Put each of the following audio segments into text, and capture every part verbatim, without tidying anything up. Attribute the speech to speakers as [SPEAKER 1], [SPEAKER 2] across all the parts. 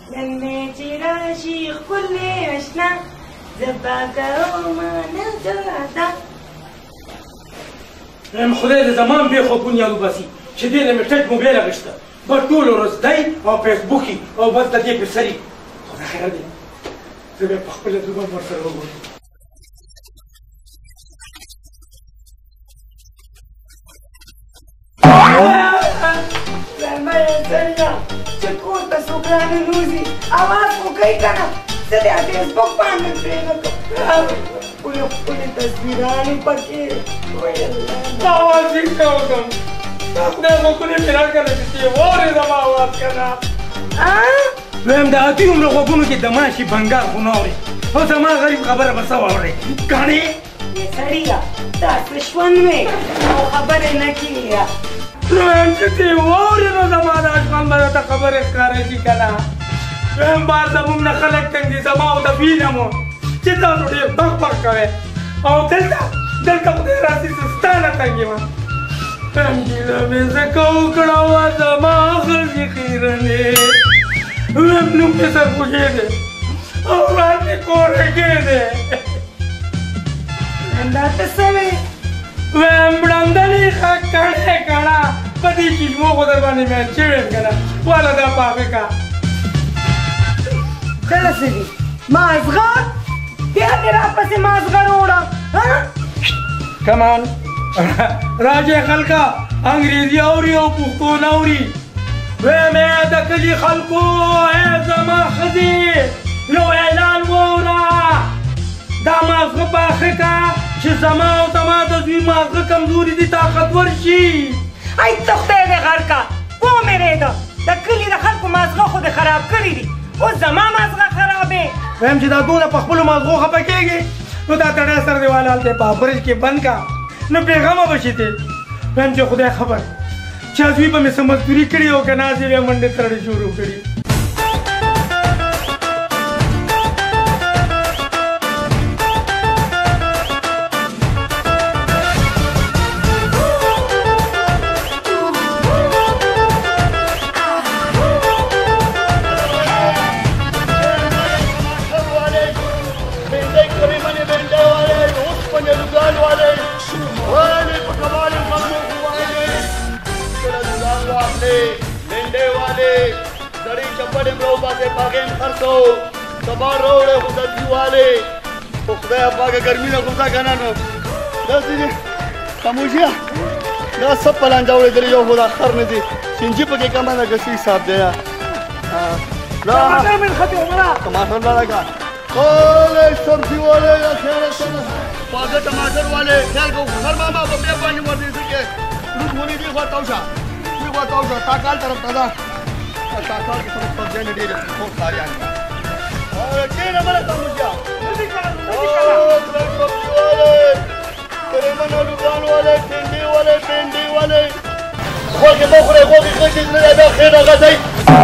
[SPEAKER 1] نن مې چې راشي ښکلې اشنا زه به کومه نظاره.
[SPEAKER 2] یم خدای دې زمان بې خوبونه یاد وباسي چې دې نه مې ټچ موبایل اخیسته بس ټوله ورځ دی او فیسبوکي او بس د دې په سري خدای خیره دی زه بیا په خپله زبان ورسره وګورم.
[SPEAKER 1] زلمه یې څنګه چې کور ته څوک راننوځي اواز خو کوي که نه زه د فیسبوک باندې پرېږدم ښکلې ښکلې تصویرانې پکې
[SPEAKER 2] دا اواز څنګه وکړم دا خدای غوږونه مې راکړه چې ته واورې زما اواز که نه دویم د اتي عمره غوږونو کې د ماشي بنګار خو نه اورې او زما غریب خبره به څه واورې ګاڼې
[SPEAKER 1] ای سړیه داسې ژوند وې او خبرې نه کېږه
[SPEAKER 2] دویم چې ته واورې نو زما دا ژوند به درته خبرې ښکاره شي که نه دویم بار زموږ نه خلک تنګ دي زما او د فیلم چې تاسو ډېر بخ بخ کوئ او دلته دلته خدای راسي چې ستا نه تنګ یم انګیله مې ځکه وکړه وه زما ښځې خیرنې ویم نوم مې سرخوږې دی او رات مې کورګې دی
[SPEAKER 1] دا ته څه وې
[SPEAKER 2] ویم ړندلې ښه کڼې کڼه په دې چشمو خو در باندې مین شوی یم که نه واله دا پاکه کا
[SPEAKER 1] داسې دي مازغه بیا دې راپسې مازغه راوړه
[SPEAKER 2] کمان راجې خلکه انګریزي اوري او پښتو نه اوري ویم ای د کلي خلکو ای زما ښځې یو اعلان واوره دا مازغه پاخه که چې زما او زما د زوی مازغه کمزوري دي طاقتور شي
[SPEAKER 1] ای ته خدای دې غر که ومېرېده د کلي د خلکو مازغه خو دې خراب کړي دي اوس زما مازغه خرابې
[SPEAKER 2] ویم چې دا دونه په خپلو مازغو خفه کېږي نو دا تړی سر دې والا هلته په برج کې بند کا نو بېغمه به شي تی ویم چې خدای خبر چې زوی به مې څه مزدوري کړي او که نه چې بیا منډې تړلې شروع کړي
[SPEAKER 3] गर्मी न गुस्सा करना नो दस दिन खामोशिया ना सब पलान जाओ इधर यो खुदा खर ने दी सिंजी पके कमा ना गसी साहब दे या ला टमाटर में खाते हो मेरा टमाटर वाला का ओले सब्जी वाले या खेल चलो पागल टमाटर वाले खेल को घर मामा बब्बे पानी मर दे सके लूट होने दी खा तौशा ये खा तौशा ताकाल तरफ ताजा ताकाल की तरफ पर जाने दे बहुत सारे आने और के नंबर खामोशिया दुकान वाले भिंडी वाले भिंडी वाले खोल के बखरे खोल के कोई चीज नहीं आया खेल लगा जाए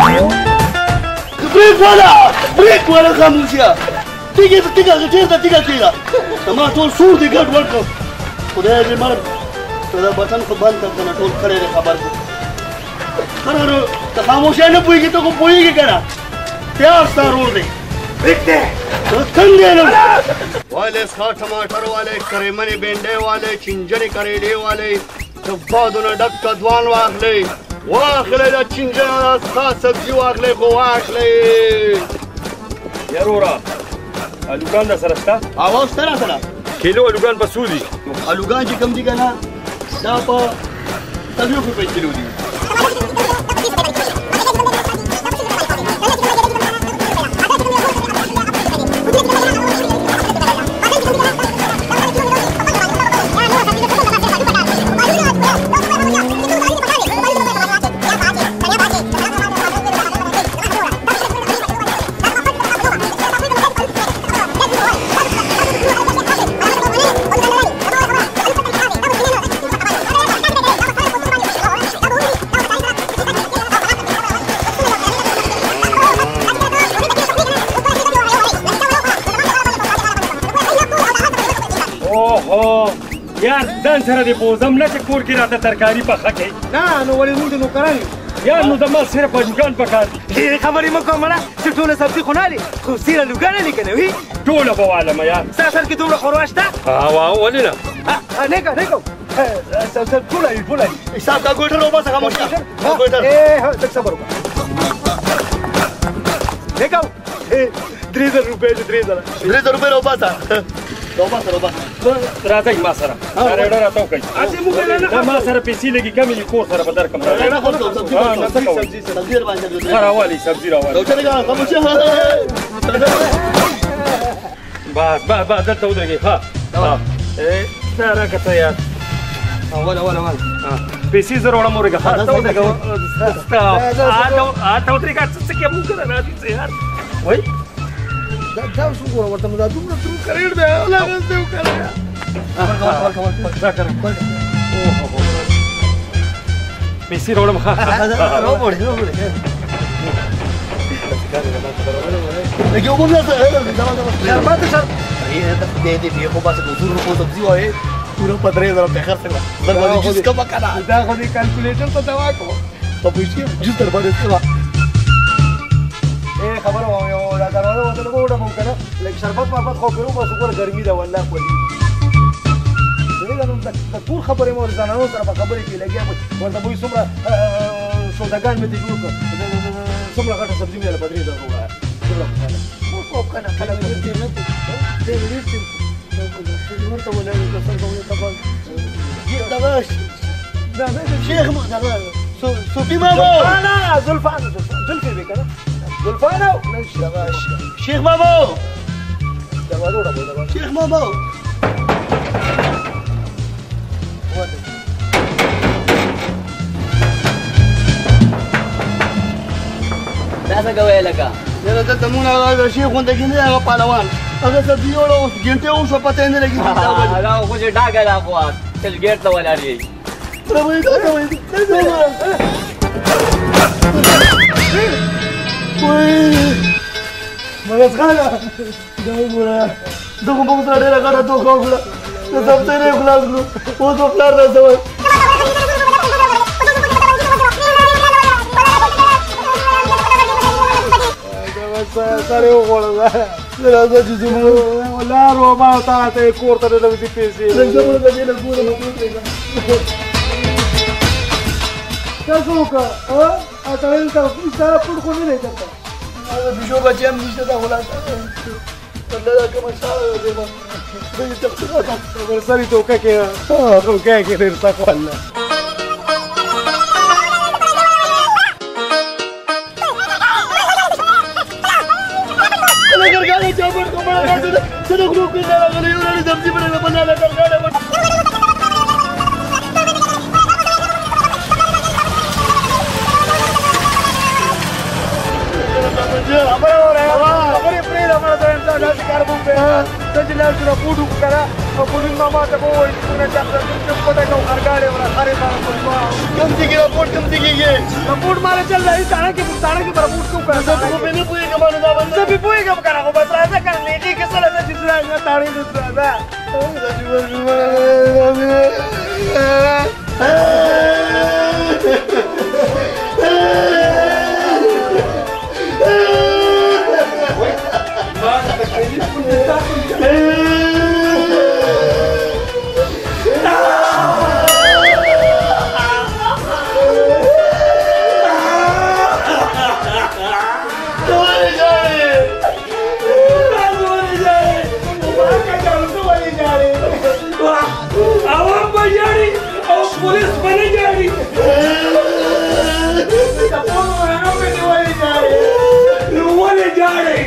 [SPEAKER 3] ब्रेक वाला ब्रेक वाला खामोशिया ठीक है ठीक है ठीक है ठीक है ठीक है टमाटर सूर दी गट वर्क खुदा ये मर तेरा बटन को बंद कर देना टोल खड़े रे खबर को खरा तो खामोशिया ने पूरी तो को पूरी के करा प्यार सा रोड दे देखते वाले खा टमाटर वाले करेमनी बेंडे वाले चिंजनी करेले वाले जब्बादुन डक कदवान वाखले वाखले दा चिंजना खा सब्जी वाखले को वाखले
[SPEAKER 4] यारोरा अलुगान दा सरस्ता
[SPEAKER 3] आवाज तेरा तेरा
[SPEAKER 4] किलो अलुगान बसूदी
[SPEAKER 3] अलुगान जी कम दी गना दा पा तबियो को पे किलो दी
[SPEAKER 4] यार ځان سره دې بوزم نه چې کور کې راته ترکاري پخه کوي
[SPEAKER 2] نه نو ولې موږ نو کران
[SPEAKER 4] یار نو زما صرف الوګان پکار دي
[SPEAKER 5] ډېرې خبرې مه کوه مړه چې ټوله سبزي خو نه لې خو سیره لوګانه لې که نه وي
[SPEAKER 4] ټوله به والمه یار
[SPEAKER 5] ستا سر کې دومره ښوروا شته
[SPEAKER 4] وا ولې نه
[SPEAKER 5] نه که نه کوم ټوله وي ټوله وي
[SPEAKER 3] حساب دا ګوټر وباسه خاموشه ګوټر
[SPEAKER 5] لږ صبر وکړه نه کوم درې زره روپۍ دي درې زره
[SPEAKER 3] درې زره روپۍ وباسه وباسه وباسه
[SPEAKER 4] راځئ ما سره دا ډېره راته وکړئ دا ما سره پیسې لګي کمې دي کور سره به درکړم
[SPEAKER 3] سبزي باندې
[SPEAKER 4] راوالئ سبزي راوالئ
[SPEAKER 3] خاموشه
[SPEAKER 4] بس بس بس دلته ودرېږئ ها دا راکړه یار
[SPEAKER 5] ولا ولا ولا
[SPEAKER 4] پیسې زه راوړم ورګه ها ته ودرېږه ته ودرېږه څه کې مونږ نه راځي یار وای
[SPEAKER 5] دا دا شو ګوره ورته مو دا دومره ترو کړی دی ولا نه څه وکړه
[SPEAKER 4] دا کړم پیسې راوړم ها
[SPEAKER 3] راوړې راوړې لکه وګورم نه
[SPEAKER 5] شربت شربت
[SPEAKER 3] دې دې په خو باسه د زور په سبزي وای پورا پدرې زره په خرڅ کړه دربار جس کا پکړه
[SPEAKER 5] دا خو دې کیلکولیټر ته دوا کو
[SPEAKER 3] په پیسې جس دربار څه
[SPEAKER 5] اے خبر وو یو دا دروازه وته وګوره مو کنه لکه شربت مربت خو کړو بس وګوره ګرمي ده والله خو دې نو د ټول خبرې مو ځانانو سره په خبرې کې لګیا ورته وې څومره سوداګان مې دې جوړ کړ څومره غټه سبزي مې له پدرې ده وګوره څومره خو خو کنه خلک دې نه دې دې دې ورته ولې د څنګه ولې تبان
[SPEAKER 3] دغه شیخ مو دغه صوفي مامو
[SPEAKER 5] انا زلفان زلفي به کنه زلفانو
[SPEAKER 3] شیخ مامو
[SPEAKER 5] دروازه وړه
[SPEAKER 3] شیخ مامو
[SPEAKER 6] دا څنګه وای لکه
[SPEAKER 3] یاره دلته مونږ هغه شیخ غونډه کې نه هغه پهلوان هغه سبزي وړو ګنټې اوسه پته نه لګي
[SPEAKER 6] دا خو چې ډاګه دا خو تل ګیټ ته ولاړ یې
[SPEAKER 3] پرې دا وایي مګس خاله دا وګوره دغه موږ سره ډېره غټه دوکه وکړه د سبزۍ نه یې خلاص کړو اوس به پلار راځوئ
[SPEAKER 5] سره وغوړه
[SPEAKER 3] راځه چې زموږ
[SPEAKER 5] لار و ما تا ته کور ته نه دي پیسې
[SPEAKER 3] زموږ د دې له ګوره
[SPEAKER 5] تاسو کا ا اته ول تاسو سره پړ کو نه لګا
[SPEAKER 3] بيشو بچي هم نشته دا ولا الله کوم سره دې ما دې تخصص
[SPEAKER 5] ورسري توکه کې توکه کې درته کوله
[SPEAKER 3] اگر गाड़ी चाबर को बड़ा कर दे चलो ग्रुप के लगा ले और सब्जी बना बना ले कर गाड़ी
[SPEAKER 5] हमारे हो रहा है हमारे प्रेम हमारा तो इंसान है शिकार बुक पे तो जिला सुना फूडू करा और फूडू मामा तो वो इतना चैप्टर चुप पता को हर गाड़ी वाला सारे मार को
[SPEAKER 3] कम सी की रिपोर्ट कम सी की ये
[SPEAKER 5] रिपोर्ट मारे चल रही ताना की ताना की रिपोर्ट क्यों कर
[SPEAKER 3] सब को मैंने पूरी कमाने का बंदा
[SPEAKER 5] सब पूरी कम करा को बस ऐसा कर ले कि किस तरह से दूसरा है ताड़ी दूसरा है
[SPEAKER 2] पुलिस बने जा रही है ले जा रही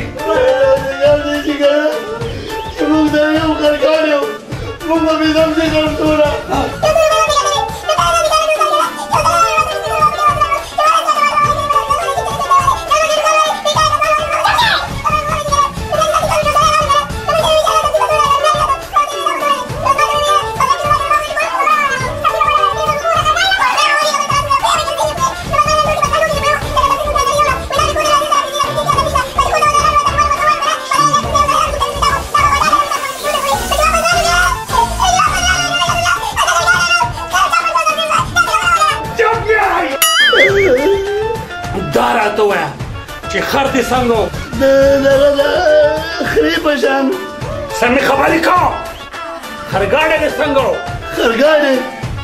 [SPEAKER 2] خر دې څنګه و
[SPEAKER 3] د دغه د خرې په شان
[SPEAKER 2] سمې خبرې کوم خرګاډی دې څنګه و
[SPEAKER 3] خرګاډی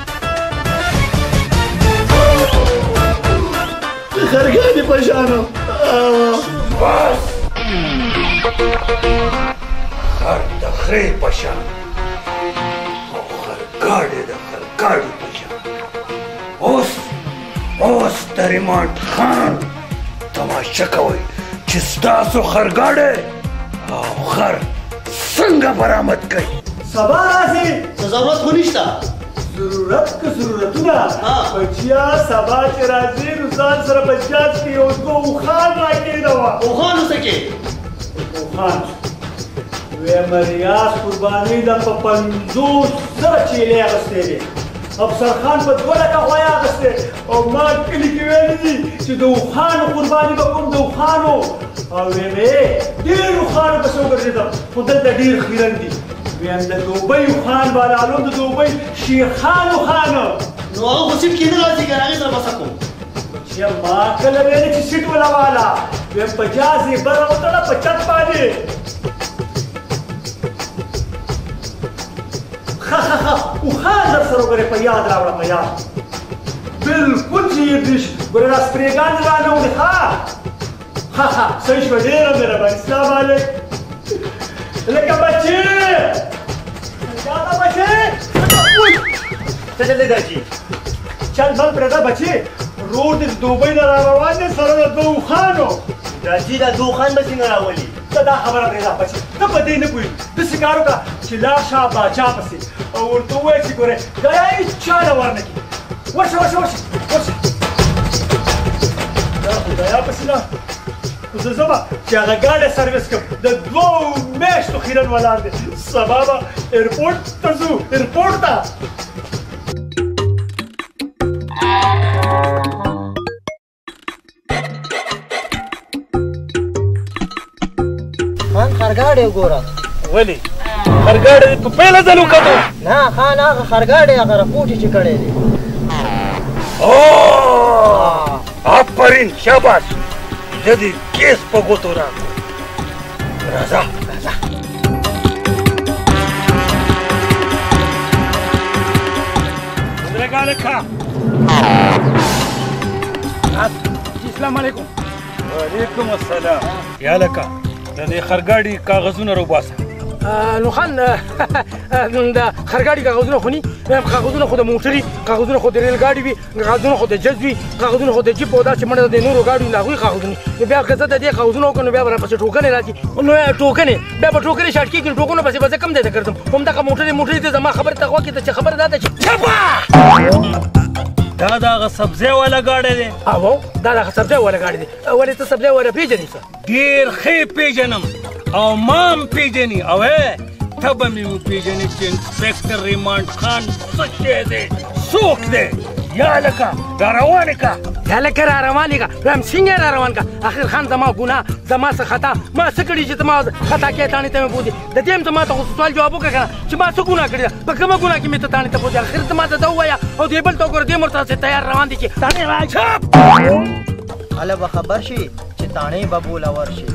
[SPEAKER 3] خرګاډی په شان و
[SPEAKER 2] بس خر د خرې په شان او خرګاډی د خرګاډي په شان اوس اوس د ریمانډ خان تماشه کوئ چې ستاسو خرګاډی او خر څنګه برآمد کوي
[SPEAKER 3] سبا راځي څه ضرورت خو نشته
[SPEAKER 5] ضرورت که ضرورتونه بچیا سبا چې راځي نو ځان سره بچیات کې یو دوه اوښان راکېږدوه
[SPEAKER 3] اوښان اوسه کې
[SPEAKER 5] اوښان ویمه ریاض قربانۍ ده په پنځوس زره چیلې اخیستې دي افسر خان په دوه لکه غوایه اخیستې او ما کلي کې ویلي دي چې د اوښانو قرباني به کوم د اوښانو او ویمې ډېر اوښانو پسې وګرځېدم خو دلته ډېر خیرن دي ویم د دوبۍ اوښان به رالو د دوبۍ شیخان اوښان
[SPEAKER 3] نو هغه خو سیټ کې نه راځي که هغې سره بسه کوم
[SPEAKER 5] بچیا ما کله ویلې چې سیټ ولواله ویم په جاز یې بره وتړه په چت باندې ښه ښه ښه اوښان در سره وګورې په یاد راوړه په یاد بلکل چې یې دي ګورې دا سپرېګان رانه وړي ښه ښه ښه صحیح شوه ډېره مهرباني سلام علیکم لکه بچې یاده بچې
[SPEAKER 3] څه چل دی درجي
[SPEAKER 5] چل بل پرېږده بچې روډ د دوبۍ نه را روان دی سره د دوه اوښانو
[SPEAKER 3] درجي دا دوه اوښان به څنګه راولي
[SPEAKER 5] ته دا خبره پرېږده بچې ته په دې نه پوهېږي داسې کار وکړه چې لاړ شه باچا پسې او ورته ووایه چې ګورې دا هېڅ چا له ور نه کړي ورشه ورشه ورشه ورشه دا خدایا پسې نه زه ځمه چې هغه ګاډی سروس کړم د دوو میاشتو خیرن ولاړ دی سبا به ایرپورټ ته ځو ایرپورټ ته
[SPEAKER 7] خان خرګاډی وګوره
[SPEAKER 4] ولې خرګاډی په پیله ځل وکتو
[SPEAKER 7] نه خان هغه خرګاډی هغه رپوټې چې کړی دی
[SPEAKER 2] آفرین شاباش زه دې کیس په ګوتو راکړو راځه راځه
[SPEAKER 4] ودرېږه هلکه
[SPEAKER 2] السلام علیکم
[SPEAKER 4] وعلیکم السلام یا هلکه د دې خرګاډي کاغذونه راوباسه
[SPEAKER 2] نو خان د خرګاډي کاغذونه خو ني کاغذونه خو د موټري کاغذونه خو د ریل ګاډي وي کاغذونه خو د جز وي کاغذونه خو د جیپ او داسې منډه د نورو ګاډیو نه هغوی کاغذونه نو بیا که زه د دې کاغذونه وکړم نو بیا به راپسې ټوکنې راځي نو ټوکنې بیا به ټوکنې شاټ کېږي نو ټوکنو پسې به زه کم ځای ته ګرځم همدغه موټرې موټرې ته زما خبرې ته غوږ کېده چې خبره دا ده چې
[SPEAKER 4] دا د هغه سبزۍ والا ګاډی دی
[SPEAKER 2] او دا د هغه سبزۍ والا ګاډی دی ولې ته سبزۍ والا پېژنې څه
[SPEAKER 4] ډېر ښه پېژنم او ما هم پېژني او ته به مې وپېژنې چې انسپکټر ریمانډ خان څه شی دی څوک دی یا هلکه را روانې که
[SPEAKER 2] یا لکه را روانې که وایم څنګه را روان که اخر خان زما ګناه زما څه خطا ما څه کړي چې ته ما خطا کې تاڼې ته مې بودې د دې هم ته ما ته خو سوال جواب وکړه که نه چې ما څه ګناه کړې ده په کومه ګناه کې مې ته تاڼې ته بودې اخر ته ما ته ده ووایه او دې بل ته وګوره دې ورته هسې تیار روان دي چې تاڼې راچپ
[SPEAKER 7] هله به خبر شي چې تاڼې به بوله ورشي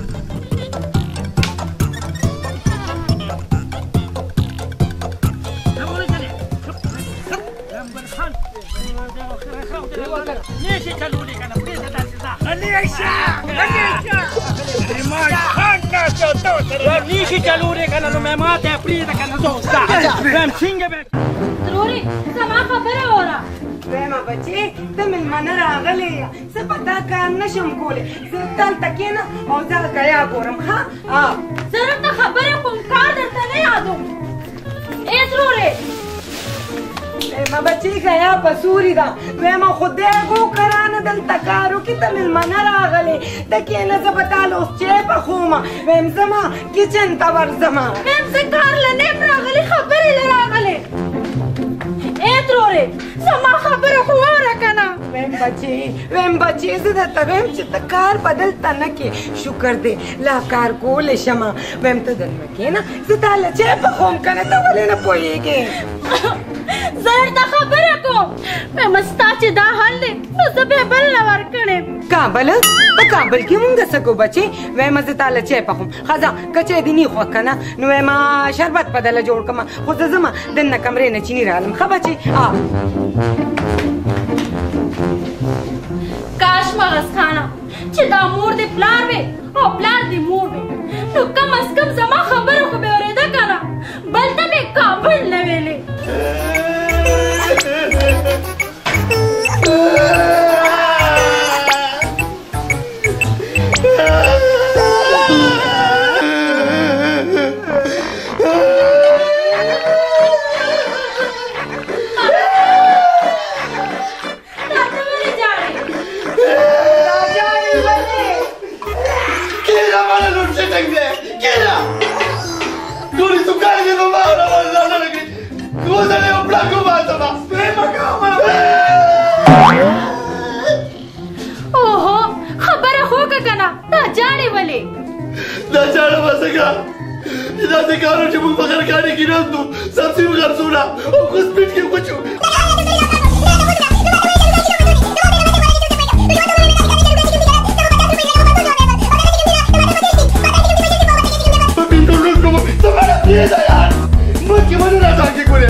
[SPEAKER 2] نیشي چلولې که نه پرېږده داسې ځه نیشه نیشه ریمانډ خان ناست او ته ورسره نیشي چلولې که نه نو مې ماته یې پرېږده که نه زه اوس ځه وایم څنګه به
[SPEAKER 8] ترورې زما خبره واوره
[SPEAKER 1] ویمه بچې ته مېلمانه راغلې یه زه په دا کار نشم کولی زه دلته کښېنه او زه ګیا ګورم ښه
[SPEAKER 8] زه درته خبرې کوم کار درته نه یادوم ای ترورې
[SPEAKER 1] ویمه بچې ګیا په سوري ده ویمه خدای ګو کرانه دلته کار وکړي ته مېلمانه راغلې ته کښېنه زه به تا له اوس چای پخومه ویم زما کچن ته ورځمه
[SPEAKER 8] ویم زه کار له نیم راغلې خبرې له راغلې ای ترورې زما خبره خو واوره که نه
[SPEAKER 1] ویم بچې ویم بچې زه درته ویم چې ته کار به دلته نه کې شکر دی لا کار کولی شمه ویم ته دلته کښېنه زه تا له چای پخوم که نه ته ولې نه پوهېږې
[SPEAKER 8] زه درته خبره کوم मैं मस्ता चे दा हाल ले नो सबे बल लवर कने
[SPEAKER 1] काबल په کابل کې مونږ سکو بچي وای مزه تعالی چه پخم خزا کچې دی نه خو کنه نو ما شربت بدل جوړ کما خو زما دنه کمرې نه چینی رالم خو بچي ا
[SPEAKER 8] काश मगस खाना چې دا مور دې پلار وي او پلار دې مور وي نو کم از کم زما خبرو خو به اورېده کنه بل ته مې کابل نه ویلې ओहो खबर हो का कना दा जाने वाले
[SPEAKER 3] दा जाने वाला इधर से कारों से मुझे बगैर गाड़ी की रात दो सबसे बगैर सोना और कुछ पीट के कुछ यार मुझे मना ना था कि कोई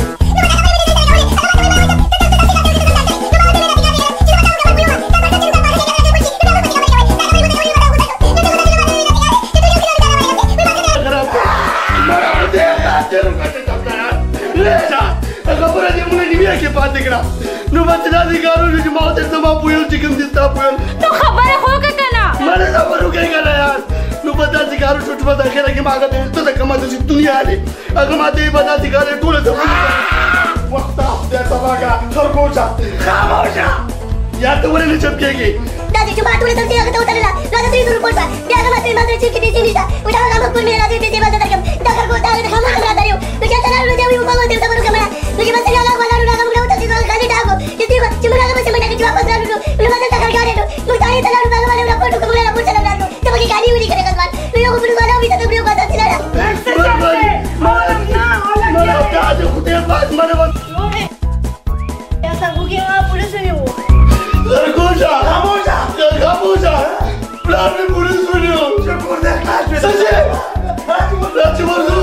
[SPEAKER 3] के बात दिखना नु बचना दिखारो जो मां तेरे से मां पुयल चिकन दिता पुयल
[SPEAKER 8] तो खबर हो का कना
[SPEAKER 3] मैंने खबर हो गई ना यार नु बता दिखारो छोट बता खेला के मांगा दे तो तक कमा दे दुनिया आली अगर माते बता दिखारे टोले तो वक्त दे तबागा खरगोशा खामोशा या तो बोले नहीं चपकेगी
[SPEAKER 9] दादी जो बात बोले तो तेरा तो उतरला लगा तेरी दूर पड़ता क्या का माते माते चिक दी चिनी दा उठा लगा कुल मेरा दे दे बता तक डकर को डाल दे खामा करा दरियो तो क्या चला लो दे वो बाबा देवता को कमरा मुझे बस लगा वाला लगा मुझे उतर दी गाली डागो कितनी बार चिमरा का बस मैं कि वापस ला लो मुझे बस तक गाड़ी लो मुझे ताली तला लो बाबा वाला फोटो को मुझे पूछ लगा दो तो बाकी गाली उड़ी करेगा बात मैं को पुलिस वाला भी तो ब्रियो का चला
[SPEAKER 1] मालूम ना होला
[SPEAKER 3] मैं क्या जो खुद बात मारे बस
[SPEAKER 9] ऐसा हो गया पुलिस ने वो
[SPEAKER 3] खरगोशा खामोशा खामोशा प्लान में पुलिस सुनियो चुप दे क्लास में सच्चे राज मर्दू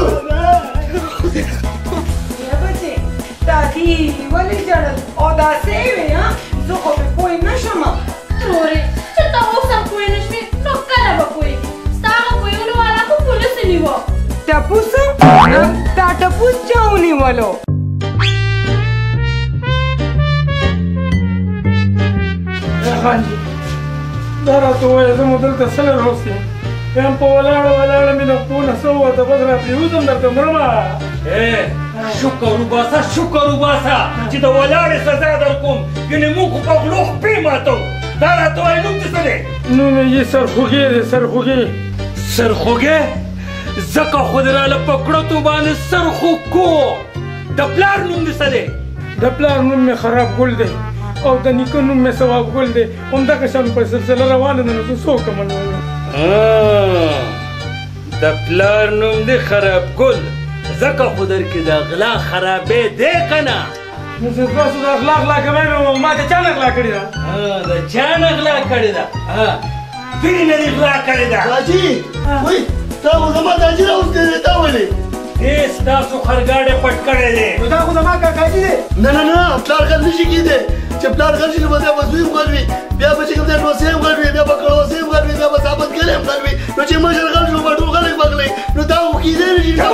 [SPEAKER 1] या बच्चे दादी वली जड़ल और दासे वे हां जो को पे कोई न शमा
[SPEAKER 8] तोरे चता हो सब कोई नशे नो करा बा कोई सागा कोई उन वाला को पुलिस नहीं वो
[SPEAKER 1] टपुस ता टपुस जाऊनी वालो
[SPEAKER 2] خانجي دارتو ويا زمو دلتا سنة روسي كان بولانا ولانا من أخونا سوى تبادر في يوزم درتا مرمى
[SPEAKER 4] ايه شكر وباسا شكر وباسا جدا ولانا سزادركم ينموكو بغلوح بيماتو دارتو ويا نوم تسني
[SPEAKER 2] نوم يجي سرخوغي دي سرخوغي
[SPEAKER 4] سرخوغي زكا خدرا لپکڑتو بان سرخوكو دپلار نوم تسني
[SPEAKER 2] دپلار نوم میں خراب گل دے او د نیکو نوم مې ثواب ګل دی همدغه شان په سلسله روانه ده نو زه څه وکړم
[SPEAKER 4] د پلار نوم دی خراب ګل ځکه خو درکې د اغلا خرابې دی که نه
[SPEAKER 2] نو چې تاسو د اغلا اغلا کوئ نو ما د چا نه اغلا کړې ده
[SPEAKER 4] د چا نه اغلا کړې ده دوی نه دې اغلا کړې ده
[SPEAKER 3] حاجي وای تا خو زما د حاجي راوستې دی تا ولې
[SPEAKER 4] دې ستاسو خرګاډی پټ کړی دی
[SPEAKER 2] نو دا خو زما کاکاجي دی
[SPEAKER 3] نه نه نه پلار غل نشي کېدی چې پلار غل شي نو بیا به زوی هم غل وي بیا به چې کوم ځای نوسې هم غل وي بیا به کړوسې هم غل وي بیا به ثابت ګل هم غل وي نو چې مشر غل شو به ټول خلک بغلي نو دا خو کېدی نه شي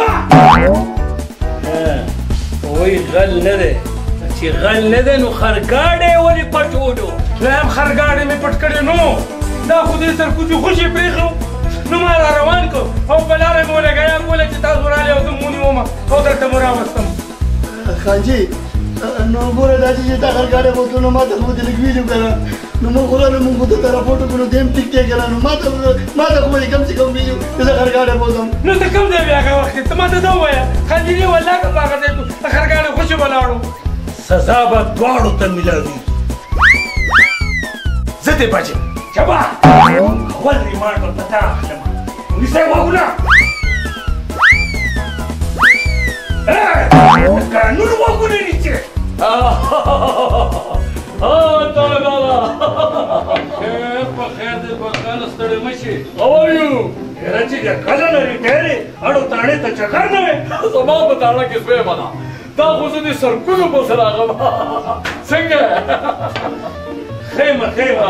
[SPEAKER 4] وایي غل نه دی چې غل نه دی نو خرګاډی ولې پټ وډو
[SPEAKER 2] دویم خرګاډی مې پټ کړی نو دا خو دې سرکوچي خوشي پرېښو نو ما را روان کو او په لاره مې ولګیا کوله چې تاسو رالې او زه مو ونیومه او درته مو راوستم
[SPEAKER 3] خانجي نو ګوره دا چې تا خرګاډی بوتلو نو ما ته خو دې لږ ویلي که نه نو موږ خو راغلو موږ خو ته راپورټ وکړو دې هم ټیک دی که نه نو ما ته ما ته خو دې کم سے کم ویلي چې زه خرګاډی بوتم
[SPEAKER 2] نو ته کوم ځای وې هغه وخت کې ته ما ته دا ووایه خانجي والله که په هغه ځای د خرګاډی خوشي به لاړو
[SPEAKER 4] سزا به دواړو ته میلاوي زه دې بچم جبا اول ریمانډ ورته تا اخلم ونیسئ غوږونه د قانون غوږونه نیسئ ها تا دادا خیر په خیر دې برخانه ستړی مشي او یو راځي چې کله لري ډېرې اړو تاړې ته چکر نه وي
[SPEAKER 10] زما په تاړه کې سوی بنا دا خو زه دې سرکونو په سر راغلم څنګه
[SPEAKER 4] خیمه خیمه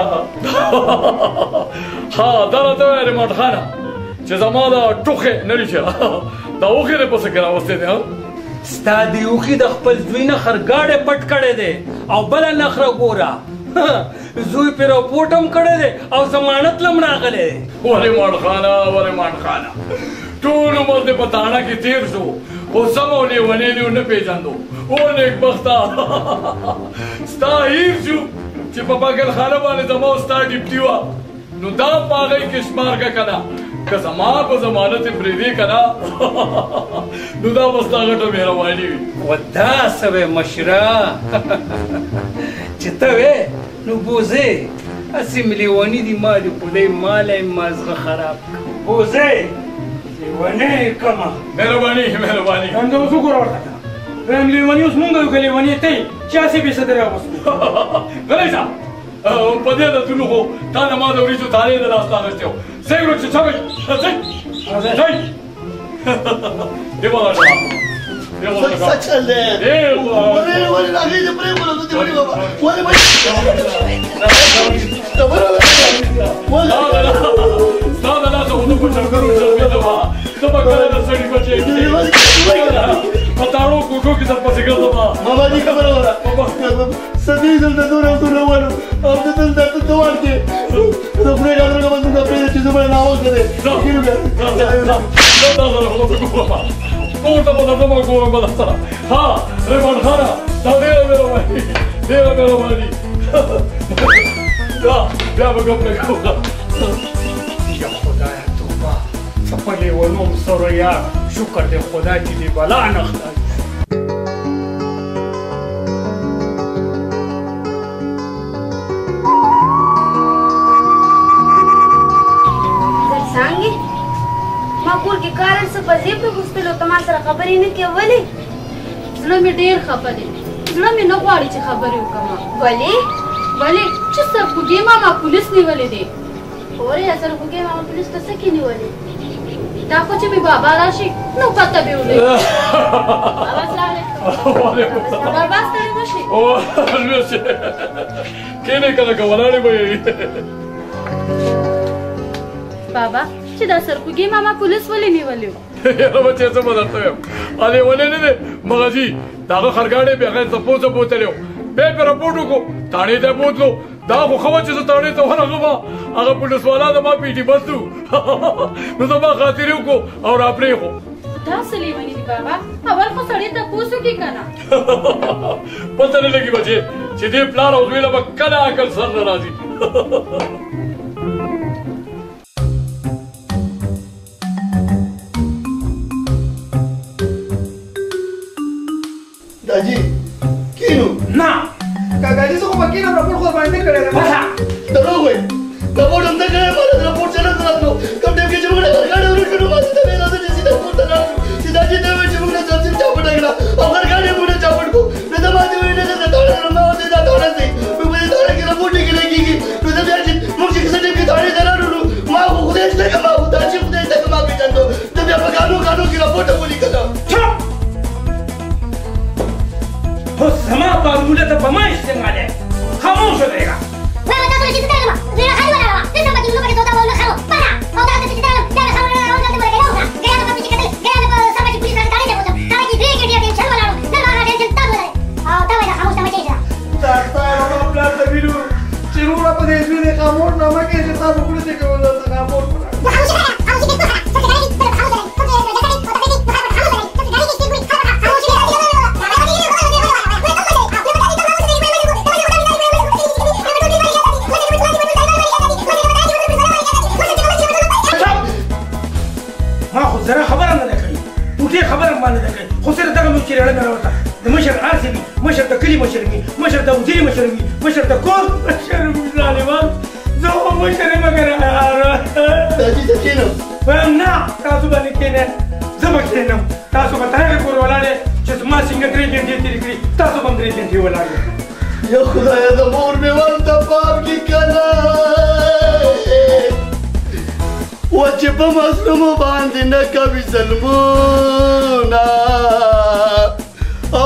[SPEAKER 10] ها دا راته وایه ریموټ خانه چې زما دا ټوخې نه ریشه دا اوښې دې پسې کې راوستې دي
[SPEAKER 4] ستا دې اوښي د خپل زوی نه خرګاډی پټ کړی دی او بله نخره ګوره زوی پې راپورټ هم کړی دی او ضمانت له هم راغلی دی
[SPEAKER 10] ورېموټ خانه ورېموټ خانه ټول عمر دې په تاڼه کې تېر شو خو سم او لیونی دې ونه پېژندو او نیکبخته ستا هیر شو چې په پاګلخانه باندې زما او ستا ډیپټي وه نو دا په هغې کې شمار که که نه که زما په ضمانت یې پرېږدې که نه نو دا به ستا غټه مهرباني وي
[SPEAKER 4] و داسې وې مشره چې ته وې نو بوزې هسې مې لیوني دي ما دې خدای مالی مازغه خراب کړه بوزې لیونی کمه
[SPEAKER 10] مهرباني مهرباني
[SPEAKER 2] همدا اوس وګوره ورته ویم لیوني اوس مونږ یو که لیوني ته یې چې هسې بې صدرې اغوستو
[SPEAKER 10] غلی شه په دې عادتونو خو تا نه ما د وریجو دانې د لاسته اخیستې وو ځئ ورک چې څه وایي ځئ دې بالا
[SPEAKER 3] څه چل دی ولې ولې راغلی دې پرېږدو نو دې ولې بابا ولې ولې
[SPEAKER 10] ستا د لاسه خو زه په چرګرو شرمېدم ته به کله د سړي بچی په تاړو کوټو کې درپسې ګرځم
[SPEAKER 3] ماما دې خبره وره سدې دلته دونه دونه ولو او ته دلته ته دوان کې د خدای قدر کوم څنګه پرېږده چې زما ناوخته دی
[SPEAKER 10] پورته به درځم او ګورم به درسره ها ریموټ خانه دا ډېره مهرباني ډېره مهرباني دا بیا به ګپ نه کوم
[SPEAKER 4] یا خدایه توبه څه په لیونو سره یا شکر دی خدای چې دې بلا نه خدای
[SPEAKER 11] څنګه ما کور کې کارن څه په زیب نه غوښتلو ته ما سره خبرې نه کوې ولې
[SPEAKER 8] زړه مې ډېر خفه دی زړه مې نه غواړي چې خبرې وکړم
[SPEAKER 11] ولې
[SPEAKER 8] ولې چې سرخوږي ماما پولیس نیولې دی
[SPEAKER 11] اورې سرخوږي ماما پولیس ته څه کې نیولې
[SPEAKER 8] دا خو چې مې بابا راشي نو پته به ولګي بابا سلام علیکم بابا ستړی مه شي
[SPEAKER 10] او لوسې کینې کله که ولاړې به یې
[SPEAKER 8] بابا چې دا سرخوږي ماما پولیس ولې نیولې و
[SPEAKER 10] یاره بچې څه به درته وایم هلې ولې نه دی مغزي د هغه خرګاډی بیا هغه څپو څپو تللی و بیا یې پرې راپورټ وکړو تاڼې ته یې بوتلو دا خو ښه وه چې زه تاڼې ته ورغلم هغه پولیسوالا زما پیټي بس و نو زما خاطرې وکړو او را پرېښو
[SPEAKER 8] داسې لیوني دي بابا اول خو سړی تپوس وکړي که نه
[SPEAKER 10] پته نه لګي بچې چې دې پلار او زوی له به کله عقل سر نه راځي
[SPEAKER 3] داجي کینو
[SPEAKER 2] نه کاکاجي زه خو به کینم راپورټ خو باندې کړی دی بسه
[SPEAKER 3] دروغ وایي راپورټ همدا کړی ماته راپورټ څه نه راتلو کوم ټایم کې چې موږ نه غرګاډی ورکړو نو ماته ته ویل چې سیده کور ته لاړ شو چې داجي ته وایي چې موږ نه ځان چاپټ کړه او غرګاډی موږ نه چاپټ کړو نو دا ماته وایي نه دا تاړه نه ما ته دا تاړه دی موږ په دې تاړه کې راپورټ کې لګيږي نو دا بیا چې موږ چې څه ټیم کې تاړه درانو ما خو خدای دې څنګه ما خدای چې خدای څنګه ما پیژندو ته بیا په قانون قانون کې راپورټ ولیکل
[SPEAKER 2] تو زما فارموله ته په ما استعمالوې خاموش ودرېږه
[SPEAKER 9] ماما دا ټول چې څه درلم زه یې خالي ولاړه وه دلته پکې لوبه کې توتا وونه خرو پنه او دا چې درلم دا مې خبره راوړل دلته ورته راوړه ګیانو په چې کتل ګیانو په سبا چې پولیس راځي ته وته تا کې دې کې دې ټینشن ولاړو نه ما ټینشن تا ولري او تا وای دا خاموش ته مچې
[SPEAKER 3] دا تا یو پلان ته ویلو چې روړه په دې ځینې خاموش نامه کې چې تاسو کولې ته کوله خاموش
[SPEAKER 2] زره خبره نه ده کړې ټوټې خبره ما نه ده کړې خو صرف دغه مې چې رېړه مې راوته د مشر آسې وي مشر د کلي مشر وي مشر د وزیري مشر وي مشر د کور مشر وي ظالمان زه خو مشر یم مګر
[SPEAKER 3] داجي ته کښېنم
[SPEAKER 2] وایم نه تاسو به نه کښېنئ زه به کښېنم تاسو به تر هغې پورې ولاړ چې زما څنګه درې ګنټې تېرې کړي تاسو به هم درې ګنټې ولاړ
[SPEAKER 3] یا خدای د مور مې ورته پام کې کنه و چې په مظلومو باندې نه کوي ظلمونه او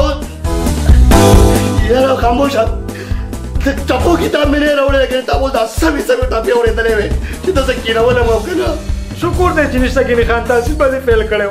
[SPEAKER 3] یاره خاموشه ټاپو کتاب مې نه راوړی لکه ټاپو دا سمې سمې ټاپې اورېدلې وې چې ته زه کېنولم او که نه
[SPEAKER 5] شکر دی چې نشته ګیني خان تاسې به دې فیل کړی و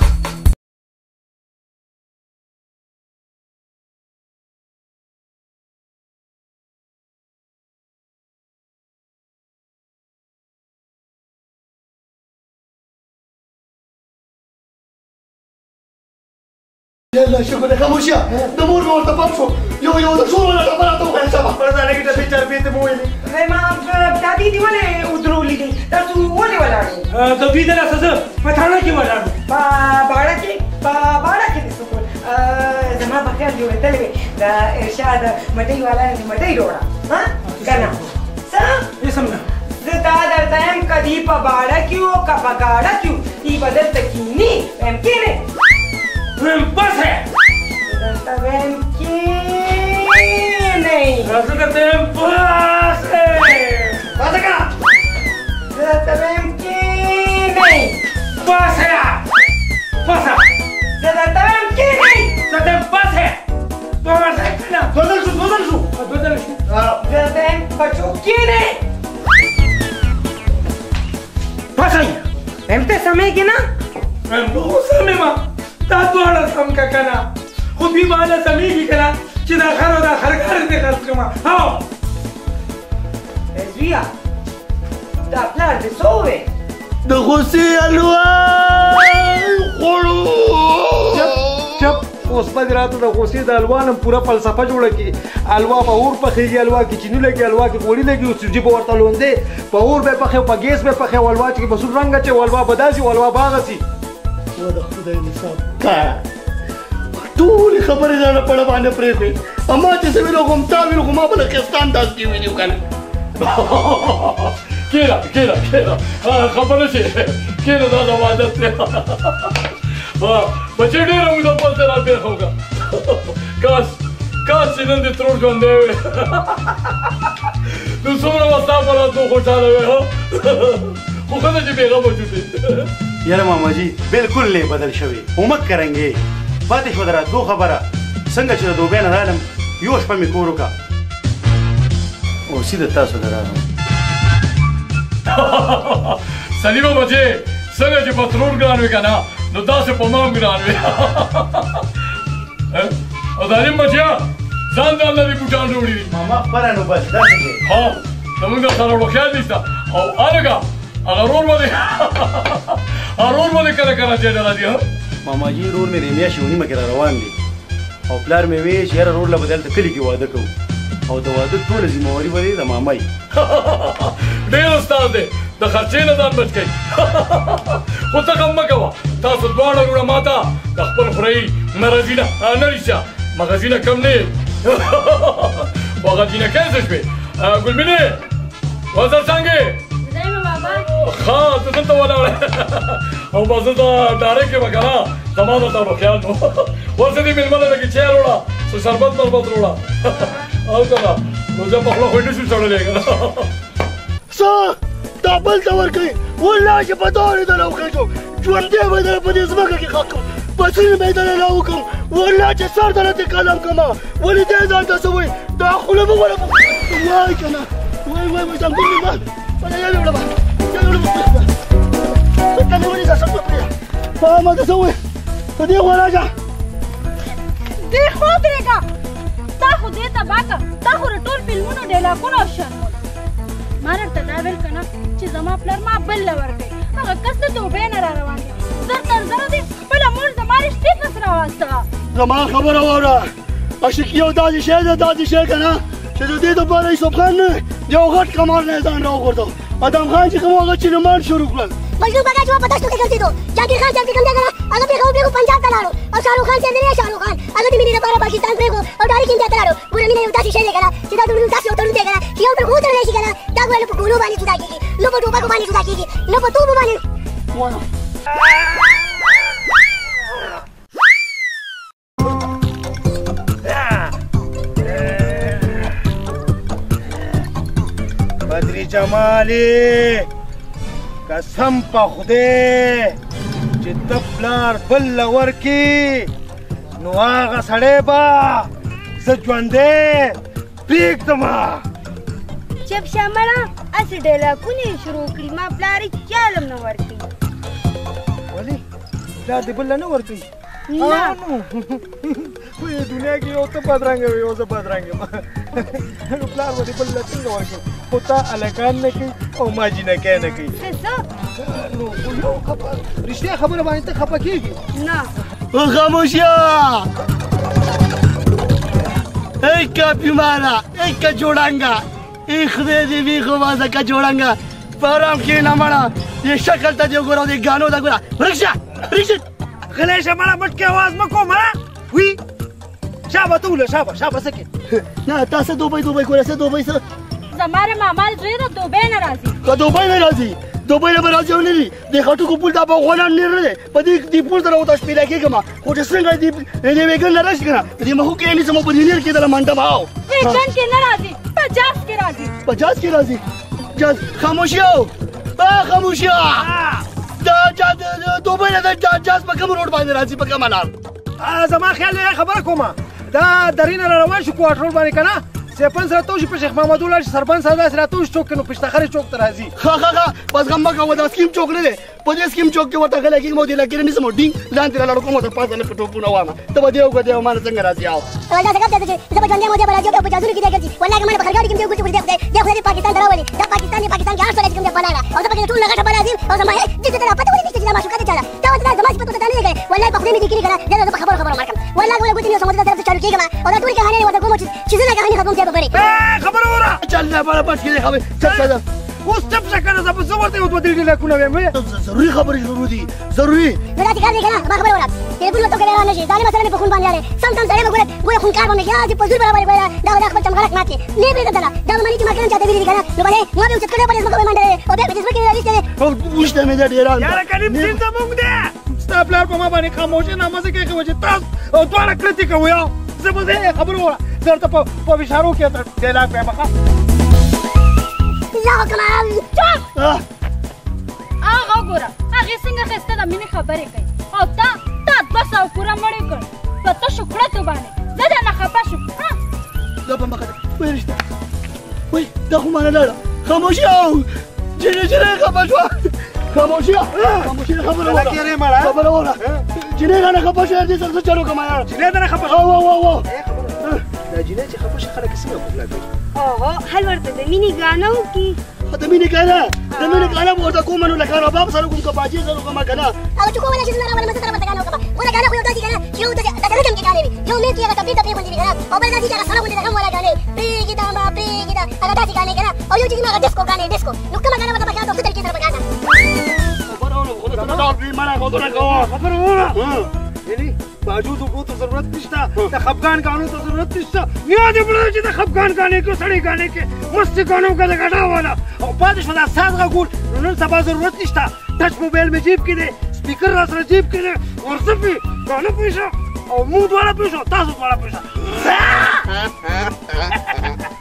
[SPEAKER 3] یالا شکر دی خاموشیه د مور مې ورته پام شو یو یو د شور ولا ټپه راته وښیه شابه
[SPEAKER 5] پر ځانه کې ټپې چرپې ته مو ویلې
[SPEAKER 1] ما دا دیدي ولې ودرولي دي تاسو ولې ولاړې
[SPEAKER 2] د دوی د لاسه زه په تاڼه کې ولاړ وم
[SPEAKER 1] په باړه کې په باړه کې دې څه کول زما په خیال جوړېدلې وې د ارشاد مټۍ والا دې مټۍ روړه ها که نه څه
[SPEAKER 2] یې سم نه
[SPEAKER 1] زه دا درته یم که دې په باړه کې وو که په ګاډه کې وو دې به دلته کښېني ویم کښېنې
[SPEAKER 2] ویم بسه
[SPEAKER 1] درته ویم کښېنئ
[SPEAKER 2] زه درته یم بسه
[SPEAKER 3] باسه که
[SPEAKER 1] زه درته ویم کښېنئ
[SPEAKER 2] بسه بسه
[SPEAKER 1] زه درته ویم کښېنئ
[SPEAKER 2] زه درته یم بسه بسه که نه
[SPEAKER 3] بدل شو بدل شو
[SPEAKER 2] بدل شو
[SPEAKER 1] زه درته یم بچو کښېنئ
[SPEAKER 2] بسه
[SPEAKER 1] ویم ته سمېږي نه
[SPEAKER 2] ویم خو سمې ما دا دواړه سم که که نه خو دوی ماله سمېږي که نه چې دا خر او دا خرګار دې خرڅ کړمه هو
[SPEAKER 1] زویه دا پلار دې څه ووې
[SPEAKER 3] د غوسې الوا خوړو
[SPEAKER 5] چپ اوس به دې راته د غوسې د الوا نه پوره فلسفه جوړه کړي الوا په اور پخېږي الوا کې چیني لګي الوا کې غوړي لګي او سوجي به ورته لوندې په اور به پخې په ګیس به پخې الوا چې په سور رنګ اچي الوا به داسې الوا باغه سي
[SPEAKER 3] و د خدای نصاب کا ټولې خبرې ځانه پړه باندې پرېږدي اما چې څه ویلو خو تا ویلو خو ما به د کستان داس کې ویلي که نه
[SPEAKER 10] کېنه کېنه کېنه خبره شي کېنه دا زما عادت دی بچې ډېره موده پسې راتېره وکړه کاش کاش چې نن دې ترور ژوندی وې نو څومره به ستا په راتلو خوشحاله وې خو ښه ده چې بېغمه شوې
[SPEAKER 12] یاره ماما جی بالکل نه بدل شوی امید کرنګې پاتې شو دراتلو خبره څنګه چې د دوبۍ نه رالم یو شپه مې کور وکړه او سیده تاسو ته راغلم
[SPEAKER 10] سلیمه بچې څنګه چې په ترور ګران وې که نه نو داسې په ما هم ګران وې او تعلیم بچیا ځان ځان نه دې بوټان جوړي دي
[SPEAKER 12] ماما خپله نو بس داسې کې
[SPEAKER 10] ها زمونږ سره روښیال نشته او هلکه هغه رور به دې هغه رور به دې کله کله چې ډله دي
[SPEAKER 12] ماما جی رور مې د میاشتې و نیمه کې را روان دي او پلار مې وی چې یاره رور له به دلته کلي کې واده کوو او د واده ټوله ذمهواري به دی د مامای
[SPEAKER 10] ډېر استاد دی د خرچې نه ځان بچ کوي خو ته غم مه کوه تاسو دواړه وروڼه ما ته د خپل خورۍ مرضینه نه رښتیا مغزینه کم نه یې وغزینه څه شوې ګلبینې وزر څنګه ښه ته دلته ولاړې او بس دلته ډارې کې به که نه زما درته روښیال نو ورسه دې مېلمه له لږې چای راوړه څه شربت مربت راوړه او که نه نو زه په خوله خو یې نه شو تړلی که نه
[SPEAKER 3] څه دا بل ته ورکوي والله چې په تا اورېدل او خېږو ژوندی به دله په دې ځمکه کې ښخ کړم بسونه به یې دله راوکړم والله چې سر دله دې قلم کړمه ولې دې ځان ته څه وایي دا خوله به وله وای که نه وای وای وای زنګون مې بال ولا یا مې وړه یا مې وړه څه ته مې ونیسه سم به پرېږده په ما ته څه وایي په دې خوا راشه
[SPEAKER 8] دې خوا درېږه تا خو دې تباه کړه تا خو د ټول فلمونو ډیلاګونه او شرمونه ما درته دا ویل که نه چې زما پلار ما بل له ورکوي هغه کس د توبې نه را روان دی زر تر زره دې خپله مور زما رښتې کس راوسته
[SPEAKER 3] زما خبره واوره عاشقي یو داسې شی دی داسې شی که نه چې د دې دپاره یوسف خان نه یو غټ کمار نه یې ځان راوغورځو ادم خان چې کوم هغه چینمان شروع کړل
[SPEAKER 9] مجنون بګا چې په دښتو کې ګرځېدو جاګیر خان چې کوم ځای که نه هغه پرېښود پرېښود پنجاب ته لاړو او شاهرخ خان چې دی شاهرخ خان هغه د مینې لپاره پاکستان پرېښود او ډایرکټ انډیا ته لاړو ګوره مینه یو داسې شی دی که نه چې دا د داسې یو تړون دی که نه چې یو بل خو وتړلی شي که نه دا ګوره نه په ګولو باندې جدا کېږي نه په ټوپکو باندې جدا کېږي نه په توپو باندې
[SPEAKER 5] جمالي قسم په خدای چې ته پلار بل ورکي نو هغه سړی به زه ژوندی پرېږدمه.
[SPEAKER 11] چپ شه مړه هسې ډایلاګونه یې شروع کړي ما پلار یې چالم نه ورکوي.
[SPEAKER 5] ولې پلار دې بله نه ورکوي؟
[SPEAKER 11] نه
[SPEAKER 5] نو په دنیا کې یو ته بدرنګه وي یو زه بدرنګ یم نو پلار به دې بله څنګه ورکوي خو تا هلکان نه کوي او ما جینکۍ نه کوي. نو خو یو خبره رښتیا خبره باندې ته خفه کېږي؟
[SPEAKER 11] نه.
[SPEAKER 3] خاموشیا ای کاپیمارا ای کجوړنګا ای خدای دې وي خو وازه کجوړنګا په آرام کښېنه مړه دې شکل ته دې وګوره او دې ګانو ته ګوره رکشه رکشه
[SPEAKER 5] غلی شه مړه مټ کې اواز مه کوه مړه وي شابه ته وله شابه شابه څه کې
[SPEAKER 3] نه تا څه دوبۍ دوبۍ کوله څه دوبۍ څه
[SPEAKER 8] زما د ماما زوی د دوبۍ نه راځي.
[SPEAKER 3] که دوبۍ نه راځي دوبۍ نه به راځي او نه دي د خټکو پول ته به غونان نه دی په دې دې پول ته راوته شپېله کېږم خو چې څنګه دې دې ویګن نه راشي که نه په دې مخو کې یې نیسم او په دې نیر کې دله منډه به او
[SPEAKER 8] ویګن کې نه راځي په جاز کې راځي.
[SPEAKER 3] په جاز کې راځي جاز خاموشي او خاموشي دا دوبۍ نه د جاز په کوم روډ باندې راځي په کومه لار؟
[SPEAKER 5] زما خیال دی خبره کومه دا درې نه را روان شو کوارټر باندې که نه سیپن سره تو شي په شیخ محمد ولاړ شي سربند سره داسې راته وشي چوک کې نو پشتخرې چوک ته راځي.
[SPEAKER 3] ښه ښه ښه بس غم مه کوه دا سکیم چوک نه دی په دې سکیم چوک کې ورته غلی کېږم او دې لکېره نیسم او ډینګ لاندې رالاړو کوم او تر پاسه نه په ټوپونه وایم ته به دې وکړه دې او ما نه څنګه راځي او
[SPEAKER 9] والله څنګه ته چې زه به ژوندی یم او دی به راځي او په جازونو کې دی ګرځي والله که ما په خرګاډي کې هم دی ګرځي خدای دی خدای دې پاکستان ته راولي دا پاکستان دی پاکستان کې هر څوک چې کوم دی بلاله او زه پکې ټول لغټه بلا ځم او زما دې ته پته ولې نشته چې دا معشوقه دې چاله دا وځه زما صفت ته نه لګي والله په خدای مې دې کړي کنه دا زه په خبرو خبرو مرکم والله ګوره ګوتې مې سمون طرف چالو کېږم او دا ټول کہانی ورته کوم چې زه نه کہانی ختم ځای به بری
[SPEAKER 5] خبره وره
[SPEAKER 3] چل نه بڑا بچ کې خبره چل چل
[SPEAKER 5] اوس چپ شه کنه زه به زه ورته یو دوه درې ډیلاکونه وایم
[SPEAKER 3] ضروري خبرې ضروري دي ضروري
[SPEAKER 9] نو داسې کار دی که نه ما خبره وره تلیفون به توګه ویران نه شي ظالمه سره مې په خون باندې رالی سم سم سړی به ګوره ګوره خونکار به مې یاسې په زور برابرې به دا دا خپل چمغلک مات کړي نه پرېږدم دله دا به مني چې ما کلم چاته ویلي دي که نه نو بلې ما به اوچت کړی په دې ځمکه به منډه او بیا په دې ځمکې مې راویستی دی
[SPEAKER 3] او وشته مې دا ډېران
[SPEAKER 5] یاره کریم سین زموږ دی ستا پلار په ما باندې خاموشي نامه ځکه کوي چې تاسو دواړه کړتې کوئ او زه به زه خبره وره زه درته په اشارو کې ډیلاګ وایم ښه
[SPEAKER 9] زه کوم
[SPEAKER 8] هغه ګوره هغې څنګه ښایسته د مینې خبرې کوي او تا تا دوه سوه کوره مړې کړ په تشو کړتو باندې زه درنه خفه شوم
[SPEAKER 3] دا به مخه ده وایي رشته وایي دا خو مانه لاړه خاموشي او جینۍ جینۍ خفه شوه خاموشي خاموشي خبره وره خبره وره جینۍ رانه خفه شوه دې سره څه چل وکړم یاره
[SPEAKER 5] جینۍ درنه خفه
[SPEAKER 3] شوه او او او
[SPEAKER 5] دا جینۍ چې خفه شي خلک یې څنګه خوله کوي
[SPEAKER 11] اوهو هل ورته د مینې ګانه وکړي
[SPEAKER 3] د مینې ګانه د مینې ګانه به ورته کوم نو لکه رباب سره کوم که باجې سره کومه که نه
[SPEAKER 9] او چې کومه شي زه نه راولم زه سره ورته ګانه وکړم خو دا ګانه خو یو داسې ګانه چې یو داسې رقم کې ګانې وي یو منځ کې هغه ټپې ټپې غوندې وي که نه او بل داسې چې هغه سره غوندې رقم والا ګانې پرېږده ما پرېږده هغه داسې ګانې که نه او یو چې کوم هغه ډسکو ګانې ډسکو نو کومه ګانه ورته پکار ده څه طریقې سره پکار ده
[SPEAKER 5] خبره وره یعنی باجو د اوبو ته ضرورت نشته د خفګان ګانو ته ضرورت نشته یاد یې پرېږده چې د خفګان ګانې کې سړی ګانې کې مستې ګانو کې د ګډا والا او پاتې شوه دا ساز غږول نو نن سبا ضرورت نشته ټچ موبایل مې جیب کې دی سپیکر را سره جیب کې دی ورځه پې ګانه پوه شه او موږ دواړه پوه شو تاسو دواړه پوه شه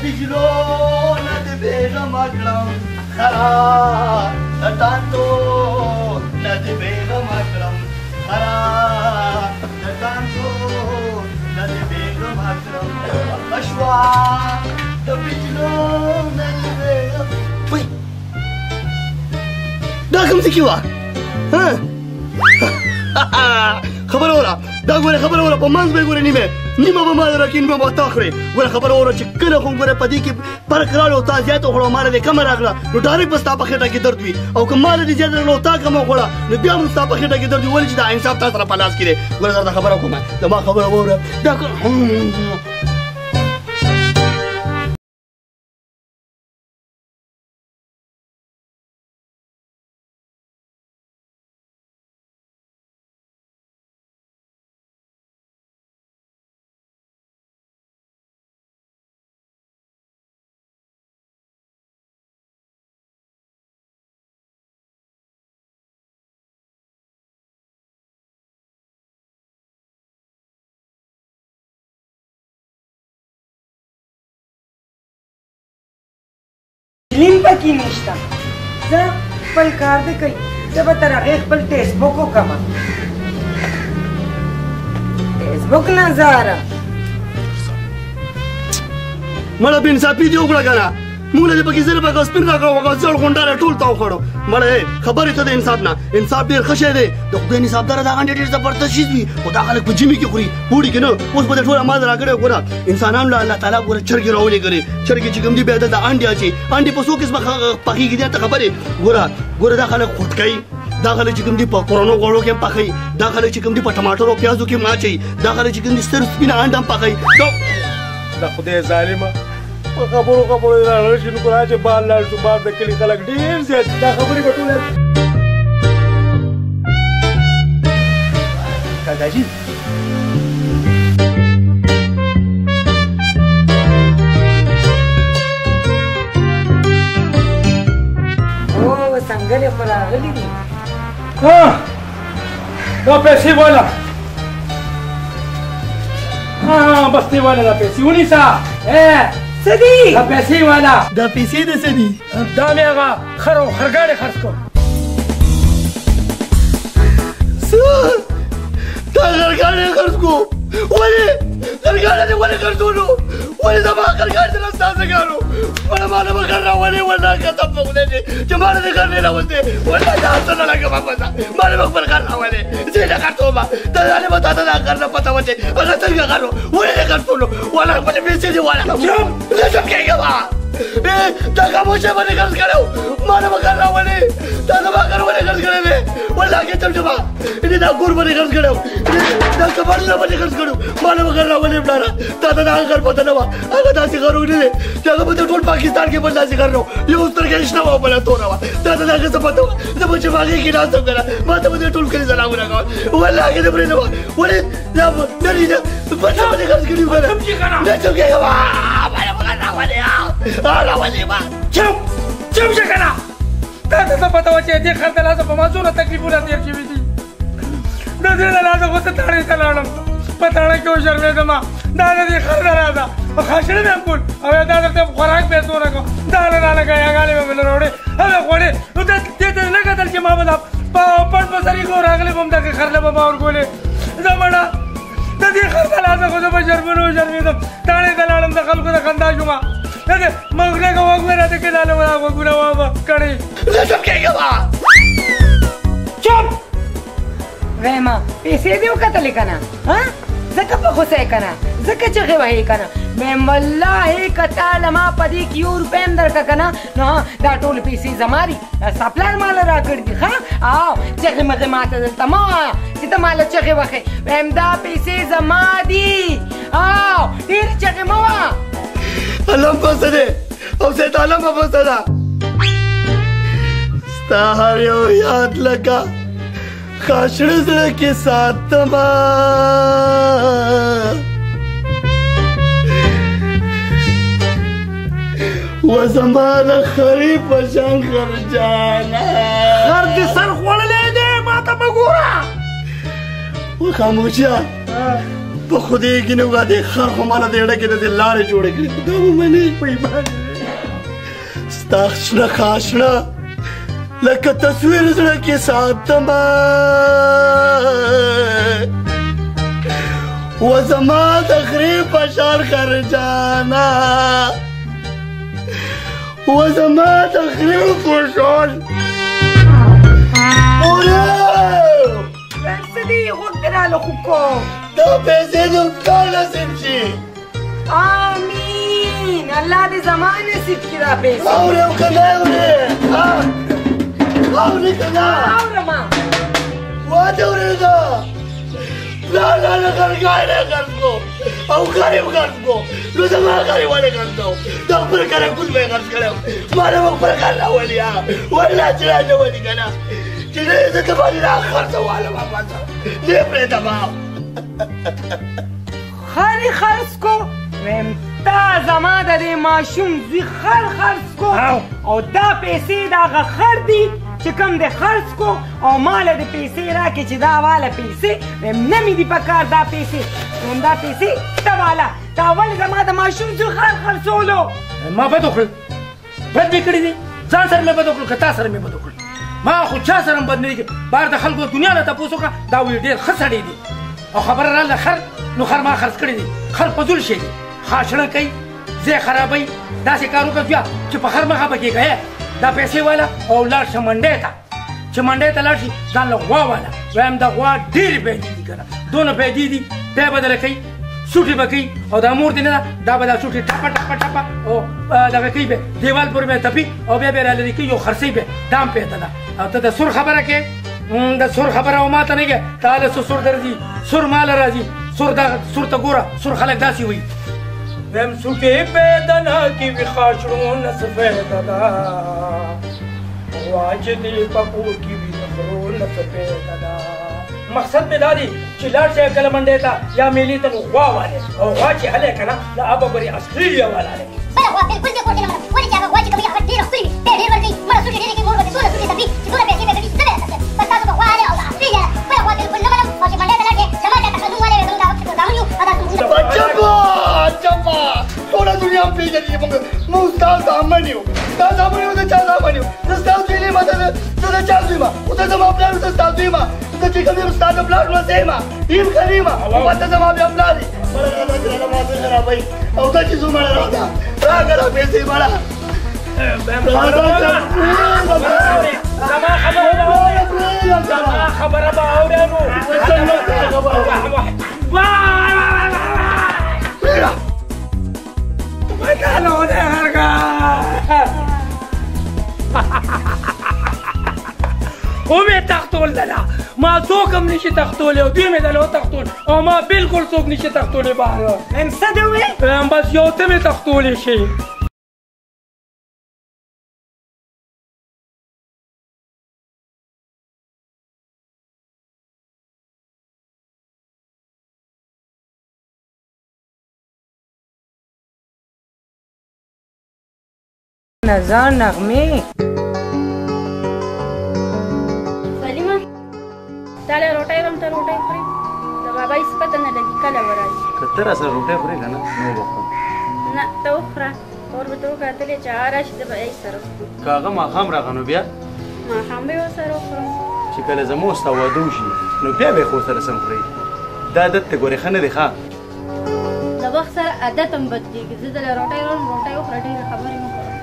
[SPEAKER 3] بجلو نه دې بېغمه کړم خرا د ټانټو نه دې بېغمه کړم خرا د ټانټو نه دې بېغمه کړم اشوا د بجلو نه دې بېغمه وای دا کوم څه کې وه خبره وره دا ګوره خبره وره په منځ به یې ګوره نیمه نیمه به ما راکړي نیمه به تا خورې ګوره خبره وره چې کله خو ګوره په دې کې فرق راغلی او تا زیاته وخوړه ما له دې کمه راغله نو ډایرکټ به ستا په خېټه کې درد وي او که ما له دې زیاته راغله او تا کمه وخوړه نو بیا هم ستا په خېټه کې درد وي ولې چې دا انصاف تا سره په لاس کې دی ګوره درته خبره کومه زما خبره واوره دا
[SPEAKER 1] فلم پکې نشته زه خپل کار دې کوي زه به تر هغې خپل فیسبوک وکړم فیسبوک نظاره
[SPEAKER 3] مړه بې انصافي دې وکړه که نه موږ له دې پکې زر پکې سپین راکړو هغه زړ غونډاره ټول تا وخوړو مړه خبرې ته د انصاف نه انصاف ډېر ښه شی دی د خدای نصابداره دا غڼې ډېر زبردست شي وي خو دا خلک په جمي کې خوري پوړي کې نه اوس به دې ټوله ماز راکړی ګوره انسانانو له الله تعالی ګوره چرګې راولېږلې چرګې چې کوم دي بیا دلته انډې اچي انډې په څو قسمه پخېږي دې ته خبرې ګوره ګوره دا خلک خورد کوي دا خلک چې کوم دي په کورونو غوړو کې هم پخوي دا خلک چې کوم دي په ټماټرو پیازو کې هم اچوي دا خلک چې کوم دي ستر سپینه انډه هم پخوي
[SPEAKER 5] دا خدای ظالمه په خبرو خبرو یې راغلی چې نو ګوره چې بار لاړ شو بار د کلي خلک ډېر زیات دا خبرې به ټولې
[SPEAKER 3] کاکاجي
[SPEAKER 1] او څنګه خو راغلي دي
[SPEAKER 2] دا پیسې والا بس دې والا دا پیسې ونیسه
[SPEAKER 1] څه دي
[SPEAKER 2] دا پیسې والا
[SPEAKER 3] دا پیسې د څه دي
[SPEAKER 2] دا مې هغه خر او خرګاډې خرڅ کړ
[SPEAKER 3] څه تا خرګاډې خرڅ کړو ولې خرګاډې دې ولې خرڅولو ولې زما خرګاډې دې ستاسې کړو ولا ما نه بغیر راولې ولا کته په خدای دې چې ما نه کړې راوځي ولا دا څه نه لګه بابا ما نه بغیر کار راولې چې دا کارته ما دا نه متا دا کار نه پتا وته هغه څنګه کارو ولې کارته ولا په دې څه دی ولا چوپ زه څه کېږم دا خاموشه باندې خرڅ کړو ما نه بغیر راولې دا نه بغیر ولې خرڅ کړې ولا کې ته جما دې دا ګور باندې خرڅ کړو دا کبر نه باندې خرڅ کړو ما نه بغیر راولې بلاره دا دا هغه پته نه و هغه داسې غرو نه چې هغه په ټول پاکستان کې بل داسې غرو یو سترګې نشته و بل تور و دا دا هغه څه پته زه به چې باغې کې راځم کنه ما ته به ټول کړي سلام راکول ولا کې دې پرې نه ولې دا نه نه په څه باندې خرڅ کړو کنه نه څه کې وا ما نه بغیر راولې آلا ولې ما
[SPEAKER 2] چوپ چوپ شه کنه تا ته څه پته و چې دې خر د لاسه په ما څونه تکلیفونه تېر شوي دي د دې د لاسه خو ته تاڼې ته لاړم په تاڼه کې وشرمېدم دا د دې خر د لاسه خاصړې مې هم کول او دا درته خوراک به یې څونه کړم دا نه رانه ګیاګانې مې مې راوړې هغه خوړې نو دې ته نه کتل چې ما به دا پټ په سرې کښې راغلی به هم دغې خر له به ما ورکولې زه مړه د دې خر د لاسه خو زه په شرمونو وشرمېدم تاڼې ته لاړم د خلکو د خندا شومه مغرے کا وقت میں رہتے کہ لانے والا کو گنا ہوا کڑی
[SPEAKER 3] چپ کہیں گا
[SPEAKER 1] چپ ویما پیسے دیو قتل کنا ہاں زکا پا خسے کنا زکا چغی وحی کنا میں واللہ کتا لما پدی کیو روپیم در کا کنا نو دا ټول پیسې زماری سپلار مال را کړ دي ها او چغی مغه ماته دلته ما چې ته مال چغی وخی ویم دا پیسې زما دي او ډیر چغی مو
[SPEAKER 3] علم پسده او سید علم پسده ستا هر یو یاد لکه خاشړ زړه کې ساتما و زمان خری په شان خرجانا
[SPEAKER 2] خر دې سر خوړلې دی ما ته مه ګوره
[SPEAKER 3] و خاموشیا په خدای ګینوګه د خر خو ماله د اړه کې د لارې جوړې کړې دا به منې په ایمان ستا شنه خاشنه لکه تصویر زړه کې ساتمه و زما د غرې په شان خرجانه و زما د غرې په شان
[SPEAKER 1] صديق وقتنا لأخوكم
[SPEAKER 3] ده بيزيدوا كل سنشي
[SPEAKER 1] آمين الله دي زمان نسيب كده بيزيد
[SPEAKER 3] أوري وكنا أوري أوري كنا
[SPEAKER 1] أوري ما
[SPEAKER 3] وادوري ده لا لا لا غرقاي لا غرقو أو غريب غرقو لو زمان غريب ولا غرقو ده بركة كل ما يغرق ما له بركة الأولية ولا تلاقي ولي كنا كده إذا كمان الآخر سواله ما بصير ليه بريده ما
[SPEAKER 1] خالي خرسكو ومتا زمان ده دي ماشوم زي خر خرسكو او دا پیسې دا غخر دي چې کوم د خرسکو او مال د پیسې راکې چې دا والا پیسې وم نمی دي پکار دا پیسې وم دا پیسې تا والا دا ولې زما د ماشوم زي خر خرڅولو
[SPEAKER 5] ما بد وکړل بد مې کړی دي ځان سره مې بد وکړل که تا سره مې بد وکړل ما خو چا سره هم بد نه دي بهر د خلکو دنیا نه تپوس وکړه دا وایي ډېر ښه سړی دي او خبره راغله خر نو خر ما خرڅ کړی دي خر فضول شی دي خاښړه کوي ځای خرابوي داسې کار وکړه بیا چې په خر مخه پکې کوې دا پیسې والا او لاړ شه منډې ته چې منډې ته لاړ شي ځان له غوا والا وایم د غوا ډېرې پیدې دي که نه دونه پیدې دي بیا به دله کوي سوټې به کوي او دا مور دې نه ده دا به دا سوټې ټپه ټپه ټپه او دغه کوي به دیوال پورې به تپي او بیا به رالرې کوي یو خرڅوي به دا هم پیته ده او ته د سور خبره کې د سور خبره او ما ته نه کې تاله څه سور درځي سور ماله راځي سور دا سور ته ګوره سور خلک داسې وایي ویم سوټې پیدا نه کې وي خاچړونه څه پیدا ده غوا چې دې په کور کې وي د خرونه څه پیدا ده مقصد مې دا دی چې لاړ شئ کله منډې ته یا میلې ته نو غوا والې او غوا چې هلې که نه د ابه برې استرالیا والا دی
[SPEAKER 9] بله غوا بلکل دې کور کې نه منم ولې چې هغه غوا چې کوي هغه ډېره ښکلې وي ډېر ډېر ورکوي مړه سوټې ډېرې کوي مور ورته څونه سوټې تپي چې څونه پیسې به ګټي څه به یې اخیستل بس تاسو به غوا هلې او د استرالیا ده بله غوا بلکل نه منم او چې منډې ته لاړ شئ زما چاته ښه نوم والې وي زموږ د هغه زامن یو او دا
[SPEAKER 3] چپا چپا ټوله دنیا پېژني موږ موږ ستا زامن یو ستا زامن یو د چا زامن یو زه ستا زوی نه یم ته زه د چا زوی یم او ته زما پلار زه ستا زوی یم زه چې کوم یم ستا د پلار لوسی یم یم ښځې یم او ته زما بیا پلار یې مړه راځه چې راله ماته خرابوي او ته چې زو مړه راځه راکړه را پیسې مړه
[SPEAKER 5] زما خبره به اورې زما خبره به اورې نو
[SPEAKER 2] مکانونه هرګا ومې تختول دله ما څوک هم نشي تختولی او دوی مې دله وتختول او ما بلکل څوک نشي تختولی بهر
[SPEAKER 1] ام څه دې وویل
[SPEAKER 2] بس یو ته مې تختولی شي
[SPEAKER 1] نظر نغمه
[SPEAKER 8] سلیمه تا له روټۍ رم ته روټۍ خوري د بابا هېڅ پته نه لګي کله به راځي
[SPEAKER 12] که ته راسره روټۍ خورې که نه نو به خورم
[SPEAKER 8] نه ته وخوره اور به ته وکتلې چې هغه راشي زه به یې سره خورم
[SPEAKER 12] که هغه ماښام راغه نو بیا
[SPEAKER 8] ماښام به یې ورسره وخورم
[SPEAKER 12] چې کله زموږ ستا واده وشي نو بیا به یې خور سره سم خورې دا عادت ته ګورې ښه نه دی ښه
[SPEAKER 8] د وخت سره عادت هم بدلېږي زه دله روټۍ راوړم روټۍ وخوره ډېرې خبرې مه کوه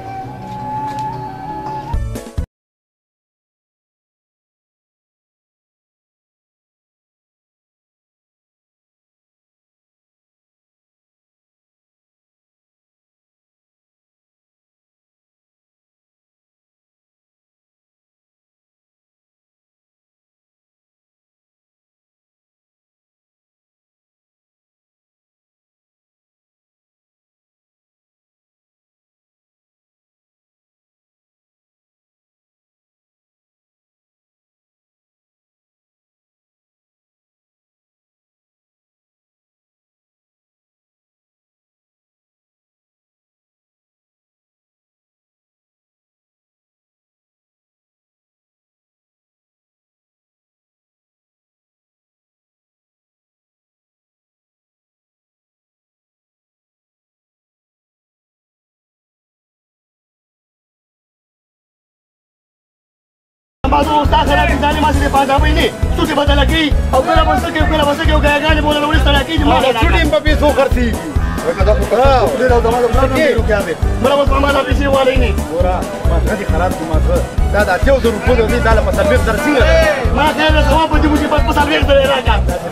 [SPEAKER 3] ما ته ستا خراب انسان ما سي پاجامې نه څه بدل کی او کله بس کې کله بس کې ګاګانې بوله وړي ستړي کیږي ما چټیم په پیسو خرڅي وکړه دا خو ډېر او دماغ پلان نه روکیا به مړه بس ما لا پیسې والي نه ګورا ما غدي خراب کومه دا دا اتیو زرو په دې داله په سلبیق در څنګه ما خیر ثواب دې مو په په سلبیق در راکا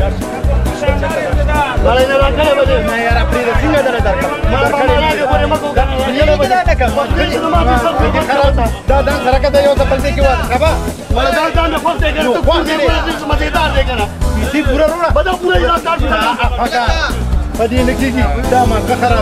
[SPEAKER 3] مړه نه راکړې بده نه یار خپل څنګه در درکا ما ما راځي په ما کو غنه دا نه کا ما په سب کې خراب دا دا سره کده یو د پلسې کې وځه خبا مړه دا دا نه پورته کړو ته کوم دې مزیدار دی کنه دې پورا روړه بده پورا یې راځي فقا پدې نه کېږي دا ما خراب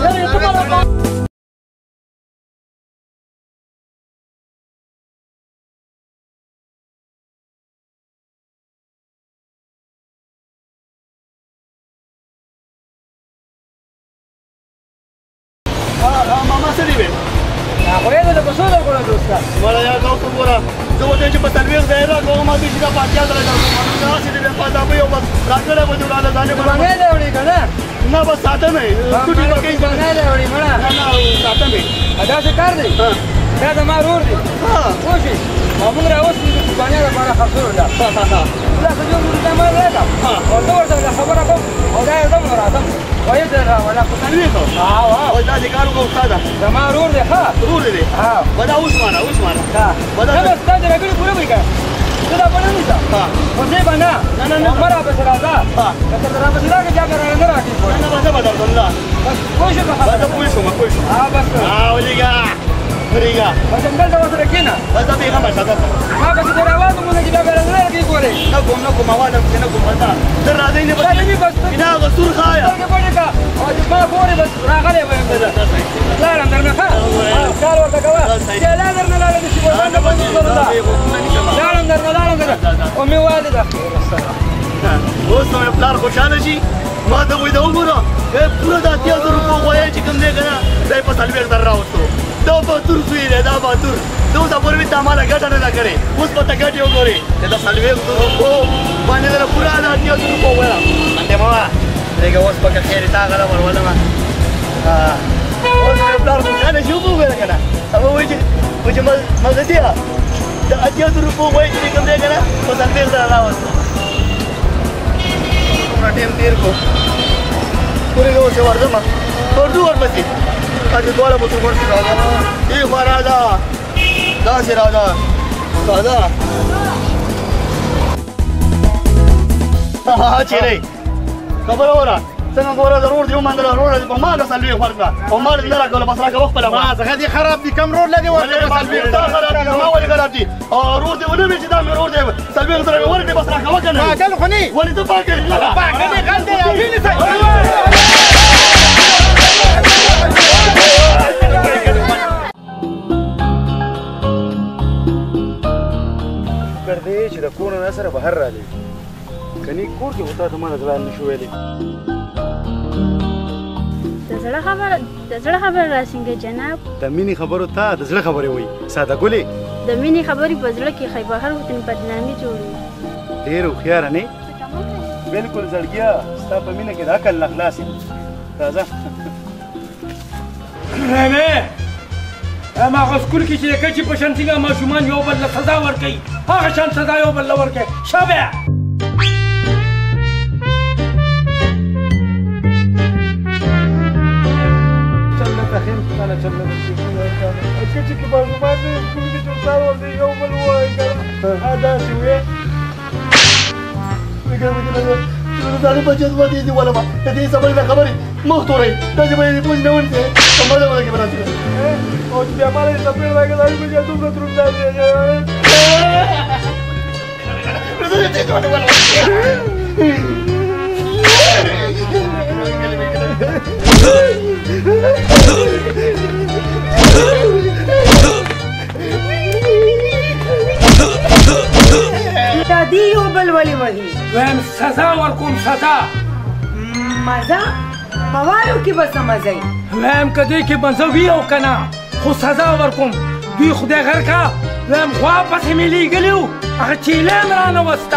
[SPEAKER 3] ماما څه دی خو یې د پسو در کوله دوستا مړه یا دا څه ګوره زه وته چې په تلویز دی راغلم ما دې چې دا پاتیا درته ما چې دې په تاسو یو بس راکړه به جوړاله ځانې باندې دی وړي کنه نه بس ساته مې ټوټي پکې باندې دی وړي مړه نه نه ساته مې ادا څه کار دی دا د ما رور دی ها وشي موږ راوځو چې باندې دا مړه خبرو ده ها ها ها دا څه جوړ دې ما راځه ها او دا ورته خبره کوم او دا یو دم راځم وای دا ولا په تنوي ته ها ها دا دې کارو کو استاد دا ما رور دی ها رور دی ها ودا عثمان عثمان ها ودا دا استاد راګړي پوره وای کا دا باندې نه تا ها او دې باندې نه نه نه مرا به راځه ها کله را به راګه جګه نه راځي نه نه بس بدل الله بس کوی څه خبره بس کوی څه ما کوی ها بس ها ولګا ولګا بس څنګه دا وسره کینا بس دا به هم شاته ما به دې راوځم نو چې دا به نه راځي ګوره نه کوم نه کوم اواز هم نه کوم دا در راځي نه بس نه بس بنا غسور خایا او دې ما ګوره بس راغله وایم دا لا لا درنه ها کار ورته کوا چې لا درنه لا دې شي ورته باندې لا لا درنه لا درنه او می والده اوس نو پلار خوشاله شي ما ته وې دا وګوره پورا د اتیا زره روپو غوایي چې کوم دی کنه دا په سلویق در راوستو دا په تور سوی دی دا په تور دا اوس پورې مې تاماله ګټه نه کړې اوس په ته ګټې وګورې دا سلویق روپو باندې دا پورا د اتیا زره روپو وایي انده ما دغه اوس په خیر تا غره ورول ما اوس مې پلار خوشاله شي وګوره کنه هغه وایي چې چې ما غدیا دا اتیا زره روپو غوایي چې کوم دی کنه په سلویق در راوستو ټیم تیر کو پورې نو څه ورځم ورته ورپسې اته دوله مو څنګه ورته راځه ای خرادا دا سي راځه راځه ها چیرې خبر اورا څنګه ګوره ضرور دی ومنډه ضرور دی په ما د سلوي فرقه او ما نه راکوله بس راکوه خپل ما څنګه دي خراب دي کم رول لګي ورته سلوي دا خراب دي ما ولې خراب دي او رول دی ونه چې دا مې رول دی سلوي سره ورته بس راکوه کنه ما کله خو نه ولې ته پاکه پاکه دي غلطه یا ویني څه ګردې چې د کور نه سره بهر راځي کني کور کې وتا ته ما ځلان نشو ویلې
[SPEAKER 8] د زړه خبره د زړه خبره راشنګ جناب
[SPEAKER 12] د مینې خبرو ته د زړه خبرې وای ساده ګولې
[SPEAKER 8] د مینې خبرې په زړه کې خی بهر وتن بدنامي جوړي
[SPEAKER 12] ډېر هوښیار نه بالکل زړګیا ستا په مینه کې د عقل نه خلاص راځه
[SPEAKER 2] نه ما هغه سکول کې چې کچې په شان څنګه ماشومان یو بل له سزا ورکوي هغه شان سزا یو بل له ورکوي شابه
[SPEAKER 5] چې کې ماشومان دې سکول کې چورتار ورته یو بل وایي کنه داسې وې دا بچت باندې دی ولا ما د دې سبب نه خبرې مخ تورې دا چې باندې پوښتنه نه ونته کومه ده کې براته او چې بیا مالې سپېړ راګل دا چې دوه تر دا دی زه دې ته ولا
[SPEAKER 1] دادی یو بل ولی وهي
[SPEAKER 2] ویم سزا ورکوم سزا
[SPEAKER 1] مزه موالو کې بس مزه
[SPEAKER 2] ویم کدی کې مزه وی او کنه خو سزا ورکوم دوی خدای غر کا ویم خوا پسې مې لیږلیو هغه چیلې مې رانه وستا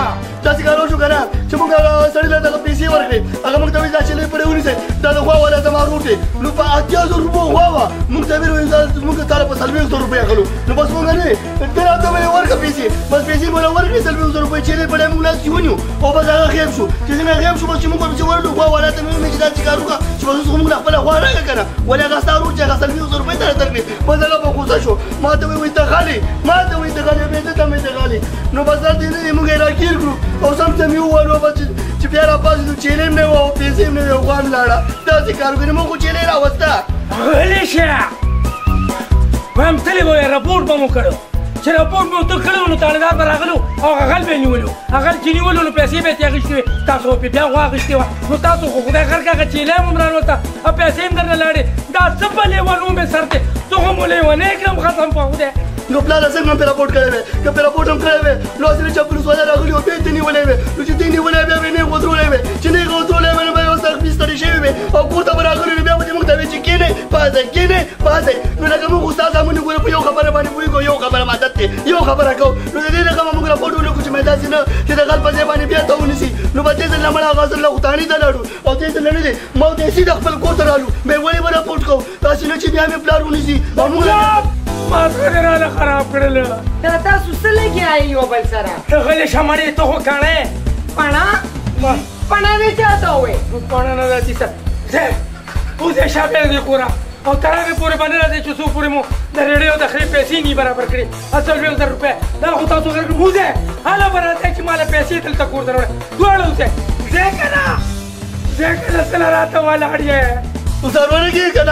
[SPEAKER 3] داسې کار وشو که نه چې موږ هغه سړي له دغه پیسې ورکړې هغه موږ ته وایي دا چیلۍ پرې ونیسئ دا د غوا والا زما ورور دی نو په اتیا زره روپو غوا وه موږ ته ویل وایي موږ تا له په څلوېښت زره روپۍ اخلو نو بس موږ نه ته راته ویلې ورکړه پیسې بس پیسې مو له ورکړې څلوېښت زره روپۍ چیلۍ پړی موږ لاس کې ونیو او بس هغه غیب شو چې څنګه غیب شو بس چې موږ ورپسې ورغلو غوا والا ته مې وویل چې داسې کار وکړه چې بس اوس خو موږ له خپله غوا راکړه که نه ولې هغه ستا ورور چې هغه څلوېښت زره روپۍ ته راته درکړې بس هغه په غوسه شو ما ته وایي وایي ته غالې ما ته وایي ته غالې بیا ده ته مې ته غالې نو بس دلته یې نه دی موږ یې راګیر کړو او سم ته مې وویل بس چې بیا راپاڅېدو چیلۍ مې وه او پیسې مې وې او غوا مې لاړه داسې کار وکړې موږ خو چیلۍ راوسته
[SPEAKER 2] غلی شه وایم تللی به وې راپورټ به مو کړو چې راپورټ مو ته کړی و نو تاړهدار به راغلو او هغه غل به یې نیولو هغه چې نیولو نو پیسې به یې ترې اخیستې وې تاسو به بیا غوا اخیستې وه نو تاسو خو خدای غر که هغه چیلۍ هم هم رانوته او پیسې هم درنه لاړې دا څه په لیونو مې سر دی زه خو مو لیونی کړم قسم په خدای
[SPEAKER 3] نو پلاره څنګه هم پې راپورټ کړی وې که پې راپورټ هم کړی وې نو اصلي چې پولیس والا راغلي وو بیا یې ته نیولی وې نو چې ته یې نیولی بیا به یې نیغ ودرولی وې چې نیغ ودرولی وې نو بیا یې اوس سخت ستړي شوي وې او کور ته به راغلي وې بیا به دې موږ ته وې چې کښېنئ پاڅئ کښېنئ پاڅئ نو لکه موږ خو ستا زامنې ګوره په یو خبره باندې پوهېږو یو خبره عادت دی یو خبره کوو نو د دې رقمه موږ راپورټ ولیکو چې داسې نه چې د غل په ځای باندې بیا ته ونیسي نو به دې ځل نه مړه هغه ځل له غوتاني ته لاړو او دې ځل نه دی ما ورته سیده خپل کور ته رالو بیا ولې به راپورټ کوو داسې نه چې بیا مې پلار ونیسي او موږ
[SPEAKER 2] ما سره راله خراب کړله
[SPEAKER 1] دا تاسو څه لګیا یو بل سره
[SPEAKER 2] ته غلی شه مړې ته خو کاڼی
[SPEAKER 1] پڼه پڼه مې چاته وې
[SPEAKER 2] پڼه نه ده چې څه ځه اوس یې شاپې دې کوره او تر هغې پورې به نه راځې چې څو پورې مو د ریډیو د خرې پیسې نی برابر کړې څلوېښت زره روپۍ دا خو تاسو غیر وځئ هله به راځئ چې ما له پیسې دلته کور ته راوړئ دواړه وځئ ځئ که نه ځئ که نه سله راته ولاړ یې
[SPEAKER 3] څاروانه کېږي که نه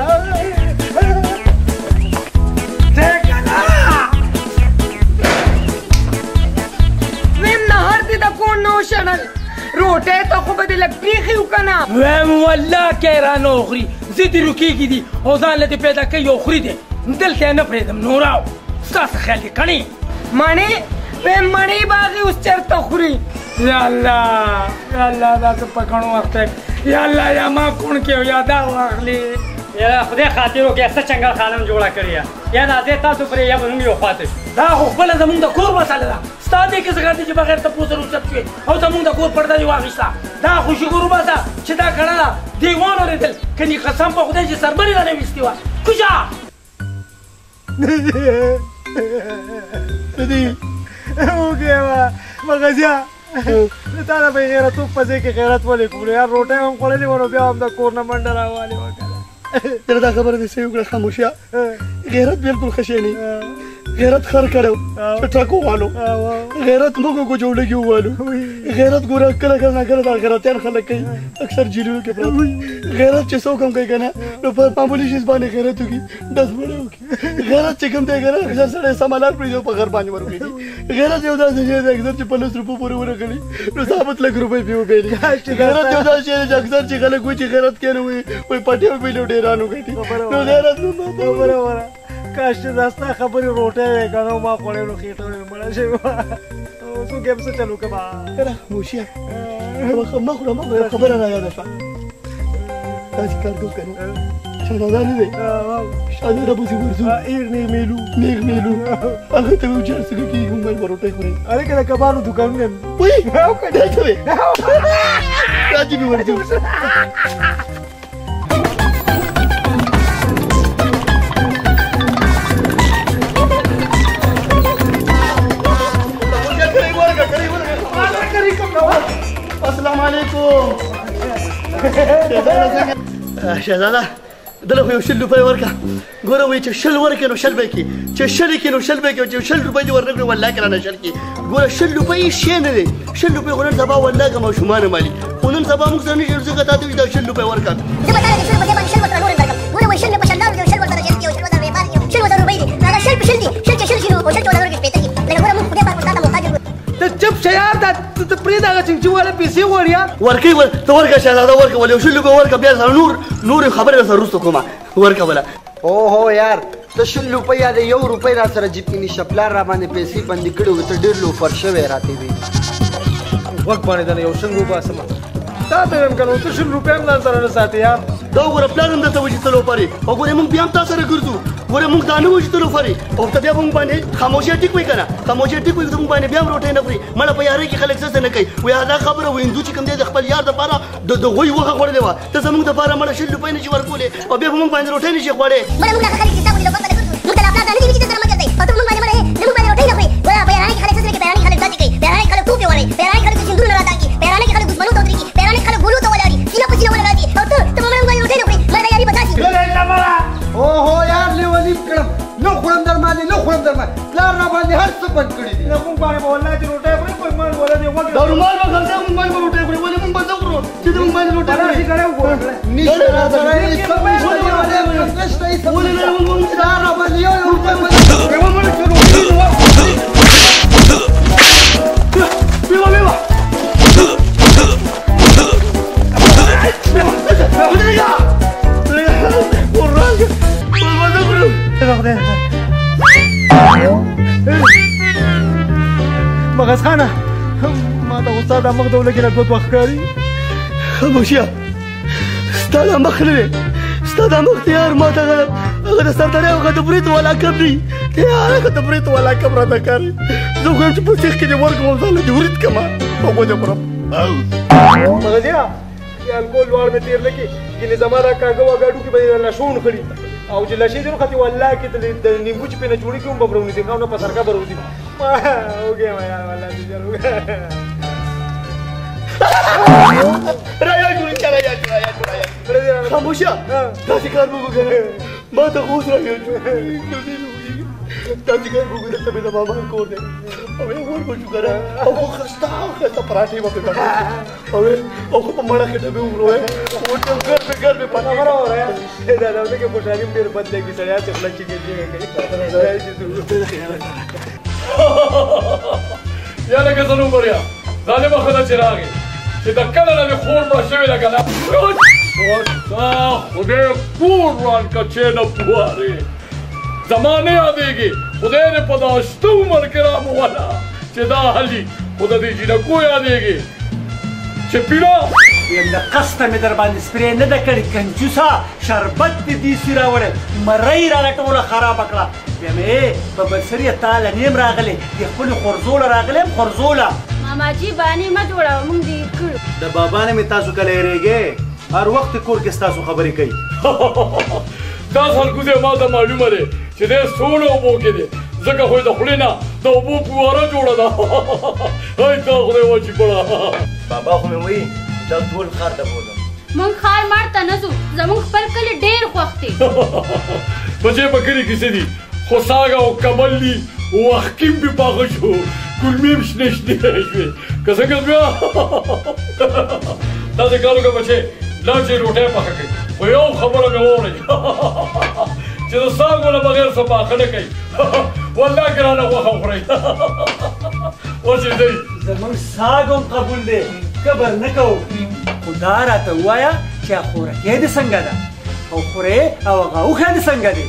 [SPEAKER 2] ځئ که نه
[SPEAKER 1] ویم نهر دې د کور نه وشړل روټۍ ته خو به دې لږ پرېښي و که نه
[SPEAKER 2] ویم والله که یې رانه وخوري زه دې روکېږي دي او ځان له دې پیدا کوي او خوري دی دلته یې نه پرېږدم نوراو ستاسو خیال دی کڼې
[SPEAKER 1] مڼې ویم مڼې به هغې اوس چېرته خوري
[SPEAKER 2] یا الله یا الله دا څه په کڼو وخت دی یا الله یا ما کوڼ کې یا دا واخلي
[SPEAKER 6] یا خدای خاطر وکړې څه چنګل خانه م جوړه کړې یا دا ځای تاسو پرې یا به موږ یو خواته
[SPEAKER 2] دا خو خپله زموږ د کور مسله ده ستا دې کې څه کار دی چې بغیر تپوس رخصت شوې او زموږ د کور پرده دې واخیسته دا خو شکر وباسه چې دا کڼه ده دې واورېدل که دې قسم په خدای چې سربرې رانه ویستې وه کوچه
[SPEAKER 5] ددی وګیا مغزیا تا نه به غیرتوب په ځای کې غیرت ولې کړو یار روټۍ هم خوړلې وه نو بیا هم د کور نه منډه راوالې وه که
[SPEAKER 3] تېره دا خبره دې صحیح وکړه خاموشیا غیرت بالکل ښه شی نه غیرت خر کړی و چې ټک ووالو غیرت موږ کو جوړګي ووالو غیرت ګوره کله کله نه کله دا غیرتیان خلک کوي اکثر جیلونو کې پراته غیرت چې څوک هم کوي که نه نو په معمولي شیز باندې غیرت وکړي ډز وړی وکړي غیرت چې کوم دی که نه اکثر سړی سمالار پرېږدي او په غر باندې ورکړي غیرت یو داسې شی دی اکثر چې په لس روپو پورې ورغلي نو ثابت لږ روپۍ پرې وبېلي غیرت یو داسې شی دی چې اکثر چې خلک وایي چې غیرت کې نه وایي وایي پټې وبېلي او ډېرانو ګټي نو غیرت
[SPEAKER 5] خبره وره کاش چې دا ستا خبرې روټۍ وې که نه ما خوړې نو خېټه مې مړه شوې وه څوک یم څه چل وکړم
[SPEAKER 3] خاموشیه مه خوره مه خوره خبره را یاده شوه داسې کار کوو که نه شهزاده نه دی شهزاده راپسې ورځو
[SPEAKER 5] ایغ نیغ میلو
[SPEAKER 3] نیغ میلو هغه ته وایو چې هر څه کېږي موبایل به روټۍ خورئ
[SPEAKER 5] هلکه د کبانو دوکانونه
[SPEAKER 3] وایي دلته وې راځي مې ورځو السلام علیکم شهزاده دله خو یو شل روپۍ ورکړه ګوره وایي چې شل ورکړې نو شل به یې کړي چې شل یې کړي نو شل به یې کړي چې شل روپۍ دې ورنه کړي والله که رانه شل کړي ګوره شل روپۍ شی نه دی شل روپۍ خو نن سبا والله که ماشومان مالي خو نن سبا موږ سره نه شي ځکه تا ته وایي دا شل روپۍ ورکړه
[SPEAKER 9] زه به تا له شل په دې باندې شل ورته نور درکړم ګوره وایي شل مې په شلدارو کې شل ورته شل کې شل ورته ریبان شل ورته روپۍ دي هغه شل په شل دي شل چې شل شي نو شل چې ورته ورکړي شپېته کړي لکه ګوره موږ خدای پاک ستا ته محتاج یو
[SPEAKER 5] ته چپ شه یار دا ته پرېږده هغه چنچي والا پیسې غواړي یار
[SPEAKER 3] ورکوي ته ورکړه شهزاده ورکړه ولې یو شل روپۍ ورکړه بیا سره نور نور خبرې در سره وروسته کومه ورکړه بله
[SPEAKER 13] اوهو یار ته شل روپۍ یا د یو روپۍ را سره جیب کې نشه پلار را باندې پیسې بندي کړې وې ته ډېر لوفر شوی راته وې
[SPEAKER 5] غوږ باندې دنه یو شل وباسمه تا ته وایم که نو ته شل روپۍ هم ځان سره نه ساتې یار
[SPEAKER 3] دا وګوره پلار هم درته وایي چې ته لوفر یې او ګورې موږ بیا هم تا سره ګرځو ګوره موږ دا نه وایو چې ته لوفر یې او ته بیا به موږ باندې خاموشي ټیک وایي که نه خاموشي ټیک وایي ته موږ باندې بیا هم روټۍ نه خوري مړه په یارۍ کې خلک څه نه کوي وایي دا خبره و هندو چې کوم دی د خپل یار دپاره د غوی وښه خوړلې وه ته زموږ دپاره مړه شل روپۍ نشي ورکولی او بیا به موږ باندې روټۍ نشي خوړی
[SPEAKER 9] مړه موږ نه خلک کیسه وایي لوفر ته موږ ته لا پلا نه دي چې سره مګر دی او ته موږ باندې مړه نه موږ باندې روټۍ نه خوري ولا په یارۍ کې خلک څه کوي په یارۍ خلک ځاتې کوي په یارۍ خلک ټوپې وړي په یارۍ خلک سندور نه راځي په یارۍ خلک دښمنو ته ودرېږي په یارۍ خلک ګولو ته ولاړي سینه په سینه ولاړ او ته ته موږ باندې روټۍ نه خوري مړه یاري به داسې
[SPEAKER 13] اوهو یار لیونی کړم نو خورم در باندې نو خورم در باندې پلار را باندې هر څه بند کړي دي
[SPEAKER 5] موږ باندې به والله چې روټۍ خوري کوئی مال ولا دی وګړه
[SPEAKER 3] دا رومال به خرڅه موږ باندې روټۍ خوري ولې موږ به څه خورو چې موږ باندې روټۍ خوري
[SPEAKER 5] راشي کړه وګوره
[SPEAKER 13] نشته را سره هیڅ څه نشته هیڅ
[SPEAKER 3] ولې نه موږ
[SPEAKER 13] پلار را باندې یو یو روټۍ
[SPEAKER 3] بیوا بیوا
[SPEAKER 5] مغز خانه ما ته استاد دا مخ ته ولګېده دوه دوه ښکاري
[SPEAKER 3] خاموشیه ستا دا مخ نه دی ستا دا مخ یار ما ته هغه د سرداري هغه د برید والا کب دی یار هغه د برید والا کب راته ښکاري زه خو یم چې په سیخ کې دې ورکړم او ځان له دې ورید کړم او ودې خورم
[SPEAKER 5] مغزیه یا الکول لوړ مې تېر نه کړي ګینې زما دا کاږه واګاډو کې به یې لشون کړي او چې لشې دي نو خطي والله کې د نیمبو چې پې نه جوړېږي هم به به راونیسي او نه په سرکه به راوځي وګې ما یار والله دې جل
[SPEAKER 3] رایا جوړې که رایا رایا رایا خاموشه داسې کار به وکړه ما ته اوس رایا داسې کار به وکړه ته مې د ماما کور دی او یې ور به شو که نه او خو ښایسته ښایسته پراټې به پې پټې او خو په مړه کې ډبې وروې وټم ګرمې ګرمې پټې
[SPEAKER 5] خبره واوره دا دا ورته کې خوشحالي ډېر بد لګي سړی چې خوله چیکې کوي
[SPEAKER 10] یا لکه زه نو بریا ظالمه ښځه چې راغې چې د کله نه مې خور مړه شوې ده که نه ستا خدای کور وران که چې نه پوهارې زما نه یادېږي خدای دې په دا شته عمر کې راموله چې دا حلي خو د دې جینکو یادېږي چې پیړه
[SPEAKER 7] ویم د قصده مې در باندې سپرې نه ده کړې کنجوسه شربت دې دیسي راوړی مرۍ رانه ټوله خرابه کړه ویم ای په بسرې تا له نیم راغلی د خپلې خورزوله راغلی یم خورزوله
[SPEAKER 8] ماماجي بانې مه جوړوه موږ دې هېر کړو
[SPEAKER 12] د بابا نه مې تاسو کله هېرېږې هر وخت کور کې ستاسو خبرې کوي
[SPEAKER 10] دا خلکوزې ما ته معلومه دی چې دی سوړو اوبو کې دی ځکه خو یې د خولې نه د اوبو فواره جوړه ده هی تا خدای وچې کړه
[SPEAKER 12] بابا خو مې وایي دا ټول ښار ته بولم
[SPEAKER 8] موږ ښار مار ته نه ځو زموږ خپل کلي ډېر خوښ دی
[SPEAKER 10] بچې په کلي کې څه دي خو ساګه او کبل دي وحکیم پې پاخه شو کلمې هم شنې شنې شوې که څنګه بیا داسې کار وکړه بچې لا چې روټۍ پخه کوي خو یو خبره مې واورئ چې د ساګو نه بغیر څه پاخه نه کوي والله ګرانه غوښه وخورئ اوس یې دی
[SPEAKER 7] زموږ ساګ هم قبول دی کبر نه کوو خو دا راته ووایه چې خوراکۍ دې څنګه ده او خورې او هغه اوښه دې څنګه دی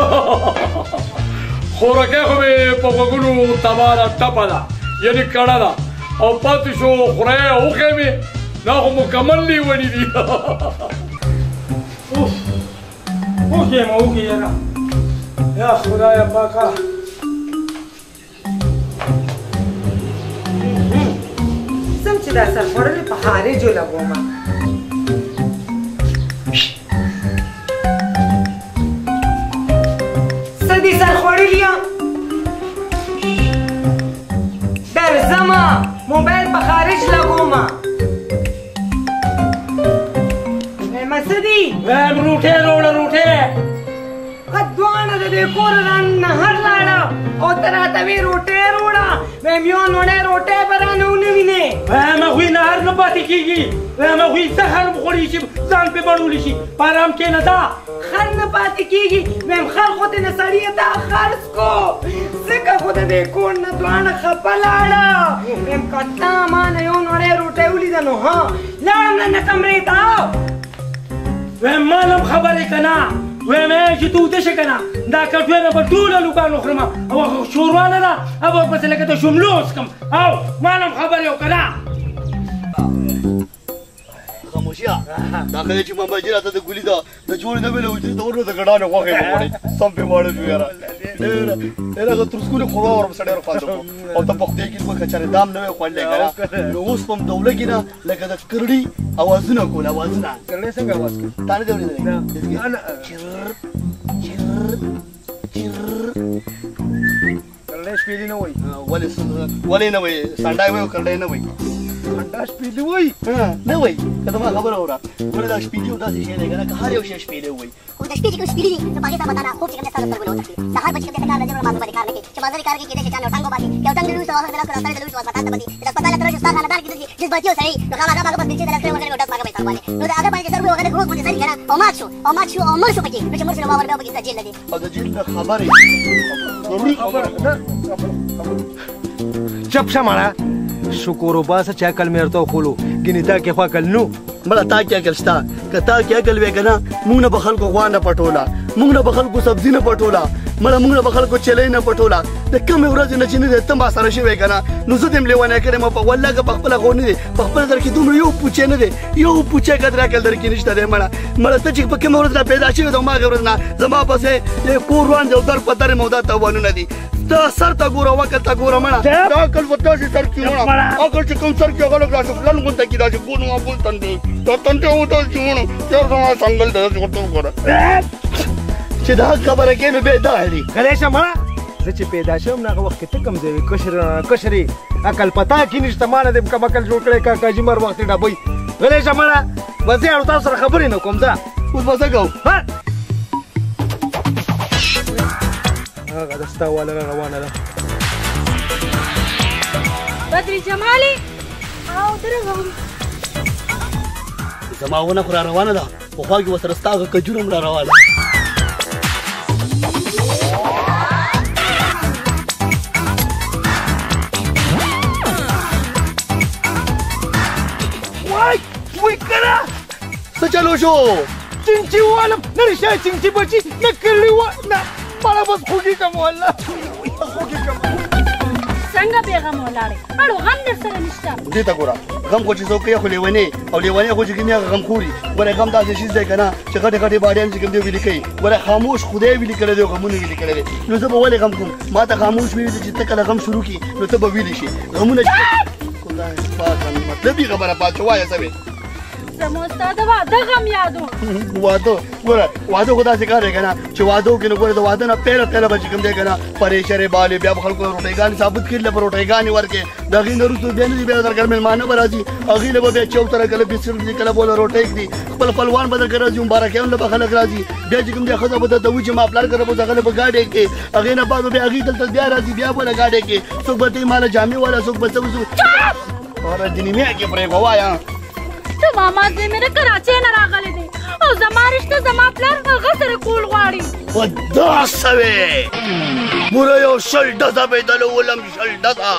[SPEAKER 10] خوراکۍ خو مې په غوږونو تباره ټپه ده یعنې کړه ده او پاتې شو خورۍ او اوښې مې دا خو مکمل لیوني دي
[SPEAKER 5] اوکې ما اوکې یاره یا خدایه پاکه
[SPEAKER 1] سم چې دا سر خوړلې په خارجو لګومه څه دي سر خوړلي درځمه موبایل په خارج لګومه وایم څه دي
[SPEAKER 2] وایم روټۍ راوړه روټۍ
[SPEAKER 1] دوانه د دې کور رانه هر لاړه او ته راته وې روټۍ راوړه وایم یو نوڼۍ روټۍ به رانه ونه وینې
[SPEAKER 2] وایم هغوی نهر نه پاتې کېږي وایم هغوی زهر وخوړي شي ځان پې بړولی شي په ارام کښېنه ده
[SPEAKER 1] خر نه پاتې کېږي وایم خر خو دې نه سړي ته خرڅ کو ځکه خو د دې کور نه دواړه خفه لاړه وایم که تا ما نه یو نوڼۍ روټۍ ولیده نو ها لاړم نن کمرې ته
[SPEAKER 2] وایم ما نه هم خبرې که نه وایم چې ته وده شه که نه دا کټوۍ به ټوله لوګان وخورم او شوروا نه ده او ورپسې لکه د شملو وڅښم او ما نه هم خبرې وکړه
[SPEAKER 3] خاموشیا دا کله چې ماما جی راته د ګولې دا د جوړ نه ویلو چې دا ورته د ګډانه غوښه وړي سم په وړو جو یاره اله غو تر سکول خو ور سره راځو او ته په دې کې په کچره دام نه خوړلې کړه نو اوس په دوله کې نه لکه د کړړی اوازونه کول اوازونه
[SPEAKER 5] کړلې څنګه आवाज کوي
[SPEAKER 3] تانه دی ولې
[SPEAKER 5] انا کړلې شپېلې نه وای
[SPEAKER 3] ولې ولې نه وای سانډای وای کړلې نه وای
[SPEAKER 5] سانډا شپېلې وای
[SPEAKER 3] نه وای کله ما خبر اورا ولې دا شپېلې او داسې شي نه کنه هر یو شي شپېلې وای
[SPEAKER 9] خو د شپې چې کوم شپېلې دي په هغه ته متانه خوب چې کوم څه سره ورولو سهار بچ کې ته کار نه جوړ مازه باندې کار نه کوي چې مازه کار کوي چې چانه ټنګو باندې یو ټنګ لوي سواه نه کړو سره د لوي سواه پتا ته باندې د هسپتال ته راځي ستاسو خاندان کې دي چې بچیو سړی نو هغه هغه بس چې د ډاکټر وغیرہ ډاکټر هغه پیسې باندې نو دا هغه باندې ضرور وغیرہ غوښ باندې سړی کنه او مات شو او مات شو او مر شو پکې چې مر شو باور به کې جیل لګي
[SPEAKER 3] او د جیل خبرې ضروري خبره
[SPEAKER 5] چپ شماړه شکر وباسه چې عقل مې ورته وخولو ګینې تا کې خو عقل نو
[SPEAKER 3] مړه تا کې عقل شته که تا کې عقل وې که نه موږ نه به خلکو غوا نه پټوله موږ نه به خلکو سبزي نه پټوله مړه موږ نه به خلکو چلۍ نه پټوله د کمې ورځې نه چې نه دی ته ما سره شوی که نه نو زه دې م لیونی کړی م په والله که په خپله خو نه دی په خپله در کې دومره یو پوچې نه دی یو پوچې قدر عقل در کې نشته دی مړه مړه ته چې په کومه ورځ نه پیدا شوې د هماغې ورځ نه زما پسې کور روان دی او در په در مو دا تاوانونه دي دا سر ته ګوره وکل ته ګوره مړه دا عقل په داسې سر کې مړه عقل چې کوم سر کې هغه لږ داسې پلن غونته کې داسې ګونو ابول تندې دا تندې وداسې مړه چېر زما څنګل دی داسې ورته وګوره چې دا خبره کوې نو بیا دغه دي
[SPEAKER 5] غلی شه مړه زه چې پیدا شوم نو هغه وخت کې ته کوم ځای وې کشر کشرې عقل پتا کې نشته ما نه دې کم عقل جوړ کړی کاکا جي مر وختې ډبوي غلی شه مړه بس یې تاسو سره خبرې نه کوم ځه
[SPEAKER 3] اوس به څه کوو
[SPEAKER 5] هغه د ستا واله روانه ده
[SPEAKER 8] بدري جمالي او درغم
[SPEAKER 3] زما ونه خو را روانه ده په خوا کې ورسره ستا هغه کجوره هم را روانه
[SPEAKER 5] وای وای کنه
[SPEAKER 3] څه چلو شو
[SPEAKER 5] چینچي والم نه رښتیا چینچي بچي نه کلی و نه مړه بس خوږي کم والله خوږي کم
[SPEAKER 8] څنګه بیغم ولاړې اړو غم در سره نشته
[SPEAKER 3] دې ته ګوره غم خو چې څوک کوي خو لیونی او لیونی خو چې کوي هغه غم خوري ګوره غم داسې شي دی که نه چې غټې غټې باډیان چې کوم دی ویلي کوي ګوره خاموش خدای ویلي کړی دی او غمونه ویلي کړی دی نو زه به ولې غم کوم ما ته خاموش ویلي چې ته کله غم شروع کړي نو ته به ویلي شي غمونه چې خدای پاک مطلبي خبره پاتې وایه څه وې
[SPEAKER 8] زموږ ستا د واده غم یادو
[SPEAKER 3] واده ګوره واده خو داسې کار دی که نه چې واده وکړي نو ګوره د واده نه پهله پهله به چې کوم دی که نه پرې شرې بالې بیا به خلکو روټۍ ثابت کړي له به روټۍ ورکړي د هغې نه وروسته بیا نه دي بیا درګر مېلمانه به راځي هغې له به بیا چوتره کله بسکټ دي کله به له روټۍ ږدي خپل خپلوان به درکه راځي مبارکیانو له به خلک راځي بیا چې کوم دی ښځه به درته وایي چې ما پلار کره به هغه له به ګاډۍ کې هغې نه بعد بیا هغې دلته بیا راځي بیا به له ګاډۍ کې څوک به ته ماله جامې والا څوک به څه اره جنیمې کې پرېږده وایه
[SPEAKER 8] ته ماما دې مې کراچۍ نه راغلی دی او زما رشته زما پلار هغه سره کول غواړي
[SPEAKER 3] خو دا څه وې بوره یو شل ډزه پیدلو ولم شل ډزه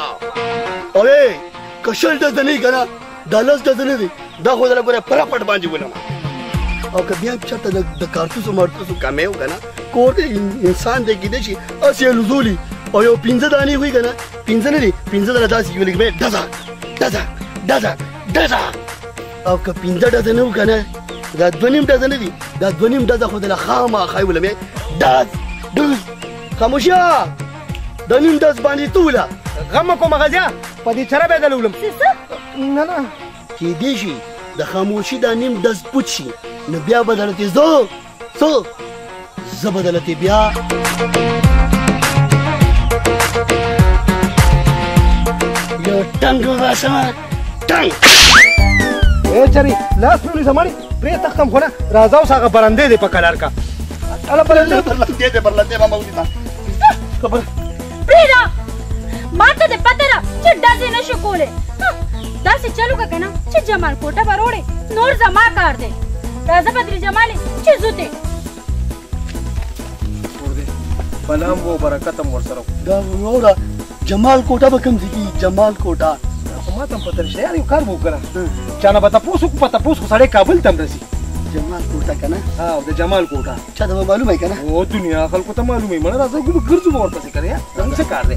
[SPEAKER 3] اوې که شل ډزه نه وي که نه دا لس ډزه نه دي دا خو دله ګوره پره پټ باندې ولم او که بیا چېرته د کارتوسو مارتوسو کمی و که نه کور دی انسان دی کیدای شي هسې یې لزولي او یو پنځه دانې وي که نه پنځه نه دي پنځه دله داسې ویلې کې ډزه ډزه ډزه ډزه او که پنځه ډزه نه و که نه دا دوه نیم ډزه نه دي دا دوه نیم ډزه خو دله خامخا ولم ډز ډز خاموشیا د نیم ډز باندې توله
[SPEAKER 5] غم مه کوم غزیه په دې چره به یې دله ولم
[SPEAKER 3] نه نه کیدای شي د خاموشي دا نیم ډز پوچ شي نو بیا به درته زه څه زه به درته بیا یو ټنګ وباسمه ټنګ
[SPEAKER 5] ای چرې لاس مې ونیسه مړې پرې تختم خو نه راځه اوس هغه برندې دی په کلر کا
[SPEAKER 3] اله برندې برندې دی برندې ما ونیسه خبره
[SPEAKER 8] پرېږده ما ته دې پته ده چې ډزې نه شو کولی داسې چل وکړه که نه چې جمال کوټه به روړې نور زما کار دی راځه بدري جمالې چې ځو ته
[SPEAKER 5] بلا هم و برکت هم ورسره
[SPEAKER 3] دا واوره جمال کوټه به کوم ځای کېږي جمال کوټه
[SPEAKER 5] خو ما ته هم پته نشته یار یو کار به وکړه چا نه به تپوس وکړو په تپوس خو سړی کابل ته هم رسي
[SPEAKER 3] جمال کوټه که نه
[SPEAKER 5] ها د جمال کوټه
[SPEAKER 3] چا ته به معلومه که نه
[SPEAKER 5] او دنیا خلکو ته معلومه وي مړه راځه ګرځو به ورپسې که نه یار زموږ څه کار دی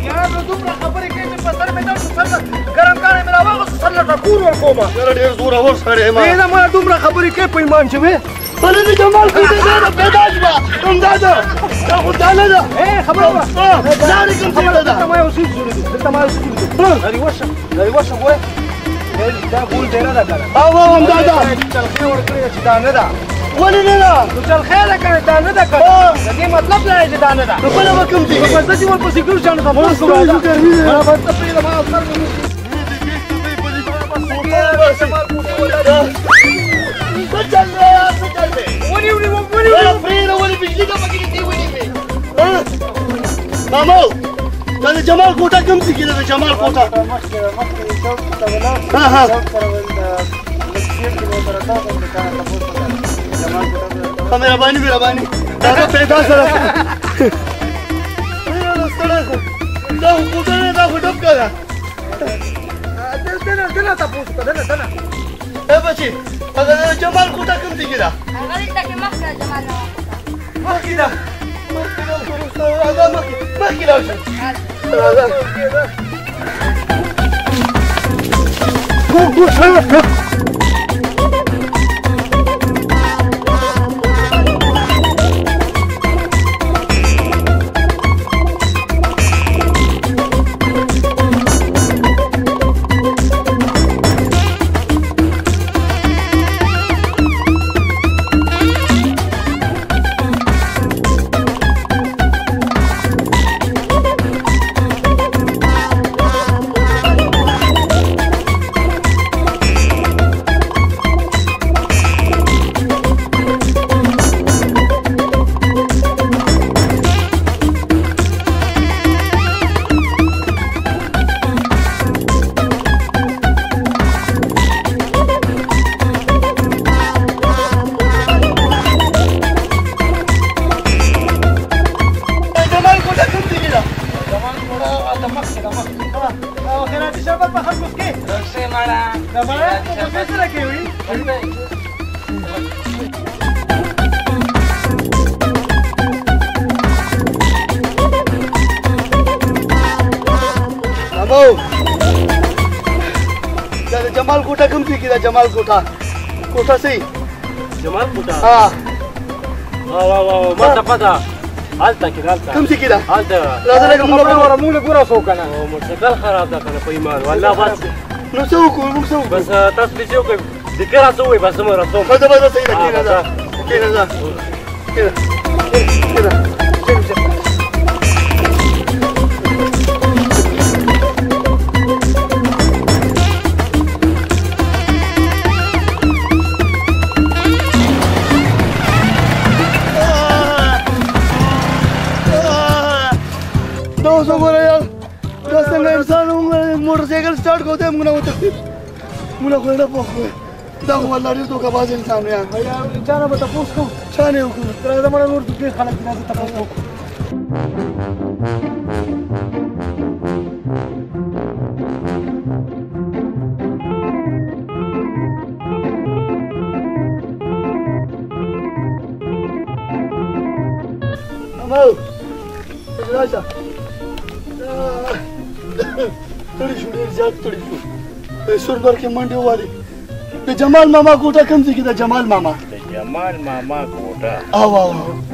[SPEAKER 5] یاره نو دومره خبرې کوي چې په سر مې داسې سر ګرم کاڼی مې راواغوست سر له ټکور ورکومه
[SPEAKER 3] یاره ډېر زورور سړی یم
[SPEAKER 5] پرېږده ما دومره خبرې کوي په ایمان چې وې
[SPEAKER 3] بله د جمال کوټې ځای نه پیدا شوه همدا ده دا خو دا نه ده
[SPEAKER 5] خبره وه
[SPEAKER 3] لارې کوم ځای ته ده
[SPEAKER 5] دلته ما یو څیز ولیدو دلته ما یو څیز ولیدو لرې ورشه لرې ورشه ګورې دا بول ډېره ده که نه
[SPEAKER 3] او او همدا ده
[SPEAKER 5] چلخې ورکړې ده چې دا نه ده
[SPEAKER 3] ولې نه ده
[SPEAKER 5] نو چلخې ده که نه دا نه ده که نه د دې مطلب دا دی چې دا نه ده
[SPEAKER 3] نو بله به کوم ځای
[SPEAKER 5] نو بس داسې ورپسې ګرځه نو تپوس کوم
[SPEAKER 3] ګرمي ده
[SPEAKER 5] ما بس ته پرېږده ما افسر مې
[SPEAKER 3] څه چل دی یار څه چل دی
[SPEAKER 5] ونیو ونیو ونیو
[SPEAKER 3] پرېږده ولې بجلي ته پکې دې ونیوې مامو دا د جمال کوټه کوم ځای کې ده د جمال کوټه ها ها مهرباني مهرباني دا د پیدا سره دا خو کوټه نه دا خو ډبکه ده
[SPEAKER 5] دنه دنه تپوس که دنه دنه
[SPEAKER 3] ای بچي هغه د جمال کوټه کوم ځای کې ده
[SPEAKER 8] هغه دلته کې مخکې ده جمال
[SPEAKER 3] مخکې ده مخکې ده راځه مخکې مخکې لاړ شه راځه जमाल कोटा कम थी कि जमाल कोटा कोटा से
[SPEAKER 5] जमाल कोटा
[SPEAKER 3] हाँ
[SPEAKER 5] वाह वाह वाह मत पता हालता कि हालता
[SPEAKER 3] कम थी कि
[SPEAKER 5] हालता
[SPEAKER 3] राजा का मुंडा
[SPEAKER 5] ورا مونږ ګورا سو کنه او موټرسایکل خراب ده کنه په ایمان والله بس
[SPEAKER 3] نو څو کو موږ څو
[SPEAKER 5] بس تاسو به څو کوي ذکر راځوي بس مو راځو
[SPEAKER 3] خدای به صحیح راکې نه ده کې نه ده کې کې मोटरसाइकिल स्टार्ट होते हैं मुना होते मुना खोलना पोखो दा को वाला रे तो का बाज इंसान यार यार जाना बता पोस को छाने को तेरा जमाना नूर तो के खाना पीना से तपस को अमो राजा थोड़ी शुरू ज्यादा थोड़ी शुरू सुरबर के मंडी वाली ते जमाल मामा कोटा कम से किधर जमाल मामा
[SPEAKER 4] जमाल मामा कोटा
[SPEAKER 3] आओ आओ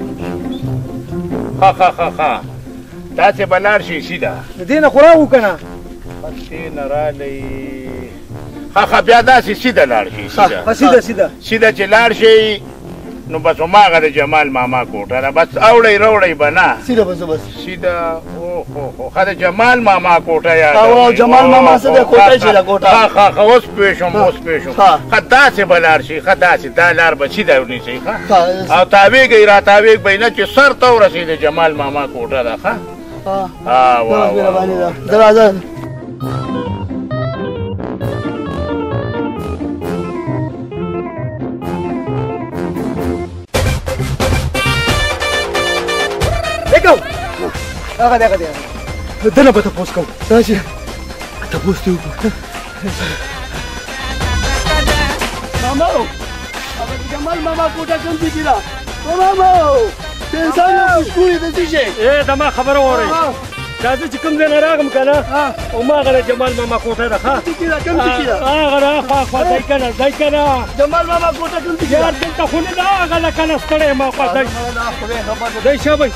[SPEAKER 4] हा हा हा हा تاسې به لاړ شئ سیده
[SPEAKER 5] د دې نه خو راوو که نه
[SPEAKER 4] دې نه رالی ښه ښه بیا داسې سیده لاړ شئ سیده
[SPEAKER 5] سیده سیده
[SPEAKER 4] سیده چې لاړ شئ نو بس هماغه د جمال ماما کوټه ده بس اوړئ روړئ به نه
[SPEAKER 3] سیده بس بس
[SPEAKER 4] سیده اوهو ښه د جمال ماما کوټه یاد
[SPEAKER 3] او جمال ماما څه ده کوټه چې ده کوټه
[SPEAKER 4] ښه ښه ښه اوس پوه شوم اوس پوه شوم ښه داسې به لاړ شئ ښه داسې دا لار به سیده ونیسئ ښه او تاویږئ را تاویږ نه چې سر ته ورسئ د جمال ماما کوټه ده ښه ها واه
[SPEAKER 3] مهرباني ده درازه
[SPEAKER 5] देखो هغه دغه دی دنه به تاسو کوم
[SPEAKER 3] راځي تاسو ته ماما او جمال ماما کوټه کوم دي کیلا ماما ته انسان شکوري د دې شي
[SPEAKER 5] اے دما خبر اوري
[SPEAKER 4] راځه چې کوم ځای نه راغلم که نه او ما هغه د جمال ماما کوټه ده ښه
[SPEAKER 3] کوم ځای ده
[SPEAKER 4] هغه را خوا خوا ځای که نه ځای که نه
[SPEAKER 3] جمال ماما کوټه کوم ځای
[SPEAKER 4] یار دلته خو نه ده هغه لکه نه ستړی یم خوا ځای ځای شابئ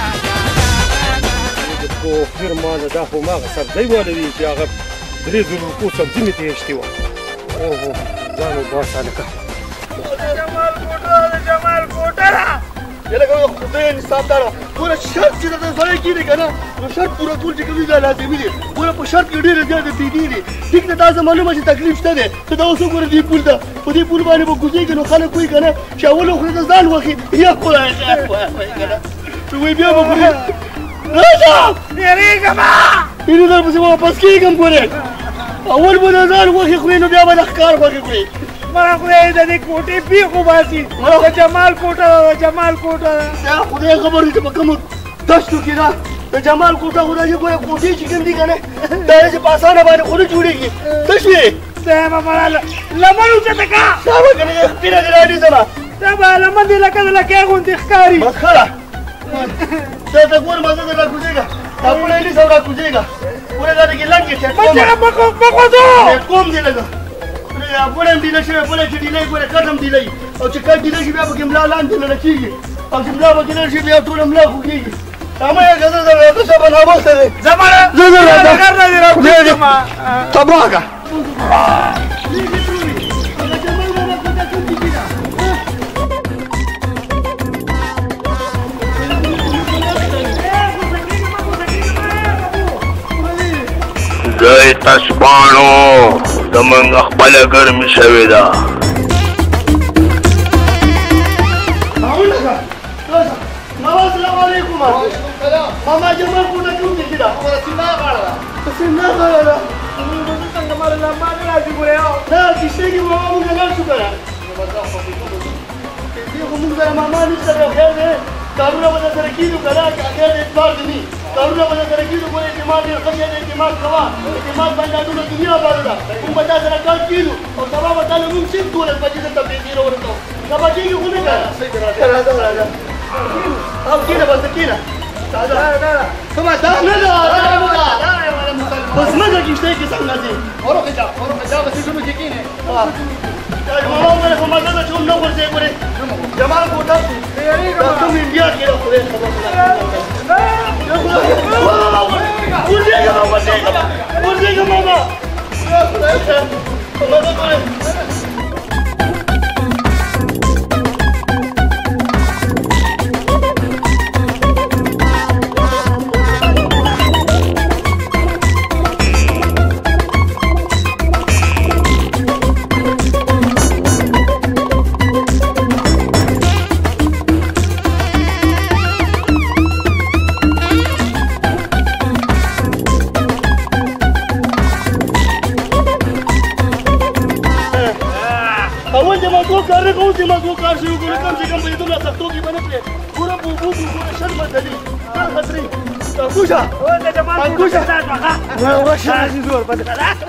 [SPEAKER 4] خیر ماله دا خو هماغه سبزۍ والا وي چې هغه درې زره روپو سبزي مې ته ایښتې وه اوهو ځان وباسه هلکه
[SPEAKER 3] جمال کوټه ده جمال کوټه ده یلکه خدای انصاف داره پوره شرط چې درته سړی کېږي که نه نو شرط پوره کول چې کوي دا لازمي دي پوره په شرط کې ډېره زیاته پیدي دي ټیک ده دا زه معلومه چې تکلیف شته دی ته دا اوس وګوره دې پول ته په دې پول باندې به کوزېږي نو خلک وایي که نه چې اول خورې ته ځان وخي یا خدای خیر وایي که نه نو وایي بیا به خورې راشه
[SPEAKER 2] یېرېږم
[SPEAKER 3] اینو در پسې واپس کېږم ګورې اول به د ځان غوښې خورې نو بیا به د ښکار غوښې خورې
[SPEAKER 2] مړه خدای د دې کوټې پیښ وباسي د جمال کوټه ده د جمال کوټه ده
[SPEAKER 3] دا خدای خبر دی چې په کومو دشتو کې ده د جمال کوټه خو دا چې ګوره کوټې چې کوم دي که نه دا چې په اسانه باندې خو نه جوړېږي تش وې
[SPEAKER 2] دا به مړه لمن اوچته که
[SPEAKER 3] دا به که نه سپینه دې راډي زما
[SPEAKER 2] دا به لمن دې لکه د لکۍ غوندې ښکاري
[SPEAKER 3] بس ښه ده دا ته ګوره مزه ده راکوزېږه دا پوله نیسه او راکوزېږه پوره دا دکې لنډ کې سیټ کوم دې لږه پوله هم ډیله شوې پوله چې ډیله یې ګوره کټ هم ډیله وي او چې کټ ډیله شي بیا پکې ملا لاندې نه کېږي او چې ملا پکې نه شي بیا ټوله ملا خوږېږي رامه یې که زه زه راته شبه ناموسته دی
[SPEAKER 2] زمانه
[SPEAKER 3] زه زه راته
[SPEAKER 2] خدای دې
[SPEAKER 3] تباه که
[SPEAKER 14] زه تاسو باڼو زمونږ خپله ګرمي شوې ده
[SPEAKER 3] ماما السلام علیکم ماما جمال کوټه کوم ځای کې ده سیمه غاړه ده سیمه غاړه ده
[SPEAKER 2] څنګه ماله لمبا نه راځي ګورې
[SPEAKER 3] نه کښتۍ کې ماما مونږ لاړ شو که نه کښتۍ خو مونږ سره ماما نشته دی خیر دی کارونه به درسره کېږو که نه خیر دی اعتبار دې نه کارونه به درسره کېږو ګوره اعتماد ډېر ښه شی دی اعتماد کوه اعتماد باندې دا ټوله دنیا آباده ده مونږ به تا سره کار کېږو او سبا به تا له مونږ صرف دولس بجې دلته پیسې راورسوو سبا کېږي خو نه که راځه راځه او کېنه بس کېنه کومه دا نه ده په ځمکه کښتۍ کې څنګه ځي
[SPEAKER 5] ورخېږه ورخېږه بسې ټولو کې کېنې
[SPEAKER 3] ماما وویل خو مزه ده چې هم نه غورځې ګورې جمال کوټه دا کوم انډیا کې ده خدای خبر ورځېږه ورځېږه ورځېږه ماما خدای خیر مزه ګورې کار کوو چې موږ کار شروع کړو کم سے کم به دومره سختو کې به نه کړې پوره بوبو ګوره شل بدلي ټول خطرې انګوشه انګوشه ورشه راځي زور بد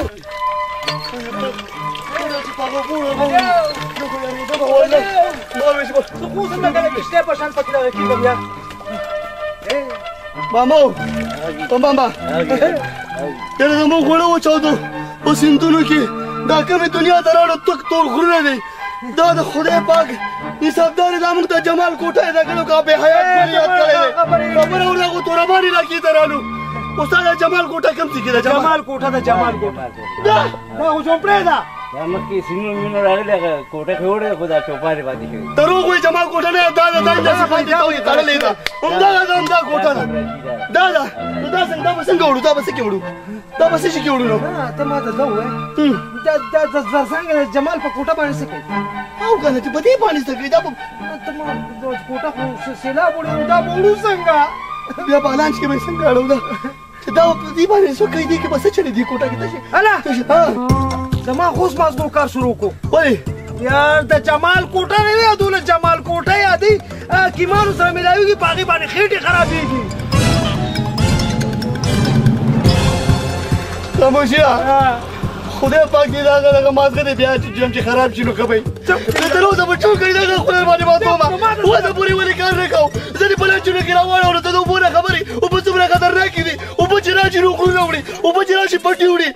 [SPEAKER 3] مامو ماما تېره زموږ غوړه وچاودو په سیندونو کې دا کومې دنیا ته راوړو تک تور غرونه دی دا د خدای پاک حسابدار دا موږ ته جمال کوټه یې راکړو که بې حیات کلي یاد کړی دی خبره ورته خو توربانې راکې ته رالو استاد جمال کوټه کوم ځای کې ده
[SPEAKER 7] جمال کوټه ده جمال کوټه
[SPEAKER 3] دا دا خو جومپړی ده
[SPEAKER 7] دا مخکې سیمونو وینو راغلی هغه کوټه کې وړی خو دا چوپارې پاتې شوي
[SPEAKER 3] دروغ وایي جمال کوټه نه دا ده دا داسې باندې تا وایي تړلې ده همدغه ده همدا کوټه ده دا ده نو دا څنګه دا به څنګه وړو دا به څه کې وړو دا به څه شي کې وړو نو
[SPEAKER 5] ته ما ته دا ووایه دا دا څنګه جمال په کوټه باندې څه کوي
[SPEAKER 3] او که نه چې په دې باندې څه کوي دا به
[SPEAKER 5] ته ما کوټه خو سیلاب وړي نو دا به وړو څنګه
[SPEAKER 3] بیا په لانچ کې به یې څنګه اړو ده چې دا په دې باندې څه کوي دې کې به څه چلې دې کوټه کې ته شي
[SPEAKER 5] هله زما خوس مازګو کار شروع کو
[SPEAKER 3] ولې
[SPEAKER 5] یار د جمال کوټه نه یادونه جمال کوټه یادي کیمانو سره ملاویږي په هغې باندې خېټې خرابېږي
[SPEAKER 3] خاموشیا خدای پاک دې دا هغه مازغه دې بیا چې جام چې خراب شي نو ښه به وي تر اوسه به ټول کړي دا خدای باندې ماتومه اوسه پورې ولې کار نه کوو زه دې په لانجونو کې راواړم نو ته د اوبو نه خبرې اوبه څومره خطرناکې دي اوبه چې راشي نو غرونه وړي اوبه چې راشي پټي وړي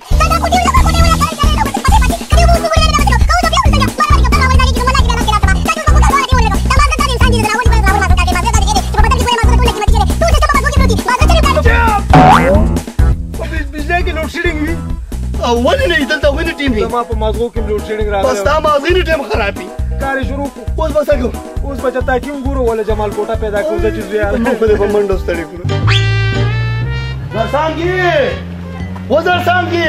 [SPEAKER 3] ولې نه دلته ولې ټیم دی
[SPEAKER 5] زما په مازغو کې لوډ شیډینګ راغلی
[SPEAKER 3] بس دا مازغې نه ټیم خراب وي
[SPEAKER 5] کار یې شروع کړو
[SPEAKER 3] اوس به څه کوو
[SPEAKER 5] اوس به چتا کیم ګورو ولا جمال کوټه پیدا کړو چې زوی
[SPEAKER 3] موږ به په منډو ستړي کړو زرسانګي و زرسانګي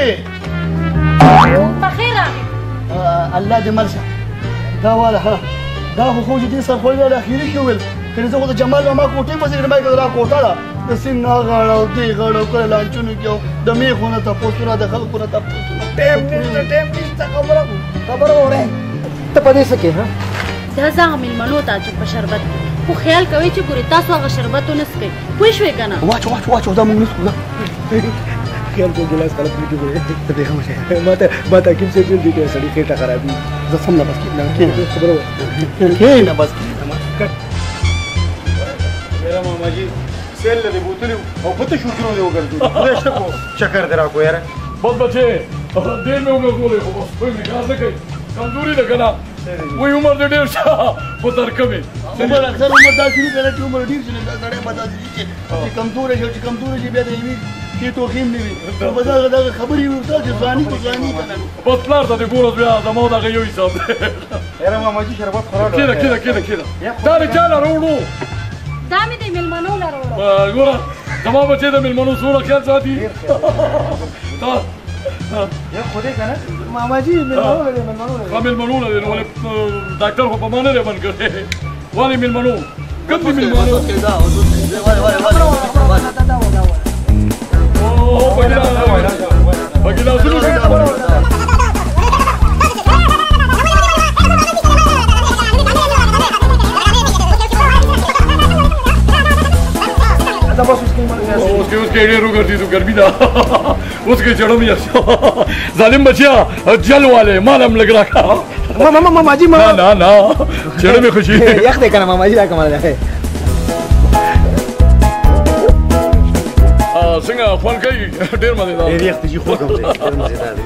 [SPEAKER 8] بخیر راغی
[SPEAKER 3] الله دې مرشه دا والا ها دا خو خو دې سر خو له اخیری کې ویل کله زه خو د جمال ما کوټې په ځای کې را کوټه ده د سین نه غاړه او دې غاړه کړه لانچونو کې د میخونه تاسو را د خلکو نه تاسو ټیم نشته ټیم نشته خبره خبره وره ته پدې سکه ها
[SPEAKER 8] دا ځم ملمنو ته چې په شربت خو خیال کوي چې ګوري تاسو هغه شربت ونه سکي پوه شوې کنه
[SPEAKER 3] واچ واچ واچ دا موږ نسکو خیال کو ګلاس کله پټې کوي ته به هم شه ماته ماته کوم څه دې دې سړی خېټه خرابې زه سم نه بس کې نه خبره کې نه بس
[SPEAKER 12] میرا ماما جی سیل لدی بوتلی او پته شو کړو دی وګرځو خدای شکو چکر درا کو یاره
[SPEAKER 10] بس بچې دې مې وګورې خو بس په نگاه نه کوي کمزوري ده کنه وای عمر دې ډېر شه په ترکمه
[SPEAKER 3] عمر اکثر عمر دا چې کنه چې عمر ډېر شي دا سړی ماته دي چې کمزور شي چې کمزور شي بیا دې وی کې توخیم نه وي په دا دا خبرې ورته چې ځاني کو ځاني کنه
[SPEAKER 10] بس پلار ته دې ګورځ بیا زمو دا یو حساب
[SPEAKER 12] یاره ماما جی شربت خراب
[SPEAKER 10] کېده کېده کېده کېده دا رجاله وروړو
[SPEAKER 8] دا مې د ملمنو لاره
[SPEAKER 10] ګوره زما بچې د ملمنو سوره خیال ساتي
[SPEAKER 12] یا خودی کنه
[SPEAKER 5] ماما جی ملمنو لري ملمنو لري
[SPEAKER 10] ملمنو لري ولې ډاکټر خو په ما نه دی بند کړی ولې ملمنو کوم دي ملمنو او بګلا بګلا سلو उसके उसके एरिया रो करती तो गर्मी था उसके चढ़ो में जालिम बचिया जल वाले मालम लग रहा था
[SPEAKER 5] मामा मामा माजी मामा
[SPEAKER 10] ना ना चढ़े में खुशी
[SPEAKER 5] याक देखा ना मामा जी ला कमाल है
[SPEAKER 10] आ सिंगा फोन कई ढेर मजेदार
[SPEAKER 12] ये याक जी खो कम से ढेर मजेदार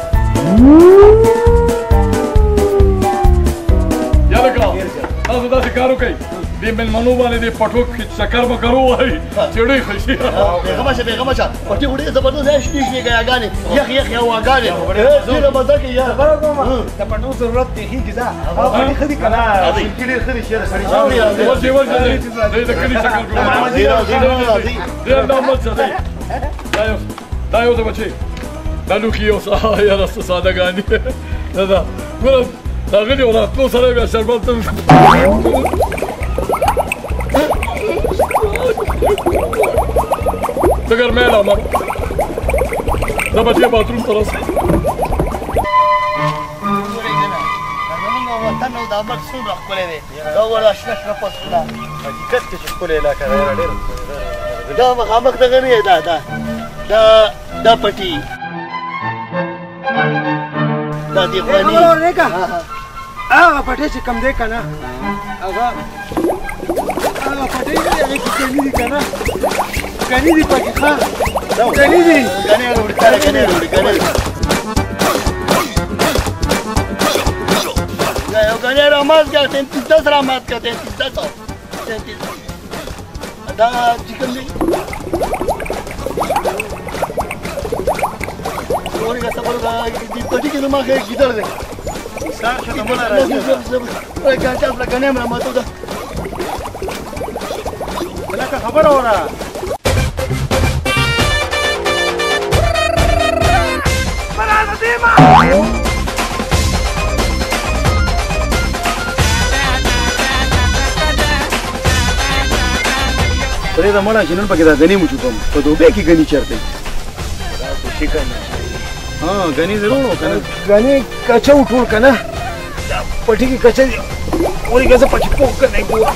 [SPEAKER 10] या लगा आज दासी कारो कई دې ملمنو باندې دې پټو کې چکر به کرو وای چړې خشي
[SPEAKER 3] بیغمه شه بیغمه شه پټي وړي زبردست هیڅ نشي غاګانې یخ یخ یو غاګانې دې مزه کې یار
[SPEAKER 5] خبره کوم د پټو ضرورت دی هیڅ ځا او پټي خدي کنا
[SPEAKER 12] کړي خري شه سړي
[SPEAKER 10] ورځي ورځي دې د کلی چکر کوي دې دا مت څه دی دا یو دا یو د بچي دا لو کې یو یا راست ساده غاني دا دا ګور دا غلي ولا نو سره بیا شربت Tegar mela mar. Da bachie bathroom taras.
[SPEAKER 3] وطن او دا مقصود راخولې دی دا ور آشنا شنه پسونه
[SPEAKER 12] حقیقت کې چې خپل علاقه ډېر
[SPEAKER 3] دا مخامخ دغه نه دا دا دا دا پټي دا دی خواني
[SPEAKER 5] خبره کا هغه پټي چې کم دی کنه هغه هغه پټي دی هغه کې کني دی کنه کني دی پکې ښه کني دی
[SPEAKER 3] کني وروړي کني وروړي کني Yo ganero más que tentista dramat que tentista to. Tentista. Da chicken ni. Ori ka sabor da di pati ke numa ke gidar de. Sar shata mala ra. Oi ka ta la ganem ra mato da.
[SPEAKER 12] Bala ka khabar ho raha.
[SPEAKER 5] Para Nadima.
[SPEAKER 12] پرې دا مړه چې نن پکې دا غني مو چوکم په دوبه کې غني چرته
[SPEAKER 5] دا خوشي کنه
[SPEAKER 12] ها غني ضرور کنه
[SPEAKER 5] غني کچو ټول کنه دا پټي کې کچې اوري غزه پچ پوک کنه ګوا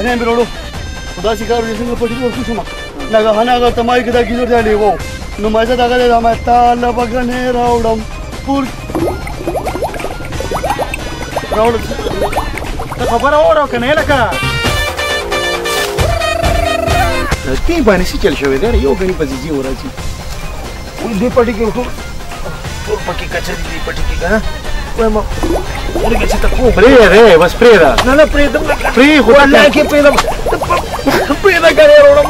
[SPEAKER 3] نه مې وروړو خو داسې کار وکړې څنګه پټي ورکو شوم ناګهانه هغه تمایي کې دا ګیزر دی لیوه نو ما زه دغه دی ما تاله به ګنې راوړم پور راوړم
[SPEAKER 5] ته خبره واوره که نه لکه دې باندې څه چل شوی دی یو ګني په ځي ورځي اوس دې پټي کې ټول ټول پکې کچري دې پټي کې که نه وایم ورګه چې ته کوم پرېږدې بس پرېږده نه نه پرېږدم پرېښو والله کې پرېږدم پرېږده ګنې راوړم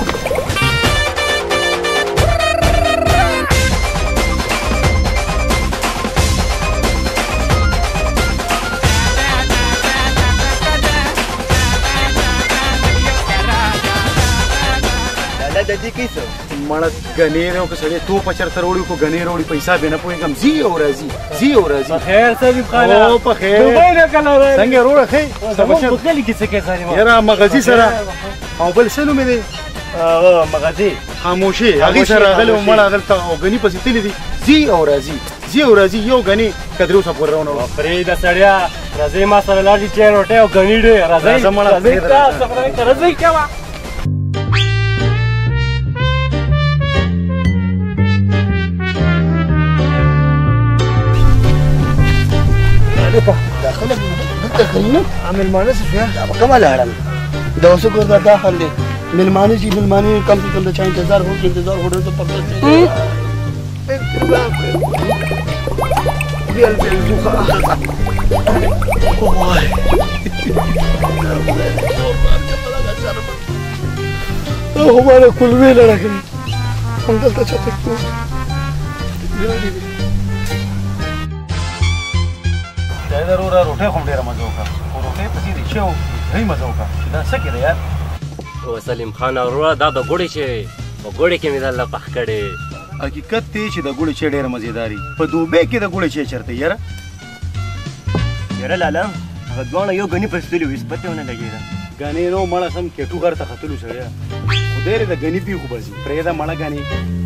[SPEAKER 12] د دې کیسه مړه غنیر او کسړې تو پچر تروړي کو غنیر وړي پیسې به نه پويګم زی او راځي زی او راځي
[SPEAKER 5] خیر صاحب خاله
[SPEAKER 12] او په خیر
[SPEAKER 5] دوبای نه کله
[SPEAKER 12] څنګه وروړه خې
[SPEAKER 5] سمون بوتلې کیسه کې ساري
[SPEAKER 12] یاره مغازي سره او بل سنو مې دي
[SPEAKER 5] هغه مغازي
[SPEAKER 12] خاموشي هغه سره غلو مړه دلته او غني پسې تللی دي زی او راځي زی او راځي یو غني کدرو څه پورونه
[SPEAKER 6] فرې د سړیا راځي ما سره لاړی چې روټه او غني دې راځي راځي تاسو خبره راځي کوا
[SPEAKER 3] دا خلک دلته کوي نو مېلمانه څه شوه دا به کومه لاړل دا اوس کور دا دا حال دی مېلمانه چې مېلمانه کم سے کم د چا انتظار وکړي انتظار وکړي ته پکړه بیل بیل زوخه وای او هغه کولوي لړکې هم دلته چاته کوي
[SPEAKER 12] دا ضروره روټه کوم ډیره مزه وکړه او روټه پسې دي چې هی مزه وکړه دا څه کې یار
[SPEAKER 6] او سلیم خان اورا دا د ګوړې چې په ګوړې کې مې د الله پخ کړي
[SPEAKER 12] حقیقت دی چې د ګوړې چې ډیره مزیداری په دوبه کې د ګوړې چې چرته یاره
[SPEAKER 6] یاره لالا هغه دوانه یو غني پستلې وې پته ونه لګیدا
[SPEAKER 12] غني نو مړه سم کېټو غر ته ختلو سړیا خدای دې د غني پی خو بسي پرې دا مړه غني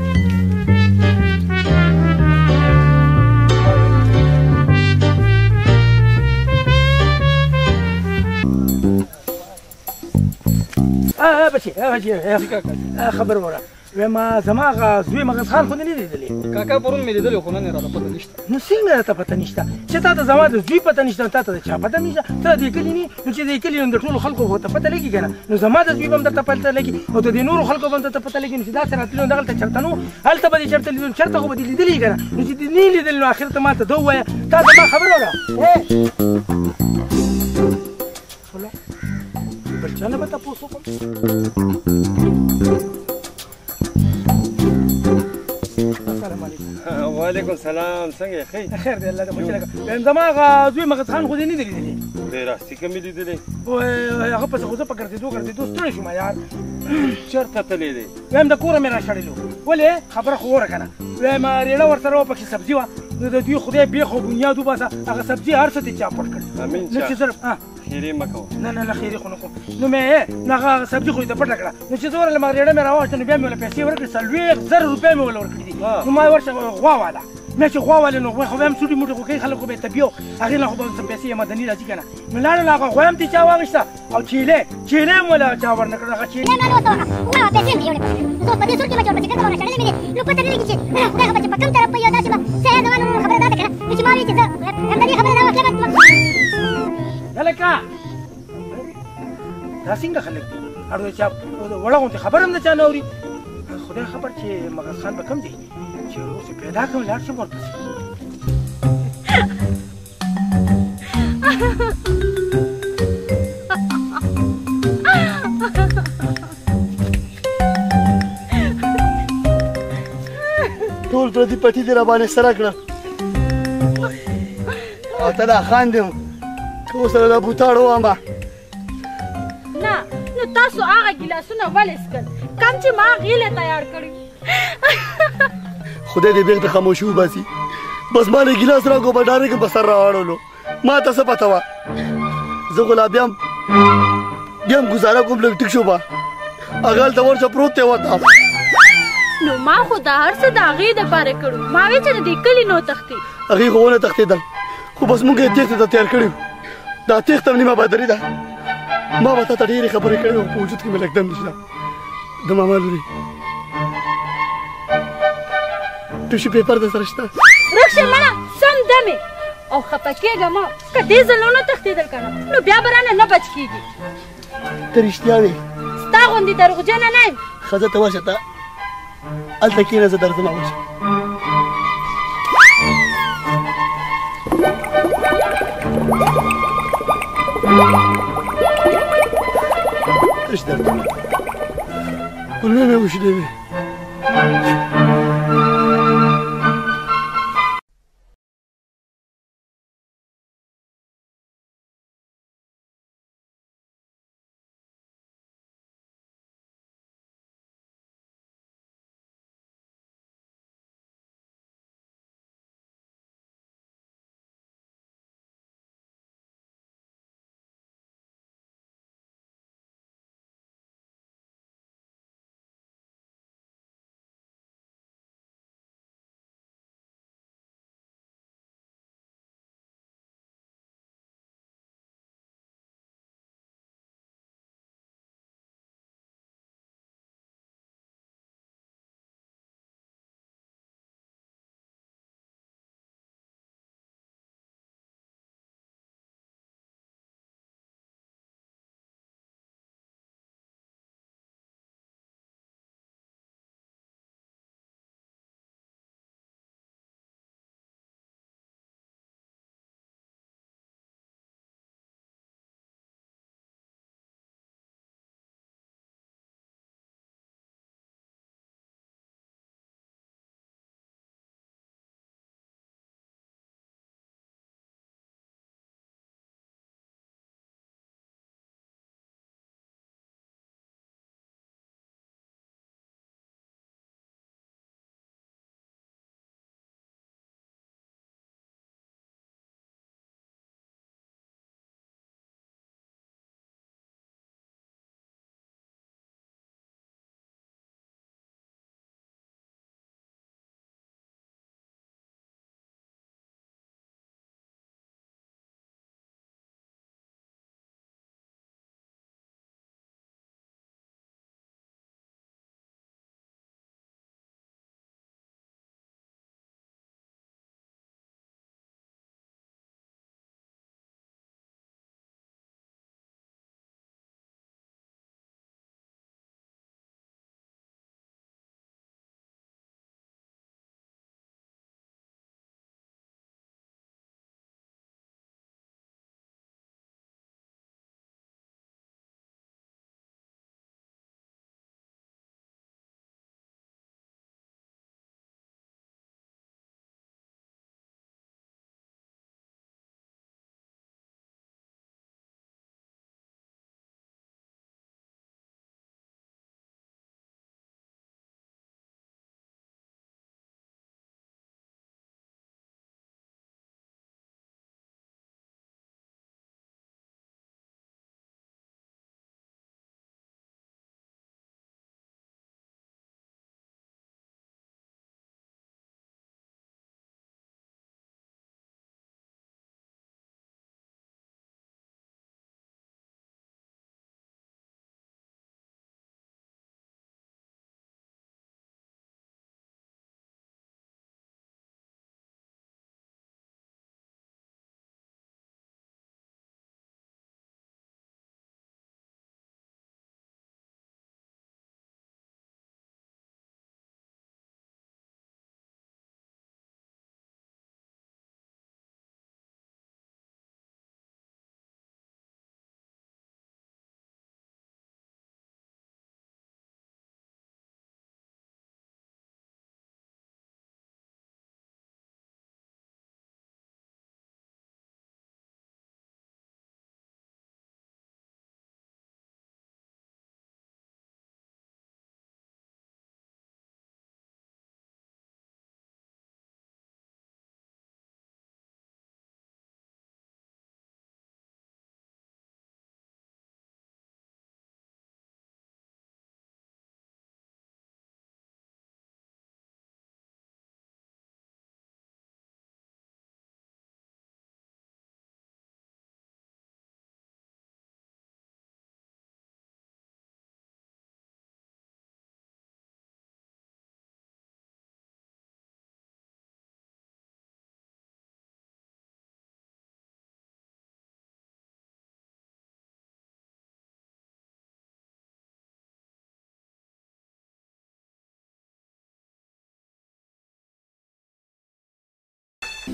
[SPEAKER 5] اه بچي اه بچي خبر وره وما زما غا زوی مغز خان خو نه لیدلې
[SPEAKER 6] کاکا پرون مې لیدل خو نه راته پته نشته
[SPEAKER 5] نو څنګه راته پته نشته چې تا ته زما د زوی پته نشته تا ته چا پته نشته ته دې کلی نه نو چې دې کلی د ټولو خلکو هو ته پته لګي کنه نو زما د زوی هم درته پته لګي او ته د نورو خلکو هم درته پته لګي نو چې دا سره تلون دغه چرته نو هلته به دې چرته لیدل چرته خو به دې لیدلې کنه نو چې دې نه لیدل نو اخر ته ما ته دوه وایه تا زما خبر وره بل چا نه به تپوس وکړم
[SPEAKER 6] وعلیکم السلام څنګه ښه
[SPEAKER 5] خیر دی الله دې خوشاله کړي زما هغه زوی مغز خان خو دې نه دی لیدلی
[SPEAKER 6] دی راستي که مې لیدلی
[SPEAKER 5] هغه پسې خو زه په ګرځېدو ګرځېدو ستړی شوم یار
[SPEAKER 6] چېرته تللی دی
[SPEAKER 5] وایم د کوره مې راشړلو ولې خبره خو وره که نه وایم ریړه ورسره وه پکښې سبزي وه نو د دوی خدای بېخ او بنیاد وباسه هغه سبزي هر څه دې چا پټ کړي
[SPEAKER 6] امین
[SPEAKER 5] نو چې زه
[SPEAKER 6] خیرې مه کوه
[SPEAKER 5] نه نه نه خیرې خو نه کوم نو مې نو هغه سبزي خو دې پټه کړه نو چې زه ورغلم ریړه مې راواخېسته نو بیا مې ورله پیسې ورکړې څلوېښت زره روپۍ مې ورله ورکړي دي نو ما ورشه غوا واله مې چې غوا والې نو غوا خو به هم سوټي موټي خو کوي خلک خو به یې طبیو هغې نه خو به څه پیسې مدني راځي که نه نو لاړه نو هغه غوا هم دې چا واخېسته او چیلې چیلې هم وله چا ورنه کړه هغه چیلې هلکه دا څنګه خلک دي اړو چا وړه غوندې خبر هم د چا نه اوري خدای خبر چې مغز خان به کم دی چې اوس پیدا کړم لاړ شم ورپسې
[SPEAKER 3] ټول پردي پټي دې راباندې سره کړه او ته دا خاندې که اوس سره دا بوتاړ وواما
[SPEAKER 8] نه نو تاسو هغه ګیلاسونه ولې څښل کوم چې ما غیله تیار کړي
[SPEAKER 3] خدای دې بیرته خاموشي وباسي بس ما نه ګیلاس راکړو په ډارې کې به سر راواړولو ما ته څه پته وه زه خو لا بیا هم بیا هم ګزاره کوم لږ ټیک شو به هغه هلته ورشه پروت دی ورته
[SPEAKER 8] نو ما خو دا هر څه د هغې دپاره کړو ما وې چې د دې کلي نو تښتې
[SPEAKER 3] هغې خو ونه تښتېدل خو بس موږ یې تېښتې ته تیار کړي دا تېښته هم نیمه بدري ده ما به تا ته ډېرې خبرې کړې وې په وجود کې مې لږ دم نشته د ماما لورې ټوشي پیپر در سره شته
[SPEAKER 8] رخصه مړه سم دمې او خفه کېږه مه که دې ځل ونه تښتېدل که نه نو بیا به رانه نه بچ کېږي
[SPEAKER 3] ته رښتیا وې
[SPEAKER 8] ستا غوندې دروغجنه نه یم
[SPEAKER 3] ښځه ته ورشه ته هلته کښېنه زه درځم اوس تش درته کولمې مې وشلې وې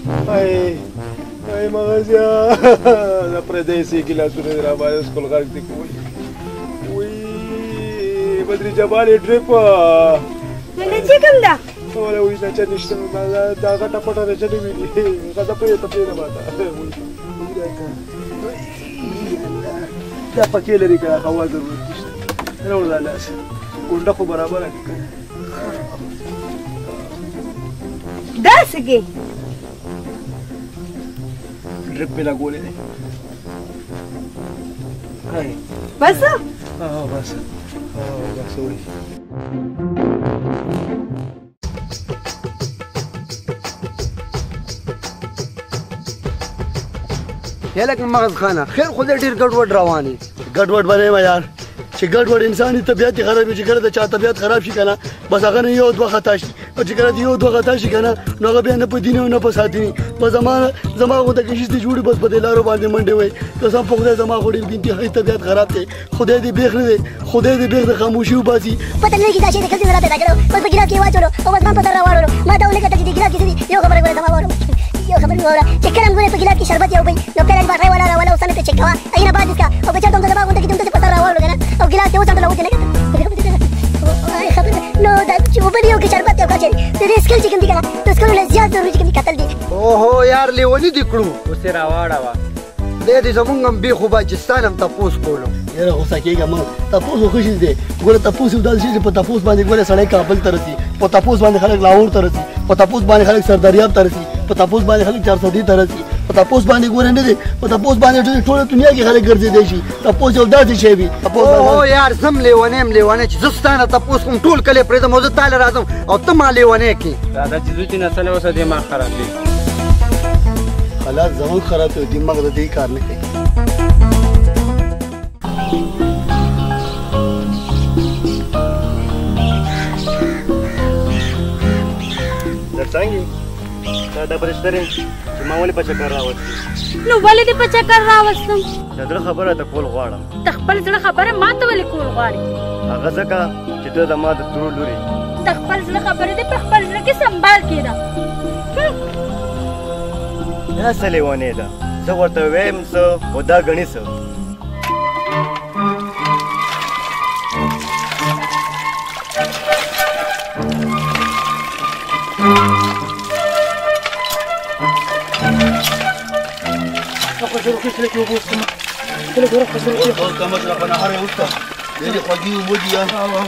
[SPEAKER 5] ay ay مغزیا دا پردیسي ګلاسونه را باندې سکول غږ دي کوي وی بدري جبال ټریپ
[SPEAKER 11] نه چې کوم دا
[SPEAKER 5] ولا وی دا چې نشته دا غټه پټه نه چلی وی دا په ته په نه باندې دا پکې لري که هوا ضرورت نشته نه ولا لاس ګونډه خو برابر
[SPEAKER 11] دا څنګه
[SPEAKER 5] drip पे लगोले ने हाय
[SPEAKER 11] बस
[SPEAKER 5] हां बस हां बस वही
[SPEAKER 13] یا لکه مغز خانه خیر خو دې ډېر ګډوډ رواني
[SPEAKER 3] ګډوډ باندې ما یار چې ګډوډ انساني طبيعت خراب شي کړه د چا طبيعت خراب شي کنه بس هغه نه یو دوه خطا شي او چې کړه یو دوه خطا شي کنه نو هغه بیا نه په دین او نه په ساتني په زمانه زما غو د کشش دي جوړي بس په دلارو باندې منډه وای قسم په خدای زما غوډي بنتي هي طبيعت خراب دي خدای دې بیخ نه خدای دې بیخ د خاموشي وباسي
[SPEAKER 9] پته نه کیدا چې د کلي راته راګړو بس بګیلا کې واچو او بس ما پته راوړو ما دا ولګه چې ګیلا کې یو خبره غوړه زما وره یو خبره وره چې کلم غوړه په ګیلا کې شربت یو بي نو کلم باټای ولا ولا وسنه ته چکوا اينه بعد کا او بچا ته زما غوډه کې ته پته راوړو کنه او ګیلا کې وسنه لوته نه خبره نو دا چې وبلیو کې شربت یو کاچري د ریسکل چې کوم دي کنه د سکول له زیات ضروري کوم قتل دي
[SPEAKER 13] اوهو یار لیونی دی کړو
[SPEAKER 6] اوس راواړه وا
[SPEAKER 13] دې دې زمونږ هم به خو باجستان هم تاسو کولو
[SPEAKER 3] یاره غوسه کېږه ما تاسو خوشی دي ګوره تاسو داسې شي په تاسو باندې ګوره سړی کابل ته رسي په تاسو باندې خلک لاهور ته رسي په تاسو باندې خلک سرداریاب ته رسي په تاسو باندې خلک چار سدي ته رسي په تاسو باندې ګوره نه دي په تاسو باندې ټول دنیا کې خلک ګرځي دي شي تاسو یو داسې شی وي
[SPEAKER 13] اوه یار زم لیونیم لیونه چې زستانه تاسو کوم ټول کله پرې د موضوع تعالی راځم او ته ما لیونه کې
[SPEAKER 6] دا د چې نسل اوسه دماغ خراب دي
[SPEAKER 3] حالات زمون خراب دي دماغ د دې کار نه کوي
[SPEAKER 12] څنګه دا د برشترین چې ما ولې په چکر راوستې
[SPEAKER 8] نو ولې دې په چکر راوستم
[SPEAKER 12] دا زړه خبره ته کول غواړم
[SPEAKER 8] د خپل زړه خبره ما ته ولې کول غواړې
[SPEAKER 12] هغه ځکه چې ته د ما د ترور لورې
[SPEAKER 8] د خپل زړه خبره دې په خپل زړه کې سنبال کېده
[SPEAKER 12] دا څه لیونې ده زه ورته ویم څه خو دا ګڼي څه
[SPEAKER 5] خسرو کې څه کې وګورم کله ګوره خسرو کې
[SPEAKER 3] ټول کوم چې په نهار یو څه دې خوږی وږي یا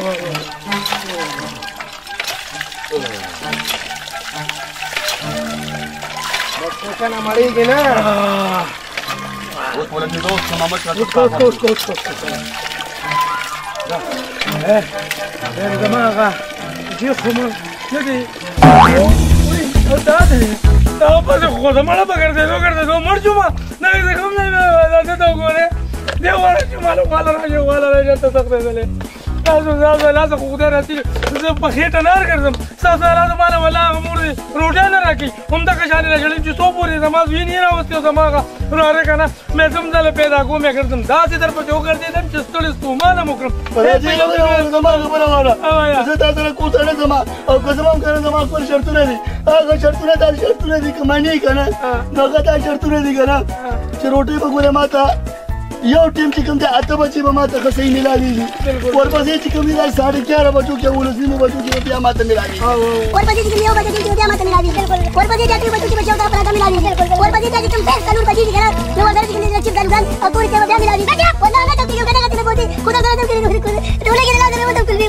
[SPEAKER 5] بس کنه مړیږي نه
[SPEAKER 3] اوس ولې دوست کومه مچ راځي
[SPEAKER 5] کوس کوس کوس کوس دا اه دا زماغه دې خو مې نه دی او دا دې دا په خو زمانه به ګرځې نو ګرځې نو مړ شوم نه دې کوم نه دا ته وګوره دی وره چې مالو خاله راځي والا راځي ته تخته دلې تاسو زما لازم خو خدای راځي زه په خېټه نار ګرځم تاسو لازم مال ولا امور روټه نه راکی هم دا کښانه راځي چې سو پوری زما وی نه راوستي زماغه نو کنه مې زم دل پیدا کوم مې ګرځم دا چې در په جو ګرځې دم چې ستړي ستومانه مکرم
[SPEAKER 3] راځي زماغه برابر زه تاسو له کوټه زما او قسم کوم زما خپل شرطونه دي هغه شرطونه د شرطونه دي کمانی کنه نو هغه د شرطونه دي کنه چې روټي په ګوره ماته یو ټیم چې کوم ته اته بچي به ماته خسې ملاويږي ورپسې چې کوم دی ساڑھے گیارہ بجو کې ولسمو بجو کې بیا ماته ملاوي
[SPEAKER 9] ورپسې چې کوم یو بجو کې بیا ماته ملاوي ورپسې چې کوم بجو کې بچو ته پراته ملاوي ورپسې چې کوم څه قانون بجې کنه نو ورپسې چې کوم چې ګلګل او پوری ته بیا ملاوي بچا ولا نه ته یو کنه کنه بوتي خدا دې دې دې دې ولې کې لازم وته کلی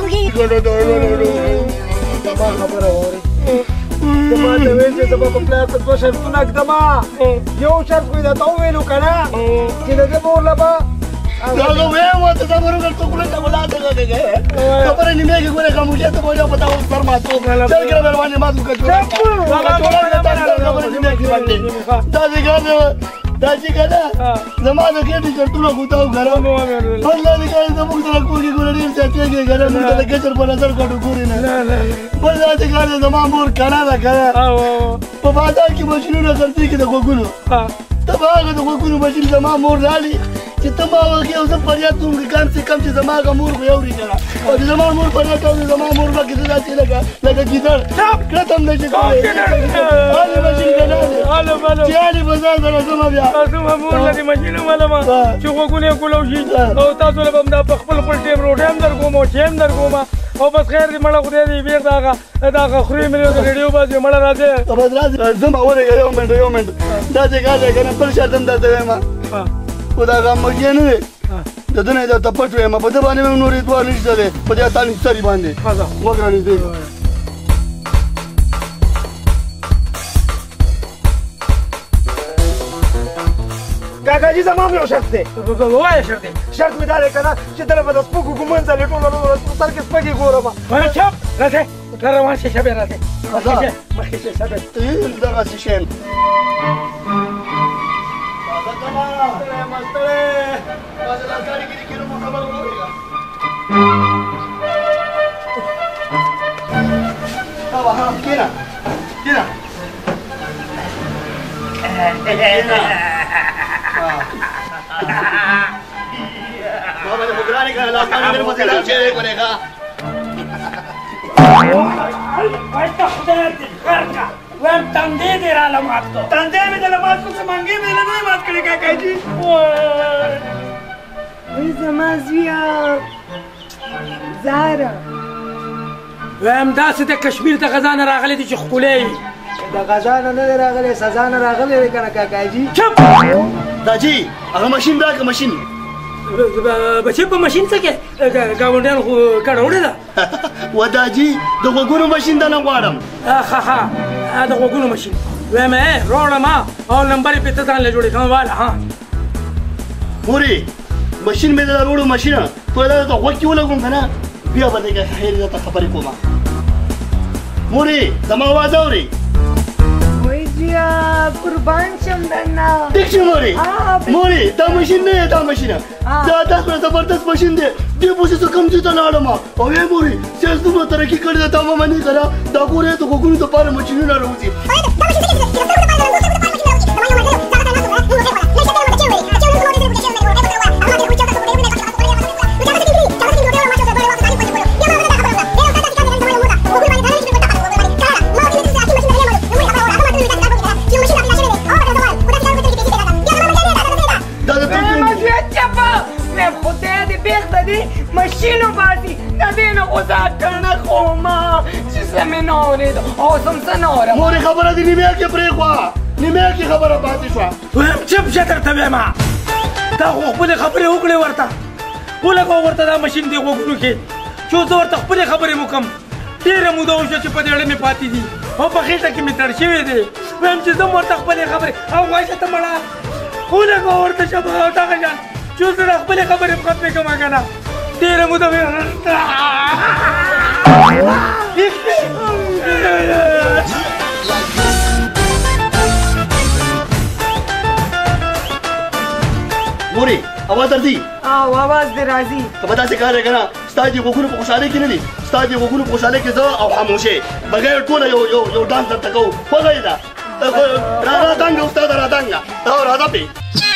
[SPEAKER 9] وږي
[SPEAKER 5] دا خبره وره زما ته ویل چې زما په پلار ته دوه شرطونه اقدما یو شرط خو دا ته ویلو کنه چې د مور لبا
[SPEAKER 3] دا وې مو ته زمرو ګل ټکو له ولا ته غږه خبره نیمه کې ګوره کومه ته وایو پتا و سر ما ته چل کړه باندې ما څه کړو دا خبره نیمه کې باندې دا څنګه دا چې کنه زما د کې شرطونه غوتاو غره بل نه کې زموږ سره کوی ګوره دې ته کې غره موږ ته کچر په نظر کړو ګورې نه بل دا چې کنه زما مور کنه دا کنه په بازار کې ماشینونه خرڅي کې د غوګونو ته هغه د غوګونو ماشین زما مور رالي چې ته ما وکړې او زه فریاد کوم که کم سے کم چې زما هغه مور خو اوري که نه او چې زما مور فریاد کوي زما مور به کېده داسې لکه لکه ګیدړ کرت هم نه شي کولی هلې ماشین که نه دی چې هلې به ځان سره ځمه بیا
[SPEAKER 2] زما مور له دې ماشین وملمه چې غوږونه یې کولو شي او تاسو له به هم دا په خپل خپل ټیم روټۍ هم در کوم او چې هم در کوم او بس خیر دې مړه خدای دې بېرته هغه دغه خورې مې د ریډیو باسي مړه راځې
[SPEAKER 3] بس راځي ځم ورېږه یو منټ یو منټ دا چې کار دی که نه بل شرط هم درته وایم خو دا هغه مږی نه دی د ده نه یې درته پټ وایم په ده باندې مې نور اعتبار نشته دی په دې اتان سري باندې غوږ رانږدې
[SPEAKER 5] کاکاجي زما یو شرط دی ووایه شرط دی شرط مې دا دی که نه چې دله به د سپکو ګومن ځلې ټوله ورځ سر کې سپکې ګورم
[SPEAKER 2] چپ راځئ ته روان شې شبې راځئ مخکې شې شبې
[SPEAKER 3] دغسې شی Kira, kira. Baba ne bugrani ka la pani mere mate la chere korega.
[SPEAKER 2] Ay ta khudar di kharka. Wan tande de ra la mat to.
[SPEAKER 5] Tande me de la mat ko se mangi me la nahi mat karega kaji.
[SPEAKER 1] Oi zama zviya. Zara.
[SPEAKER 2] وایم داسې د کشمیر ته غذا نه راغلی دی چې ښکلی وي
[SPEAKER 5] د غذا نه نه دی راغلی سزا نه راغلی دی که نه کاکاجي
[SPEAKER 2] چپ
[SPEAKER 3] داجي هغه ماشین راکړه ماشین
[SPEAKER 2] بچې په ماشین څه کې ګاونډیانو خو کډه وړې ده
[SPEAKER 3] و داجي د غوږونو ماشین ته نه غواړم
[SPEAKER 2] ښه ښه د غوږونو ماشین وایم راوړم او نمبر یې پې ته ځان له جوړې کړم واله ها
[SPEAKER 3] مورې ماشین مې د راوړو ماشینه تو دا د غوږ کې ولګوم که نه بیا به دې خیر درته خبرې کومه مورې زما اواز اورې
[SPEAKER 1] وای زویا قربان شم درنه
[SPEAKER 3] ټیک شو مورې مورې دا ماشین نه دی دا ماشینه دا داسې زبردست ماشین دی دې پسې زه کمزي ته لاړم او ای مورې سیاس دومره ترقي کړې ده تا مه منې که نه دا ګورې د غوږونو دپاره ماشینونه راوځي
[SPEAKER 1] ماشینو بازی دبین غزاد کرنه خوما چیزه می نارید آسم سه نارم
[SPEAKER 3] موری خبره دی نیمه که پری خواه نیمه که خبره پاتی شوا
[SPEAKER 2] ویم چپ شتر تبه ما تا خو خپل خبره وکړې ورته ولګو ورته دا ماشین دی غوږونو کې چې زه ورته خپلې خبرې مو کوم ډېره موده وشوه چې په دې اړه مې پاتې دي او په خېټه کې مې تړ شوی دی ویم چې زه ورته خپلې خبرې او وایشه ته مړه ولګو ورته شبه او دغه شان چې زه د خپلې خبرې ختمې کومه که نه ډېره موده مې
[SPEAKER 3] مورې اواز درځي
[SPEAKER 1] او اواز دې راځي
[SPEAKER 3] ته به داسې کار یې که نه ستا دې غوږونو په خوشحالۍ کې نه دي ستا دې غوږونو په خوشحالۍ کې زه او خاموشۍ بغیر ټوله یو یو یو ډانس درته کوو خوښه یې ده را دانګه استاده را دانګه او راځه پې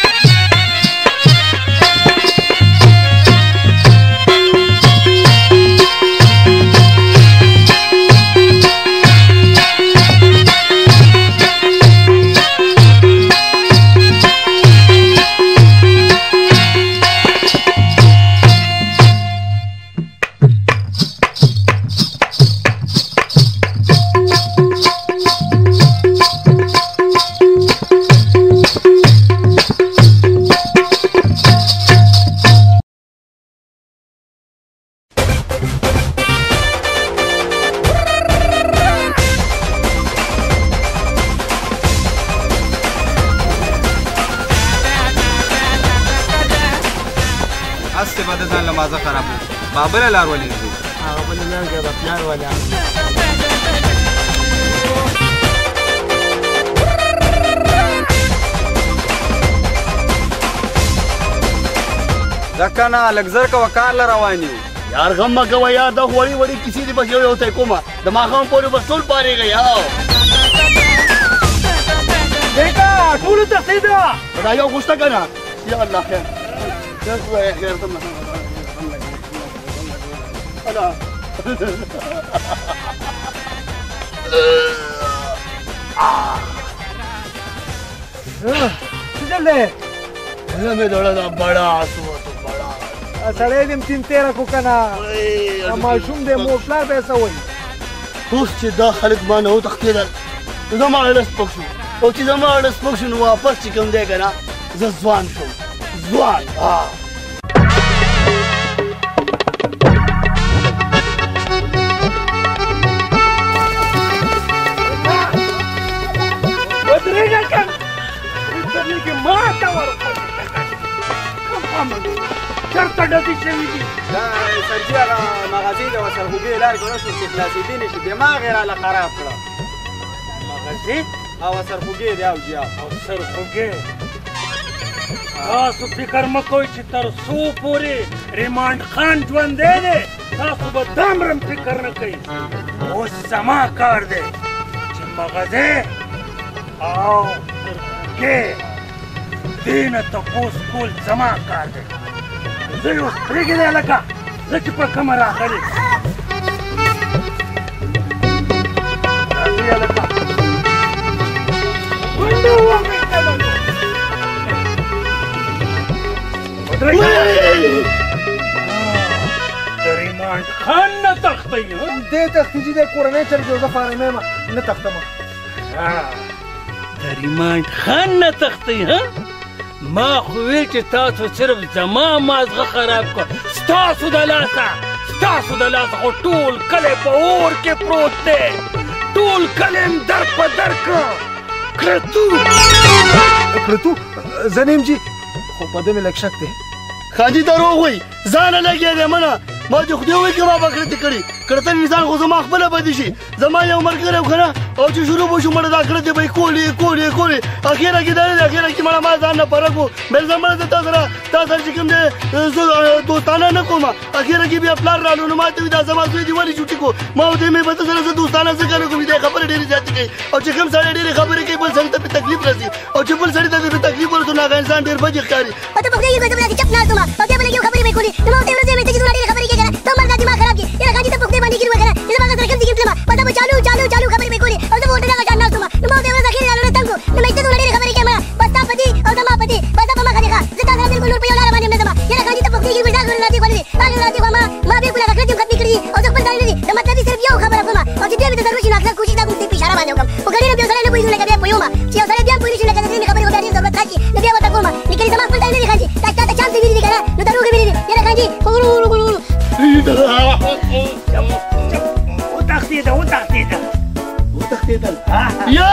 [SPEAKER 15] بابل لار ولې دي
[SPEAKER 5] هغه بل لار کې د پلار ولا
[SPEAKER 15] دا کنه لګزر کا وکال رواني
[SPEAKER 3] یار غم ما کوه یار دا وړي وړي کسی دی بس یو یو ته کومه د ماخام پورې بس ټول پارېږي یاو
[SPEAKER 5] دیکھا ټول ته سیدا
[SPEAKER 3] دا یو غوسته کنه یا الله خیر خدای خیر ته انا
[SPEAKER 5] څه چل دی
[SPEAKER 3] زه مې زړه دا بڑا آسو تو بڑا
[SPEAKER 5] سړی دې تین تیره کو که نه ماشوم دی مور پلار به یې څه وایي
[SPEAKER 3] اوس چې دا خلک ما نه وتښتېدل نو زما اړه سپک شو او چې زما اړه سپک شو نو واپس چې کوم دی که نه زه ځوان شوم ځوان
[SPEAKER 4] ودرېږه که انټرنېټ کې ماته ورکړه چېرته ډزې شوي دي
[SPEAKER 15] دا سرجي هغه مغازې د وسرخوږۍ لارې کې ونه شو چې خلاصېدی نه شي دماغ یې راله خراب کړه
[SPEAKER 4] مغازې
[SPEAKER 15] او وسرخوږۍ دی او جیا
[SPEAKER 4] او سرخوږۍ تاسو فکر مه کوئ چې تر څو پورې ریمانډ خان ژوندی دی تاسو به دومره فکر نه کوئ اوس زما کار دی چې مغازې او سرخوږۍ دې نه تپوس کول زما کار دی زه یې اوس پرېږدی هلکه زه چې په کومه راغلې راځئ هلکه منډه ووهئ د ریمانډ خان نه تښتئ
[SPEAKER 5] دې تښتي چې دی کورنۍ چل کې زه فارمه یم نه تښتم
[SPEAKER 4] د ریمانډ خان نه تښتئ ها ما خو ویل چې تاسو صرف زما مازغه خراب کړ ستاسو د لاسه ستاسو د لاسه خو ټول کلی په اور کې پروت دی ټول کلی م در په در کړه کرتو
[SPEAKER 5] کرتو زه نه یم جي خو په ده مې لږ شک دی
[SPEAKER 3] خاجي دروغ وایي ځانه لګېدی منه ما چې خدای وایي که ما به کړتې کړي کړتل انسان خو زما خپله بدي شي زما یو ملګری و که نه او چې شروع به شو مړه دا کړتې به یې کولې کولې کولې اخره کې دا نه دی اخره کې مړه ما ځان نه فرق و بل زه مړه زه تا سره تا سره چې کوم دی زه دوستانه نه کوم اخره کې بیا پلار رالو نو ما ته وي دا زما زوی دې ولې چوټي کو ما ورته مې به ته سره زه دوستانه ځکه نه کوم دی خبرې ډېرې زیاتې کوي او چې کوم سړی ډېرې خبرې کوي بل سړي ته پرې تکلیف راځي او چې بل سړي ته پرې تکلیف ورسو نو هغه انسان ډېر بد ښکاري
[SPEAKER 9] او ته په خدای کې داسې چپ ناست وم او بیا به لږ یو خبرې به یې کولې نو ما ورته ورځې مې ته چې دونه ډېرې خبرې کوې که نه ته مرګ دماغ خراب کړې یاره کاجي ته په خدای باندې ګیر وکړه زه به هغه سره کوم ځای کې تلم بس دا به چالو چالو چالو خبرې به یې کولې او زه به ورته دغه شان ناست وم نو ما ورته ورځ اخر رالو نه تنګ و نو مې ته دونه ډېرې خبرې کوې بس تا په دې او زما په دې بس دا په مخه دې ښه زه تا سره بلکل نور په یو لاره باندې هم نه ځم یاره کاجي ته په خدای کې دا خبرې راته خوړلې هغه راته خوا ما ما بلکل هغه کړتې هم ختمې کړې دي او زه خپل ځای نه دي د مطلب صرف یو خبره کوم او چې بیا مې د ضرور شي نو اکثر کوشش دا کوم دې په اشاره باندې وکړم خو ګډې نه بیا سړی نه پوهېږي لکه بیا پوهېږم چې یو سړی بیا هم پوه نه شي لکه د دې مې خبرې خو بیا ډېر ضرورت راشي نو بیا ورته کوم لیکن زما خپل ځای نه دي خاجي دا تا ته چانس دې ویلي دي که نه نو دروغ یې ویلي دي یاره کاجي
[SPEAKER 4] وتښتېده وتښتېده
[SPEAKER 3] وتښتېدل یا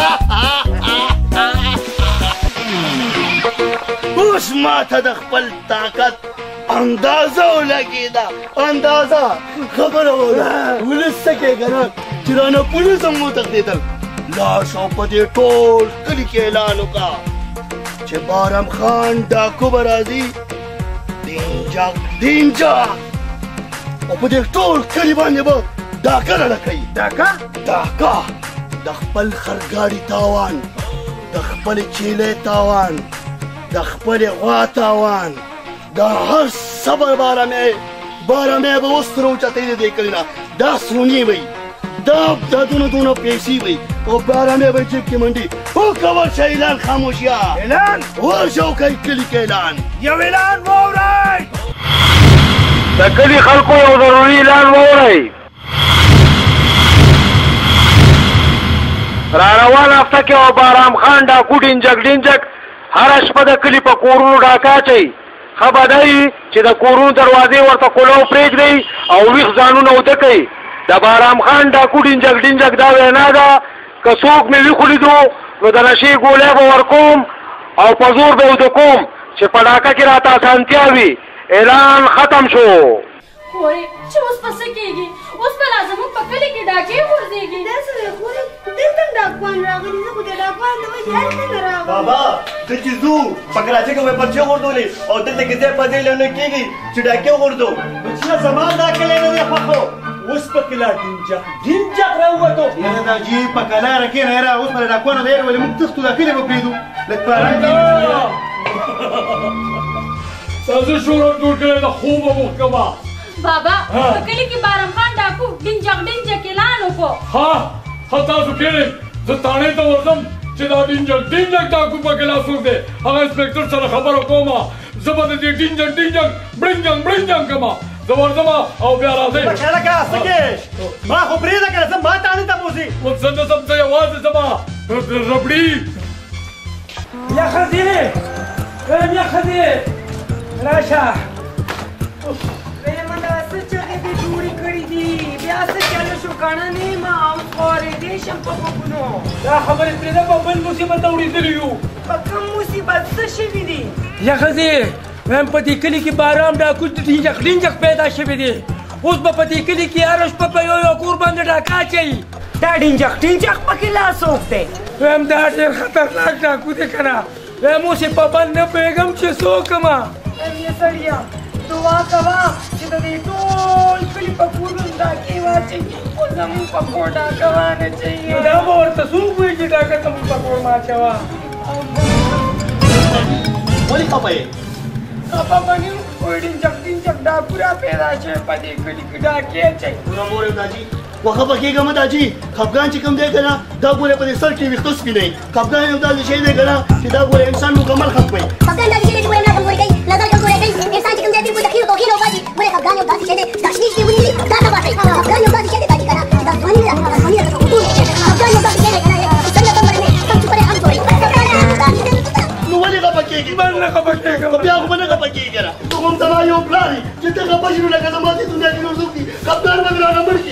[SPEAKER 3] اوس ما ته د خپل طاقت اندازه ولګېده اندازه خبره وده ولس څه کې که نه چې رانه پولیس هم وتښتېدل لاړ شو په دې ټول کلي کې اعلان وکړه چې بارم خان ډاکو به راځي دینجاک دینجاک او په دې ټول کلي باندې به ډاکه راله کوي
[SPEAKER 5] ډاکه
[SPEAKER 3] ډاکه د خپل خرګاډي تاوان د خپلې چیلې تاوان د خپلې غوا تاوان دا هر څه به بارمې بارمې به اوس تر اوچتې د دې کلي نه دا سونې وي دا دا دونه دونه پیسې وي او بارمې به جیب کې منډي وکړه ورشه اعلان خاموشیا
[SPEAKER 4] اعلان
[SPEAKER 3] ورشه وکړئ کلي کې اعلان
[SPEAKER 4] یو اعلان واورئ
[SPEAKER 14] د کلي خلکو یو ضروري اعلان واورئ را روانه هفته کې او بارام خان ډاکو ډینجک ډینجک هره شپه د کلي په کورونو ډاکه اچوي ښه به دی چې د کورونو دروازې ورته کولو پرېږدئ او ویښ ځانونه اوده کوي د بارام خان ډاکو ډینجک ډینجک دا وینا ده که څوک مې ویښ ولیدو نو د نشې ګولۍ به ورکوم او په زور به اوده کوم چې په ډاکه کې راته اسانتیا وي اعلان ختم شو
[SPEAKER 8] خورې چې اوس په څه کېږي اوس به لا زموږ په کلي کې ډاکې غورځېږي
[SPEAKER 11] داسې دی خورې دلته هم ډاکوان راغلي زه خو د ډاکوان د وجې هلته نه راغلم
[SPEAKER 3] بابا ته چې ځو په کراچۍ کې به پرچې غورځولې او دلته کې ځای په ځای نه کېږي چې ډاکې غورځو نو چې زما دا کلی نه دی خوښو
[SPEAKER 7] اوس په کلا ډینجک ډینجک راووتو
[SPEAKER 12] یاره دا جي په کلاره کښېنه یاره اوس به د ډاکوانو دی ولې موږ تښتو دا کلي به پرېږدو لږ په ارام کې
[SPEAKER 10] تاسو شروع جوړ کړی د خوب مخ کما
[SPEAKER 8] بابا په کلی کې بارم خان ډاکو ډینجک ډینجک اعلان وکړو
[SPEAKER 10] ها ها تاسو کېږئ زه تاڼې ته ورځم چې دا ډینجک ډینجک ډاکو په کې لاسوک دی هغه انسپکټر سره خبره کوم زه به د دې ډینجک ډینجک برنجنګ برنجنګ کما زه ورځم او بیا راځئ
[SPEAKER 7] بچاله که څه کېش ما خو پرېږده که نه زه ما تاڼې ته بوځي
[SPEAKER 10] اوس زه نه ځم زه یوازې ځم ربړي
[SPEAKER 2] یا ښځې ویم یا ښځې راشه
[SPEAKER 1] ویم دا څه چغې دې جوړې کړي دي بیا څه چلو شو کنه نه ما اوس اورېدی شم په غوږونو
[SPEAKER 2] دا خبرې پرېږده په بل مصیبت اورېدلي یو
[SPEAKER 1] په کوم مصیبت څه شوي دي
[SPEAKER 2] یا ښځې ویم په دې کلي کې بارام ډاکو ډینجک ډینجک پیدا شوي دي اوس به په دې کلي کې هره شپه په یو یو کور باندې ډاکه اچوي
[SPEAKER 1] دا ډینجک ډینجک پکې لاس اوږدی
[SPEAKER 2] ویم دا ډېر خطرناک ډاکو دی که نه ویم اوس یې په بند نه پوهېږم چې څوک یم
[SPEAKER 1] ویم یې سړیه دعا کوه چې د دې ټول کلي په کورونو ډاکې واچوي خو زموږ په کور ډاکه وانچوي
[SPEAKER 2] دا به ورته څوک وایي چې ډاکه زموږ په کور مه اچوه
[SPEAKER 3] ولې خفه یې
[SPEAKER 1] خفه به نه یم خو ډینجک ډینجک ډاکو را پیدا شوی په دې کلي کې ډاکې اچوي
[SPEAKER 3] پوره مور یم داجي وخفه کېږه مه داجي خفګان چې کوم دی که نه دا ګوره په دې سر کې ویښته سپینوي خفګان یو داسې شی دی که نه چې دا ګوره انسان مکمل ختموي
[SPEAKER 9] خفګان داسې شی دی چې ګوره ملا کمزوري کوي نظر کمزوری کوي انسان چې کوم دی بالکل تخیل او توهین او بازي ګوره خفګان یو داسې شی دی دا شنې شنې ونې دي دا تباه کوي خفګان یو داسې شی دی داجي که نه دا ځواني ده دا ځواني ده خفګان یو داسې شی دی که نه چې څنګه کم ورنې کم چې پرې هم جوړوي
[SPEAKER 3] نو ولې خفه کېږي
[SPEAKER 2] بل نه خفه کېږم
[SPEAKER 3] بیا خو به نه خفه کېږي که نه ته خو هم زما یو پلار یې چې ته خفه شي نو لکه زما دې دنیا کې نور څوک دي خفګان به مې رانه مړ شي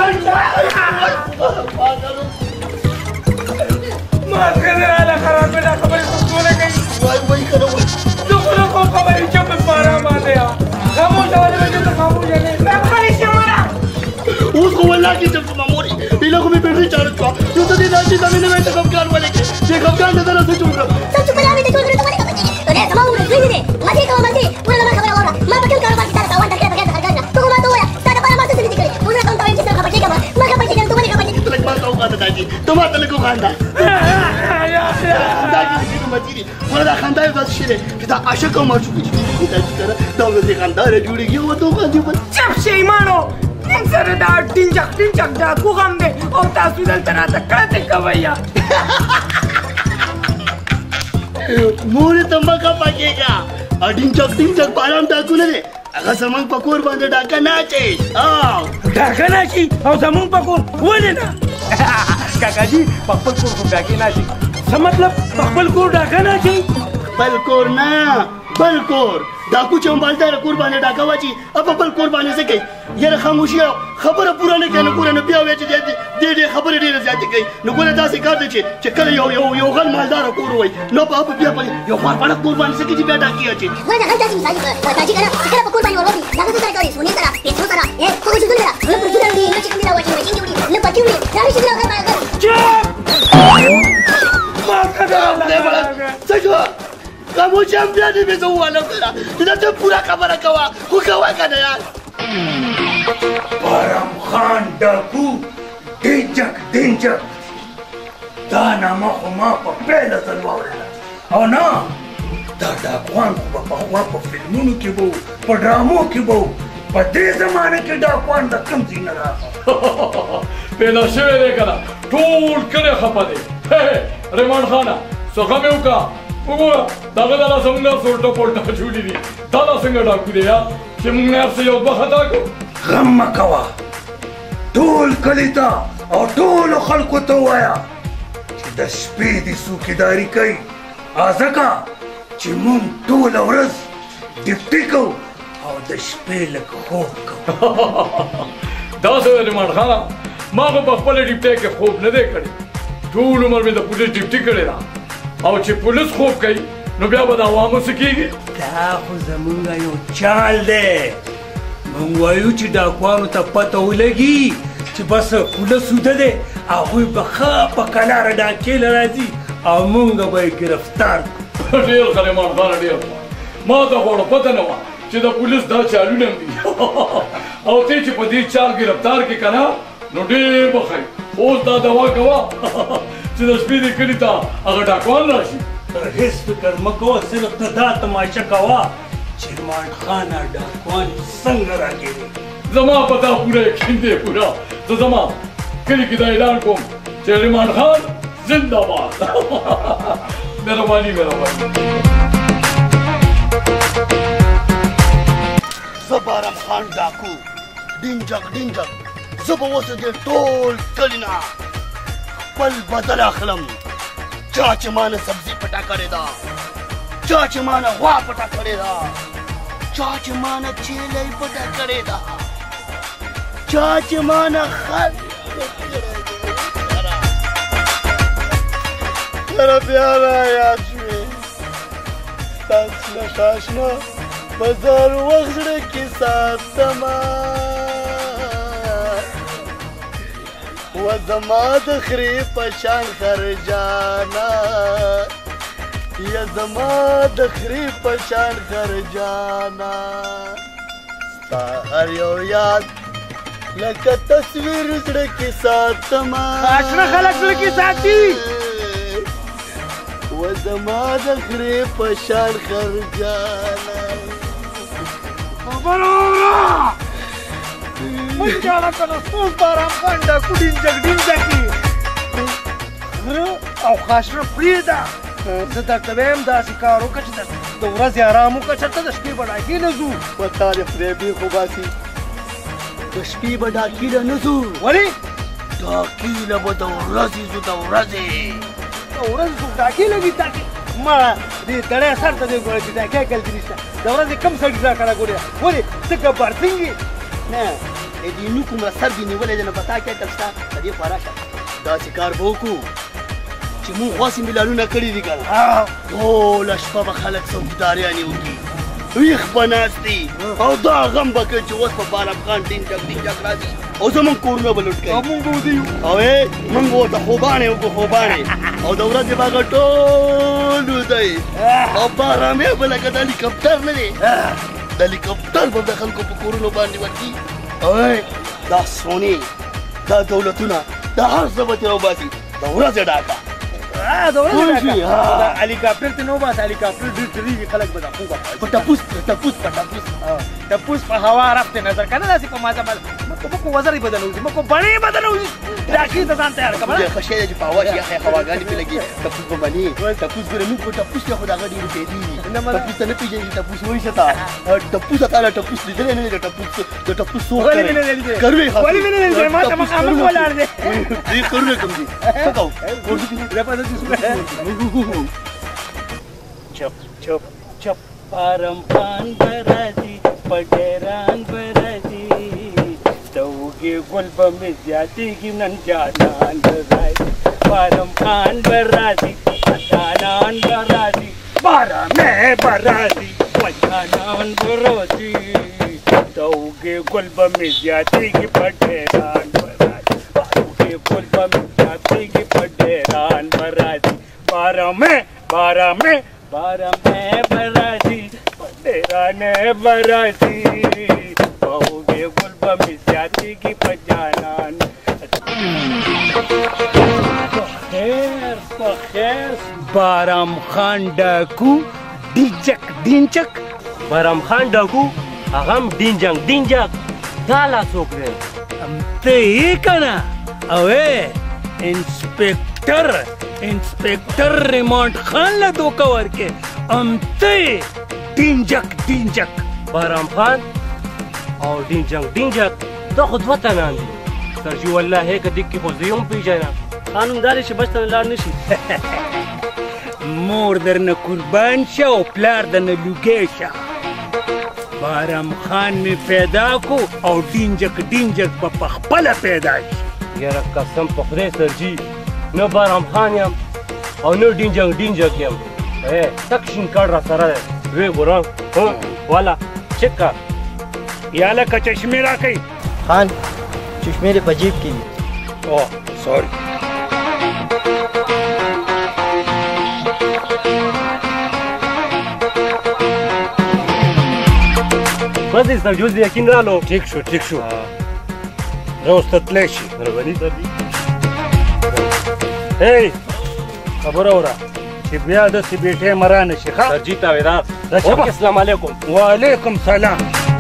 [SPEAKER 2] ما څنګه راله خرابې دا خبرې خو ټوله کوي
[SPEAKER 3] وایي وایي که نه وایي
[SPEAKER 2] زه خو نه کوم خبرې چې په باران باندې یم خاموشه ولې به دلته خاموشه نه یم
[SPEAKER 1] خبرې شماره
[SPEAKER 3] اوس خو والله کې ځم زما مورې ایله خو مې بیټري چارج شوه یو ته دې داسې زمې نه وایي ته خفګان ولې کې چې خفګان ته زه نه څه جوړ کړم
[SPEAKER 9] ته چوپ راوړې ته جوړ کړې ته ولې خفه کېږې ته ډېر زما عمر زوی مې دی مزې کوه مزې ګوره زما خبره واوره ما په کوم کاروبار کې تا ته تاوان درکړی بغیر د خرګان نه ته خو ما ته ووایه ستا دپاره ما څه څه نه دي کړي اوس راته هم ته وایم چې ته خفه کېږه ما خفه کېږم ته ولې خفه کېږې
[SPEAKER 3] لږ ما ته وخانده داجي ته ما ته لږ وخانده داجي دې مزې دي ګوره دا خندا یو داسې شی دی چې دا عاشق او معشوق چې جوړېږي داجي که نه دا ورځې خندا راجوړېږي او ورته وخاندې بس
[SPEAKER 1] چپ شئ ایمانو موږ سره دا ډینجک ډینجک ډاکو غم دی او تاسو دلته راته کړتې کوئ یا
[SPEAKER 3] مورې ته مه خفه کېږه ډینجک ډینجک باران ډاکو نه دی هغه زموږ په کور باندې ډاکه نه اچوي
[SPEAKER 2] ډاکه نه اچوي او زموږ په کور ولې نه کاکا جي په خپل کور خو ډاکې نه اچوي څه مطلب په خپل کور ډاکه نه اچوي
[SPEAKER 3] خپل کور نه بل کور ډاکو چې مالداره کور باندې ډاکه واچي او په بل کور باندې څه کوي یاره خاموشي خبره پوره نه کوي نو پوره نه بیا وایي چې دې دې خبرې ډېرې زیاتې کوي نو ګوره داسې کار دی چې کله یو یو یو غل مالداره کور وایي نو په بیا په یو خوارپړک کور باندې څه کوي چې بیا ډاکې اچوي
[SPEAKER 9] ګوره دا غل داسې مثال دی داجي که نه چې کله په کور باندې ور وځي دا څه سره کوي سونې سره پیسو سره خو وجودونه سره نه پر جوړه وړي نه چې کوم دی راوړي نه چې وړي نه پکې وړي دا نه چې دا غل باندې
[SPEAKER 3] څه شو خاموشي هم بیا دې مې زه ووالم که نه چې دا ته پوره خبره کوه خو کوه که نه یار
[SPEAKER 4] بارام خان ډاکو ډینجک ډینجک دا نامه خو ما په پیله ځل واورېده او نه دا ډاکوان خو به پخوا په فلمونو کې به په ډرامو کې به په دې زمانه کې ډاکوان د کوم ځای نه راغله
[SPEAKER 10] پیدا شوی دی که نه ټول کلی خفه دی رحمان خانه څه غم یې وکړه وګوره دغه دا زموږ نه سوټه پوټه جوړي دي دا دا څنګه ډاکو دی یا چې موږ نه هر څه یو دوه خطا کړو
[SPEAKER 4] غم مه کوه ټول کلي ته او ټولو خلکو ته ووایه چې د شپې دې څوکیداري کوي ځکه چې موږ ټوله ورځ ډیوټي کوو او د شپې لږ خوب کوو
[SPEAKER 10] داسې ده رحمان خانه ما خو په خپله ډیوټۍ کې خوب نه دی کړی ټول عمر مې د پولیس ډیوټي کړې ده او چې پولیس خوب کوي نو بیا به د عوامو څه کېږي
[SPEAKER 4] دا خو زمونږ یو چال دی موږ وایو چې ډاکوانو ته پته ولګي چې بس پولیس وده دی هغوی به ښه په کلاره ډاکې له راځي او موږ به یې ګرفتار
[SPEAKER 10] کړو ډېر ښه رحمان خانه ډېر ما ته خو پته نه وه چې د پولیس دا چالونه هم دي او ته چې په دې چال ګرفتار کې که نه نو ډېر به ښه اوس دا دوا کوه چې د شپې دې کلي ته هغه ډاکوان راشي
[SPEAKER 4] هېڅ فکر مه کوه صرف ته دا تماشه کوه شیرمان خان ډاکوان څنګه راګیري
[SPEAKER 10] زما پتا پورا یقین دی پورا زه زما کلی کې دا اعلان کوم چې شیرمان خان زنده باد مهرباني مهرباني
[SPEAKER 3] زه بارم خان ډاکو ډینجک ډینجک زه به اوس دې ټول کلي نه خپل بدل اخلم چا چې ما نه سبزي پټه کړې ده چا چې ما نه غوا پټه کړې ده چا چې ما نه چیلۍ پټه کړې ده چا چې ما نه خر سره بیا رایاد شوې ستاسو نښه اشنا په زر وخت زړه کې ساتمه و زما د خرې په شان خرجانا یا زما د خرې په شان خرجانا ستا هر یو یاد لکه تصویر زړه کې ساتمه
[SPEAKER 7] اشنا خلک زړه کې ساتي
[SPEAKER 3] و زما د خرې په شان خرجانا
[SPEAKER 7] خبره وکړه مونږ جاړه کنه څوک بارام خان ډاکو ډینجک ډینجکي خره او خاشره پرېږده زه درته وایم داسې کار وکړه چې د ورځې ارام وکړه چېرته د شپې به ډاکي نه ځو
[SPEAKER 3] په تا دې خدای بېخ وباسي د شپې به ډاکي له نه ځو
[SPEAKER 7] ولې
[SPEAKER 3] ډاکي له به د ورځې ځو د ورځې
[SPEAKER 7] د ورځې څوک ډاکي لګي ډاکي ما دې تړی سر ته دې ګوره چې ډاکۍ کلتې نشته د ورځې کم سړي راکړه ګورې ولې ته ګبار څنګې
[SPEAKER 3] نه دې نو کومه سر دې نیولی دی نو په تا کې عقل شته د دې خوا راشه داسې کار به وکړو چې مونږ غواسې مېلانونه کړي دي که نه ټوله شپه به خلک څوکیداریانې وکړي ویښ به ناست دي او دا غم به کوي چې اوس په بارم خان ډینجک ډینجک راځي او زمونږ کورونه به لوټ کوي
[SPEAKER 7] مونږ به ودیو
[SPEAKER 3] او مونږ به ورته خوبانې وکړو خوبانې او د ورځې به هغه ټول ودی او بارامې به لکه د هلیکاپټر نه دی د هلیکاپټر به د خلکو په کورونو باندې ورځي او دا سونې دا دولتونه دا هر څه به ترې وباسي د ورځې ډاکه
[SPEAKER 7] د ورځې ډاکه هلیکاپټر ته نه وباسه هلیکاپټر ډېر چلیږي خلک به دا خوبه
[SPEAKER 3] په ټپوس ټپوس په ټپوس
[SPEAKER 7] ټپوس په هوا رفته نظر کنه داسې په مازه باندې مکو وزرې به دنه وځي مکو بڼې به دنه وځي ډاکې ته ځان تیار کړه
[SPEAKER 3] ښه شی دی چې په هوا کې یخې هواګانې پرې لګي ټپوس به مني ټپوس ګوره موږ په ټپوس کې خو د هغه ډېرې پیدې دي ټپوس ته نه پېژنې چې ټپوس وایي څه ته ټپوس تا له ټپوس لیدلی نه دی د ټپوس د ټپوس څوک
[SPEAKER 7] ولې مې نه دی لیدلی
[SPEAKER 3] کروي
[SPEAKER 7] ولې مې نه دی لیدلی ما ته مخامخ ولاړ دی
[SPEAKER 3] دې کروي کوم دي څه کوو
[SPEAKER 4] چپ چپ چپ بارم خان برازي پډېران برازي توګي ګل به مې زیاتېږي نن جانان برازي بارم خان برازي جانان برازي بارمې برازي جانان برازي توګي ګل به مې زیاتېږي پډېران برازي توګي ګل به مې زیاتېږي پډېران برازي بارمې بارمې بارمې برازي پډېرانې برازي توګي ګل به مې زیاتېږي په جانان خیر په خیر بارام خان ډاکو ډینچک ډینچک
[SPEAKER 6] بارام خان ډاکو هغه هم ډینجک ډینجک دا لا څوک دی
[SPEAKER 4] ته یې که نه اوې انسپکټر انسپکټر ریمانډ خان له دوکه ورکې ام ته ډینجک ډینجک
[SPEAKER 6] بارام خان او ډینجک ډینجک دا خو دوه تنان دي سرجي والله که دې کې خو زه یې هم پېژنم قانون دا دی چې بچ ته لاړ نه شي
[SPEAKER 4] مور درنه قربان شه او پلار درنه لوګی شه بارام خان مې پیدا کو او ډینجک ډینجک به په خپله پیدا شي
[SPEAKER 6] یاره قسم په خدای سرجي نه بارام خان یم او نه ډینجک ډینجک یم تک شین کار را سره دی وی ګورم والا چک کا
[SPEAKER 4] یا لکه چشمې راکئ
[SPEAKER 15] خان چشمې دې په جیب کې دي
[SPEAKER 4] اوه سوري
[SPEAKER 6] بس دې جوز دې یقین رالو
[SPEAKER 4] ټیک شو ټیک شو روز ته تلی شي
[SPEAKER 6] مهرباني سر دي
[SPEAKER 4] هی خبره وره چې بیا داسې بېټی مرا نه شي ښه
[SPEAKER 6] سرجي تاویدار السلام علیکم.
[SPEAKER 4] وعلیکم سلام.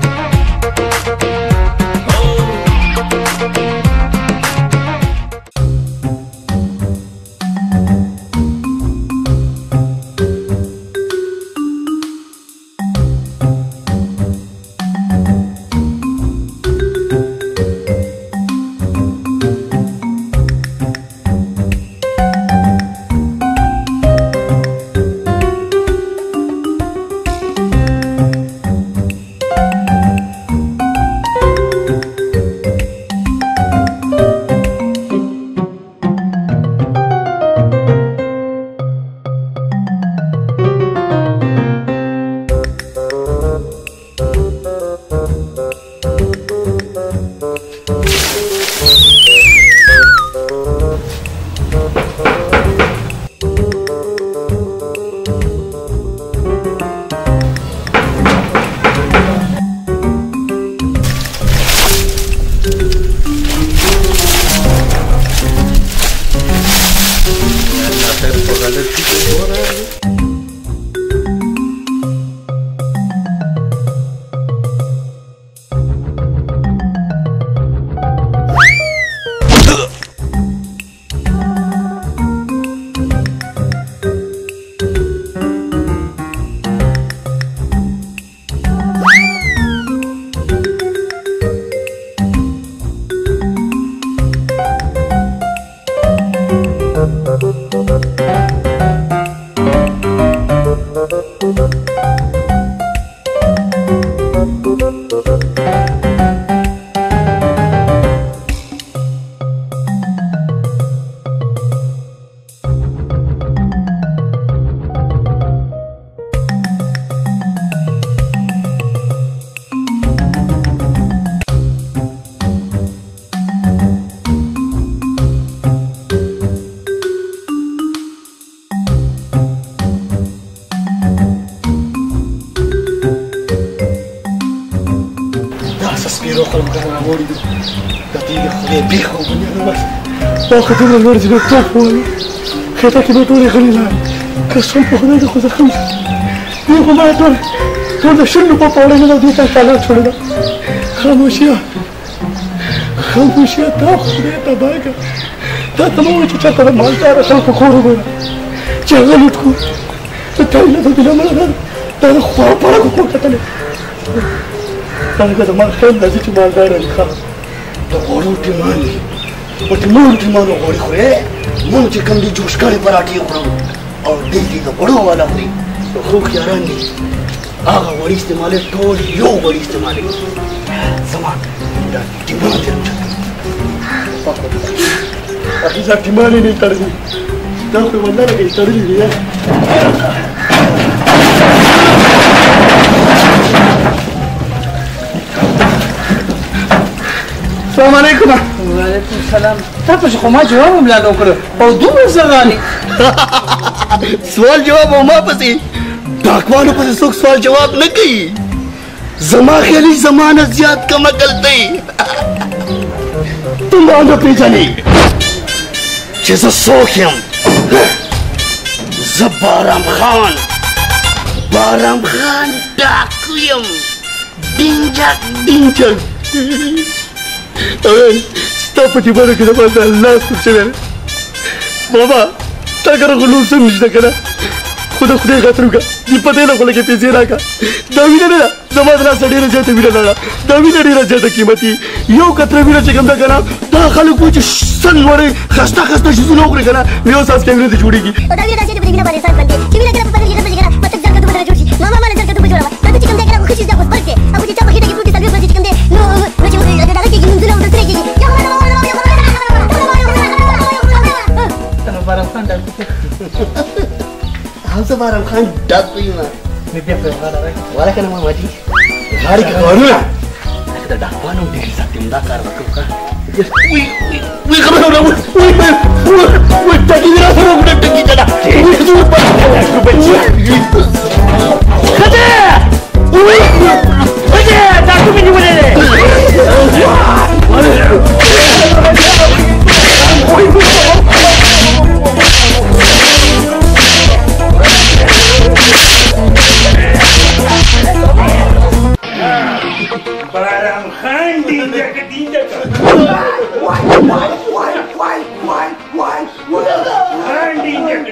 [SPEAKER 3] وقتنا الورد بالطفل خيطك بطولي خلينا كسم بخدك خذ خمسة يوم ما تقول تقول شنو بابا ولا لا ديك الكلام شنو خاموشيا خاموشيا تاخذ تباكا تتموت تشتغل مال ترى خلف كورو شغل تكون تتعلم بلا ما ترى خواب برا كوكو تتلي أنا كذا ما خير لازم تمال دار الخا تقولوا تماني وتمون تمانو غوري خوي مون چې کوم دي جوش کړي پراټي خورم او دې دې د بڑو والا خوري خو خياران دي هغه وړي استعمال ټول یو وړي استعمال زما دا تیمانه تر اخی ځکه تیمانه نه تړلې دا خو ولله کې تړلې دي السلام علیکم.
[SPEAKER 7] وعلیکم السلام. تاسو خو ما جواب هم لا وکړ او دومره زغالي
[SPEAKER 3] سوال جواب او ما پسې ډاکوانو پسې څوک سوال جواب نه کوي زما خیالي زمانه زیات کم عقل دی ته ما نه پېژنې چې زه څوک یم زه بارام خان بارام خان ډاکو یم ډینجک ډینجک ستا په دې باندې کې د باندې الله سپک شوی بابا تا کره خو لوم سم نشته که نه خو د خدای خاطر وکړه دې په دې نه خو لکه پیسې راکړه دا وینه نه ده زما د لاسه ډېره زیاته وینه لاړه دا وینه ډېره زیاته قیمتي یو کتره وینه چې کوم ده که نه دا خلک وایي چې سن وړی خسته خسته شیزونه وخوري که نه نو یو څاڅکی وینه دې جوړېږي
[SPEAKER 9] دا وینه داسې ده په دې وینه باندې انسان ژوند دی چې وینه کله په بدن کې ګرځي که نه مطلب زر کدو بدله جوړ شي ماما ماله زر کدو به جوړوه دا چې کوم دی که نه خو ښه چیز دی خو سپک دی او چې چا په خېټه کې پروت وي څلوېښت ورځې چې کوم دی نو نو چې دغه کېږي لمونځونه او درسونه کېږي
[SPEAKER 7] بارام خان ډاکو
[SPEAKER 3] هم زه بارام خان ډاکو یم
[SPEAKER 7] مې بیا په غاړه راکړه
[SPEAKER 3] والا که نه ماما جي غاړې کې کارونه لکه د ډاکوانو ډېر ساتم دا کار به کوم که وی وی خبره وکړه وی وی وی ټکي دې راسره وکړه ټکي ته ده ښځه وی ښځه ډاکو مې نیولې دی
[SPEAKER 4] ډینجک ډینجک
[SPEAKER 5] وای وای وای وای وای وای
[SPEAKER 4] ډینجک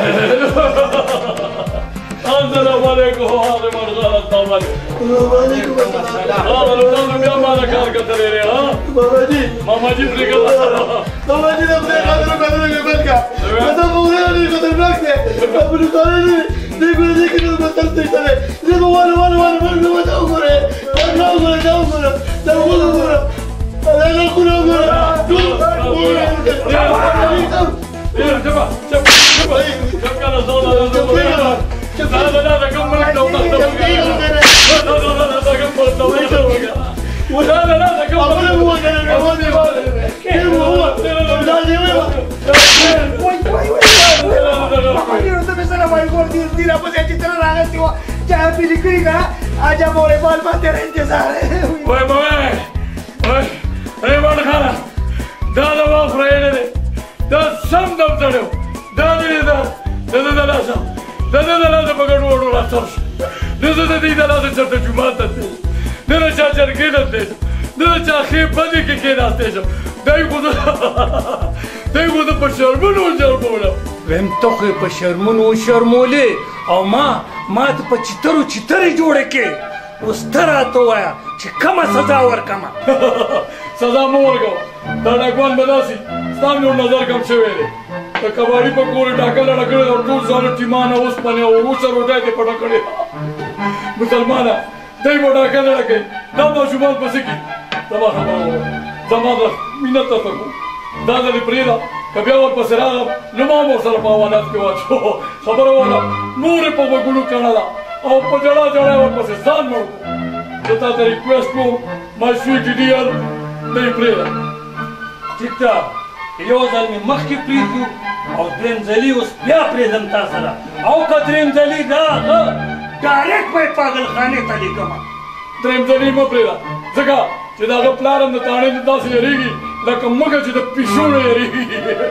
[SPEAKER 10] السلام علیکم هغه مرغه السلام علیکم وعلیکم السلام هغه نو بیا ما کار کوي ها
[SPEAKER 3] بابا جی
[SPEAKER 10] ماما جی پرېګل
[SPEAKER 3] بابا جی دا پرې خاطر بدل نه بدل کا دا مو نه لري خاطر راکته په دې کار نه دغه دې کې نو مطلب څه دی دغه وانه وانه وانه وانه دا وګوره دا وګوره دا وګوره دا وګوره دا وګوره
[SPEAKER 10] يا جماعة شوف شوف شوف كان صوت لا لا لا لا كمل لو لا لا لا لا كمل لو لا لا لا كمل هو هو دا سم دم تړو دا دې دا دا دا لاسه دا دا لاسه په ګډ وړو راځو دا دا دې دا لاسه چې ته جمعه ته دا چا چرګې ته دا چا خې پدې کې کې راځته شو دای کو دا دای کو دا په شرمونو شرمولو
[SPEAKER 4] ویم ته په شرمونو شرمولې او ما ما ته په چترو چترې جوړه کې اوس ترا ته وایا چې کومه سزا ورکما
[SPEAKER 10] سزا مو ورکو دا ډاکوان بداسي ستاسو نور نظر کم شوی دی د کباړي په کور ټاکل لګړې او ټول ځان ټیمان اوس پنه او اوس روټای ته پټ کړی مسلمانه دای مو ټاکل لګي دا مو شومان پسې کی تبا خبره زما د مينت ته کو دا د پریدا کبه ور پسې راغ نو ما مو سره په وانات کې واچو خبره وره نور په وګړو کړه او په جړا جړا ور پسې ځان مړ ته ته ریکوست کوم ما شوي ډیر نه پریدا
[SPEAKER 4] ټیک ده یو ځل مې مخکې پرېږدو او درېیم ځلي اوس بیا پرېږدم تا سره او که درېیم ځلي دا ډایرکټ به یې پاګلخانې ته لیکمه
[SPEAKER 10] درېیم ځلي مه پرېږده ځکه چې د هغه پلار هم د تاڼې نه داسې یېرېږي لکه مږه چې د پیشو نه یېرېږي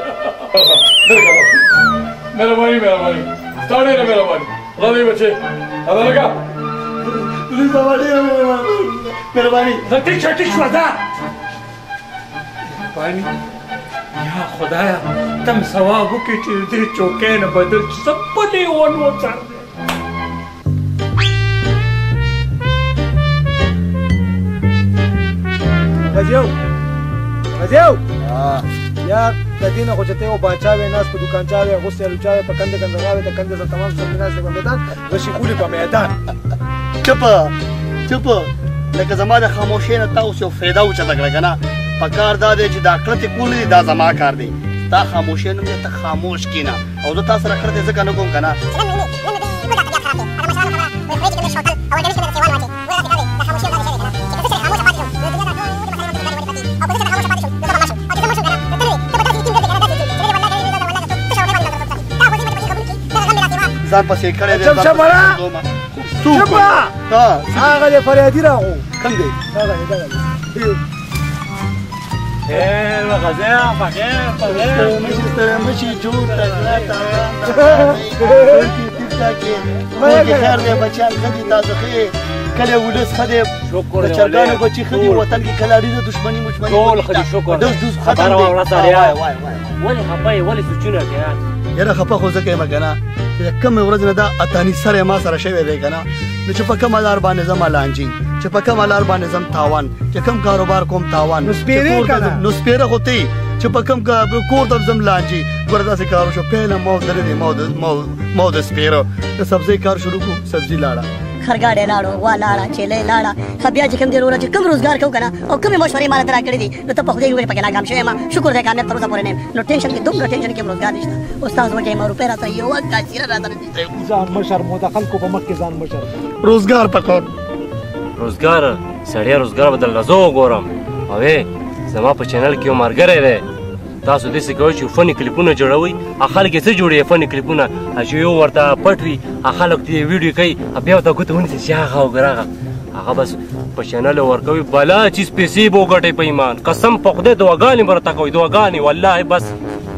[SPEAKER 10] مهرباني مهرباني ستا ډېره مهرباني راځئ بچې راځه لکه
[SPEAKER 3] پلیز بابا ډېره مهرباني
[SPEAKER 4] زټي چټي شوه دا پانی یا خدایا تم ثواب وکړي چې دې چوکۍ نه بدل چې څه پلې ون وڅار
[SPEAKER 5] غزیو غزیو یا د دې نه خو چې ته یو باچا وې ناست په دوکانچا وې اغوستی هلوچا وې په کندې کندغا وې د کندې سره تمام سبزي ناستې په میدان غشي خولې په میدان
[SPEAKER 3] چپه چپه لکه زما د خاموشۍ نه تا اوس یو فایده اوچته کړه که نه پکار دا دی چې دا کړتې کول دي دا زما کار دی تا خاموشۍ نوم دی ته خاموش کښېنه او زه تا سره کړتې ځکه نه کوم که نه ځان پسې کړی دی
[SPEAKER 5] چپ شپړه چپه هغه دی فریادي راغو
[SPEAKER 3] کوم دی
[SPEAKER 5] هغه دی دغه دی
[SPEAKER 6] خیر غزه بخیر بخیر
[SPEAKER 3] مشي سره مشي جوړ تکړه خیر دی بچیان ښه دي تاسو ښه کله ولس ښه دی د چرګانو بچي ښه دي وطن کې کله اړینه دښمني مشمني
[SPEAKER 6] ټول ښه دي شکر خبره واوره سړیا ولې خفه یې ولې سوچونه کوې
[SPEAKER 3] یاره خفه خو زه کوم که نه چې کومې ورځ نه دا اتاني سر ما سره شوی دی که نه نو چې په کومه لار باندې ځم لانجې چې په کومه لار باندې ځم تاوان چې کوم کاروبار کوم تاوان
[SPEAKER 5] نو سپېرې که نه
[SPEAKER 3] نو سپېره خو ته چې په کوم کور ته ځم لانجې ګوره داسې کار وشو پهله مو درې دی مو د سپېره د سبزۍ کار شروع کړو سبزي لاړه
[SPEAKER 9] خرګاډی لاړو وا لاړه چیلۍ لاړه ښه بیا چې کوم دی وروره چې کوم روزګار کوو که نه او کومې مشورې ما راته راکړې دي نو ته په خدای وګورې پکې ناکام شوی یم شکر دی کامیاب تر اوسه پورې نه یم نو ټینشن کې دومره ټینشن کې روزګار نشته استاد وټې ما روپۍ راته یوه کاچیره راته نشته
[SPEAKER 5] ځان مشر مو د خلکو په مخ کې ځان مشر
[SPEAKER 3] روزګار پکار
[SPEAKER 6] روزګار سړیا روزګار به درله زه وګورم او زما په چینل کې یو ملګری دی تاسو داسې کوئ چې فني کلیپونه جوړوئ هغه خلک یې څه جوړوي فني کلیپونه چې یو ورته پټ وي هغه خلک ته ویډیو کوي بیا ورته ګوته ونیسي چې هغه وګوره هغه هغه بس په چینل ورکوي بلا چیز پیسې به وګټئ په ایمان قسم په خدای دعاګانې به راته کوئ دعاګانې والله بس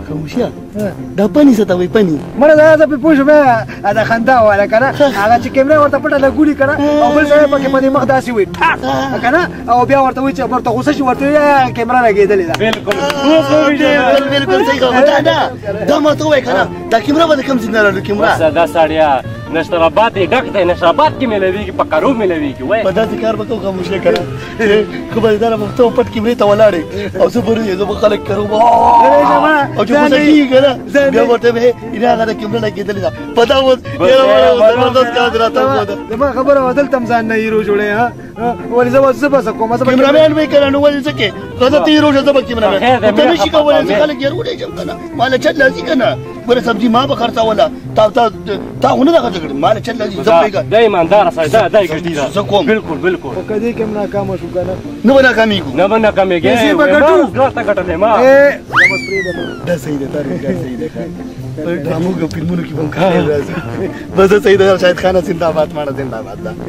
[SPEAKER 3] خاموشیا دا پنی څه ته وایي پنی
[SPEAKER 5] مړه دا زه پې پوه شوم دا خندا واله که نه هغه چې کیمره ورته پټه لګولي که نه او بل سړی پکې په دې مخ داسې وایي ټاک که نه او بیا ورته وایي چې ورته غوسه شي ورته وایي کیمره لګېدلې ده
[SPEAKER 3] بالکل بالکل صحیح خبره ده دا ما ته ووایه که نه دا کیمره به د کوم ځای نه راړو کیمره
[SPEAKER 6] دا سړیا نشتراباد یې ډک دی نشتراباد کې میلوېږي په کرو میلوېږي وایي
[SPEAKER 3] په داسې کار به کوم خاموشي که نه خبرداره به ته پټ کیمرې ته ولاړې او زه به زه به خلک کرو او چې غوسه کېږي که نه بیا ورته به یې هغه د کیمره لګېدلې ده په دا اوس زبردست کار راته وښوده
[SPEAKER 5] زما خبره وه دلته هم ځان نه هیرو جوړې ها ولې زه به زه به څه کوم
[SPEAKER 3] کیمرامین به یې که نه نو ولې څه کې که زه ته هیرو شه زه به کیمرامین ته نه شي کولی چې خلک یې وړېږم که نه ما له چت لازي که نه ګوره سبزي ما به خرڅوله تا تا تا خو نه ده خرڅه کړې ما له چت لازي زه پوهېږم
[SPEAKER 6] دا ایمانداره سړی دا دا یې ګټي ده
[SPEAKER 3] زه کوم
[SPEAKER 6] بالکل بالکل
[SPEAKER 5] خو که دې کې هم ناکامه شو که نه
[SPEAKER 3] نه به ناکامېږو
[SPEAKER 6] نه به ناکامېږي
[SPEAKER 5] پیسې به ګټو
[SPEAKER 6] ګټه ګټلې ما
[SPEAKER 3] دا صحیح ده تاریخ دا صحیح ده په ډرامو کې فلمونو کې به هم کار راځي بس دا صحیح ده شاهد خانه زنده‌باد ماړه زنده‌باد ده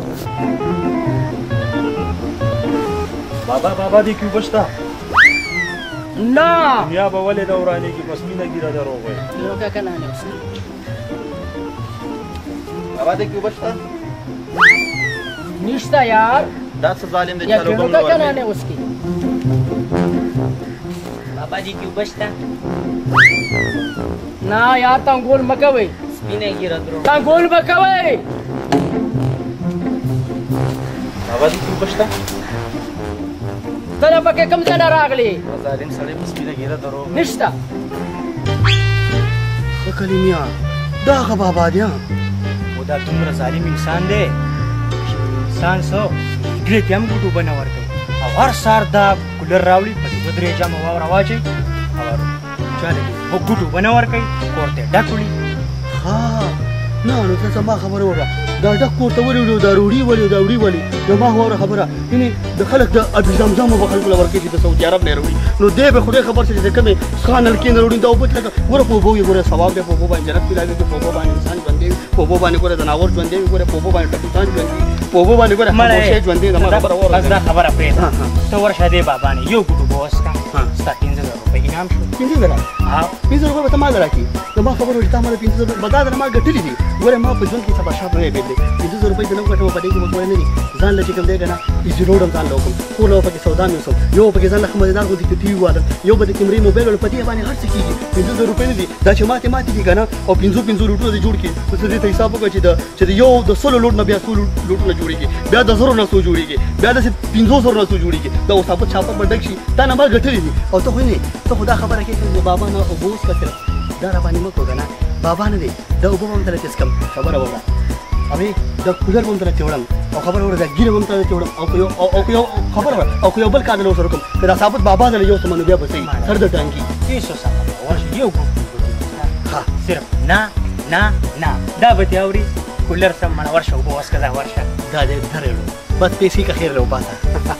[SPEAKER 5] بابا بابا دې کیو بشتا
[SPEAKER 16] نه
[SPEAKER 5] دنیا به ولې دورانېږي بس مینه ګیره دروغ وایي
[SPEAKER 16] یو کا کنه نه اوس
[SPEAKER 15] بابا دې کیو بشتا
[SPEAKER 16] نشته یار
[SPEAKER 15] دا څه ظالم دی
[SPEAKER 16] یا
[SPEAKER 15] چلو
[SPEAKER 16] کیو کا کنه نه اوس کی
[SPEAKER 17] بابا دې کیو بشتا
[SPEAKER 16] نه یار تنګول مکوي
[SPEAKER 17] سپینه ګیره درو
[SPEAKER 16] تنګول مکوي
[SPEAKER 15] بابا دې کیو بشتا
[SPEAKER 16] تر پکې کم ځای نه راغلی
[SPEAKER 15] ظالم سړی په سپینه ګیره درو
[SPEAKER 16] نشته
[SPEAKER 3] ښه کلیمیا دا هغه بابا دی
[SPEAKER 7] او دا دومره ظالم انسان دی چې انسان څه ګرې ته هم ګوټو به نه ورکوي او هر سهار دا کولر راوړي په دوه درې جامه واوره واچوي او چا لګي په ګوټو به نه ورکوي کور ته ډک وړي
[SPEAKER 3] ها نه نو ته زما خبره وکړه دا ډک کور ته ولې دا روړي ولې دا وړي ولې زما واوره خبره یعنې د خلک د ابي زمزمو به خلکو له ورکوي چې د سعودي عرب نه روړي نو دی به خدای خبر شي چې د کومې خان نلکې نه روړي دا اوبه لکه ګوره په اوبو یې ګوره ثواب دی په اوبو باندې جنت ملاوي په اوبو باندې انسان ژوندی وي په اوبو باندې ګوره ځناور ژوندی وي ګوره په اوبو باندې ټپوسان ژوندي وي په اوبو باندې ګوره خاموشي ژوندی زما خبره واوره
[SPEAKER 7] بس دا خبره پرېږده ته ورشه دې بابا نه یو ګوټو به وڅښه ستا پنځه زره روپۍ انعام شو
[SPEAKER 3] پنځه زره پنځه روپۍ به ته ما له راکړي زما خبره وه چې تا ما له پنځه زره به دا در ما ګټلي دي ګوره ما په ژوند کې څه بشاپ نه دی پنځه زره روپۍ ته نه وګټم په دې کې به ګوره نه دي ځان له چې کوم دی که نه ایزي روډ هم ځان له وکړم کور له پکې سودا مې وسم یو پکې ځان له ښه مزېدار غوندې کې ټي وي واخلم یو به د کیمرې موبایل ول په دې باندې هر څه کېږي پنځه زره روپۍ نه دي دا چې ماتې ماتې دي که نه او پنځو پنځو لوټونه دې جوړ کړي نو ته دې ته حساب وکړه چې د چې د یو د سلو لوټ نه بیا څو لوټونه جوړېږي بیا د زرو نه څو جوړېږي بیا داسې پنځو زرو نه څو جوړېږي دا اوس ثابت چاپه به ډک شي تا نه ما ګټلي دي او ته خو نه ته خو دا خبره کوې چې د بابا نه اوبه وڅښه صرف دا را باندې مه کوه که نه بابا نه دی دا اوبه به هم تله څښم خبره واوره ابې دا کولر به هم تله تېوړم او خبره واوره دا ګیره به هم تله تېوړم او که یو او که یو خبره واوره او که یو بل کار دله ورسره وکړم که دا ثابت بابا دله یو څه بیا به صحیح سر د ټانګي
[SPEAKER 7] هېڅ څه ورشه یو ګوټو ها صرف نه نه نه دا به دې اوري کولر سم مړه ورشه اوبه وڅښه دا ورشه
[SPEAKER 3] دا دې درېړو بس پیسې که خیر له وباسه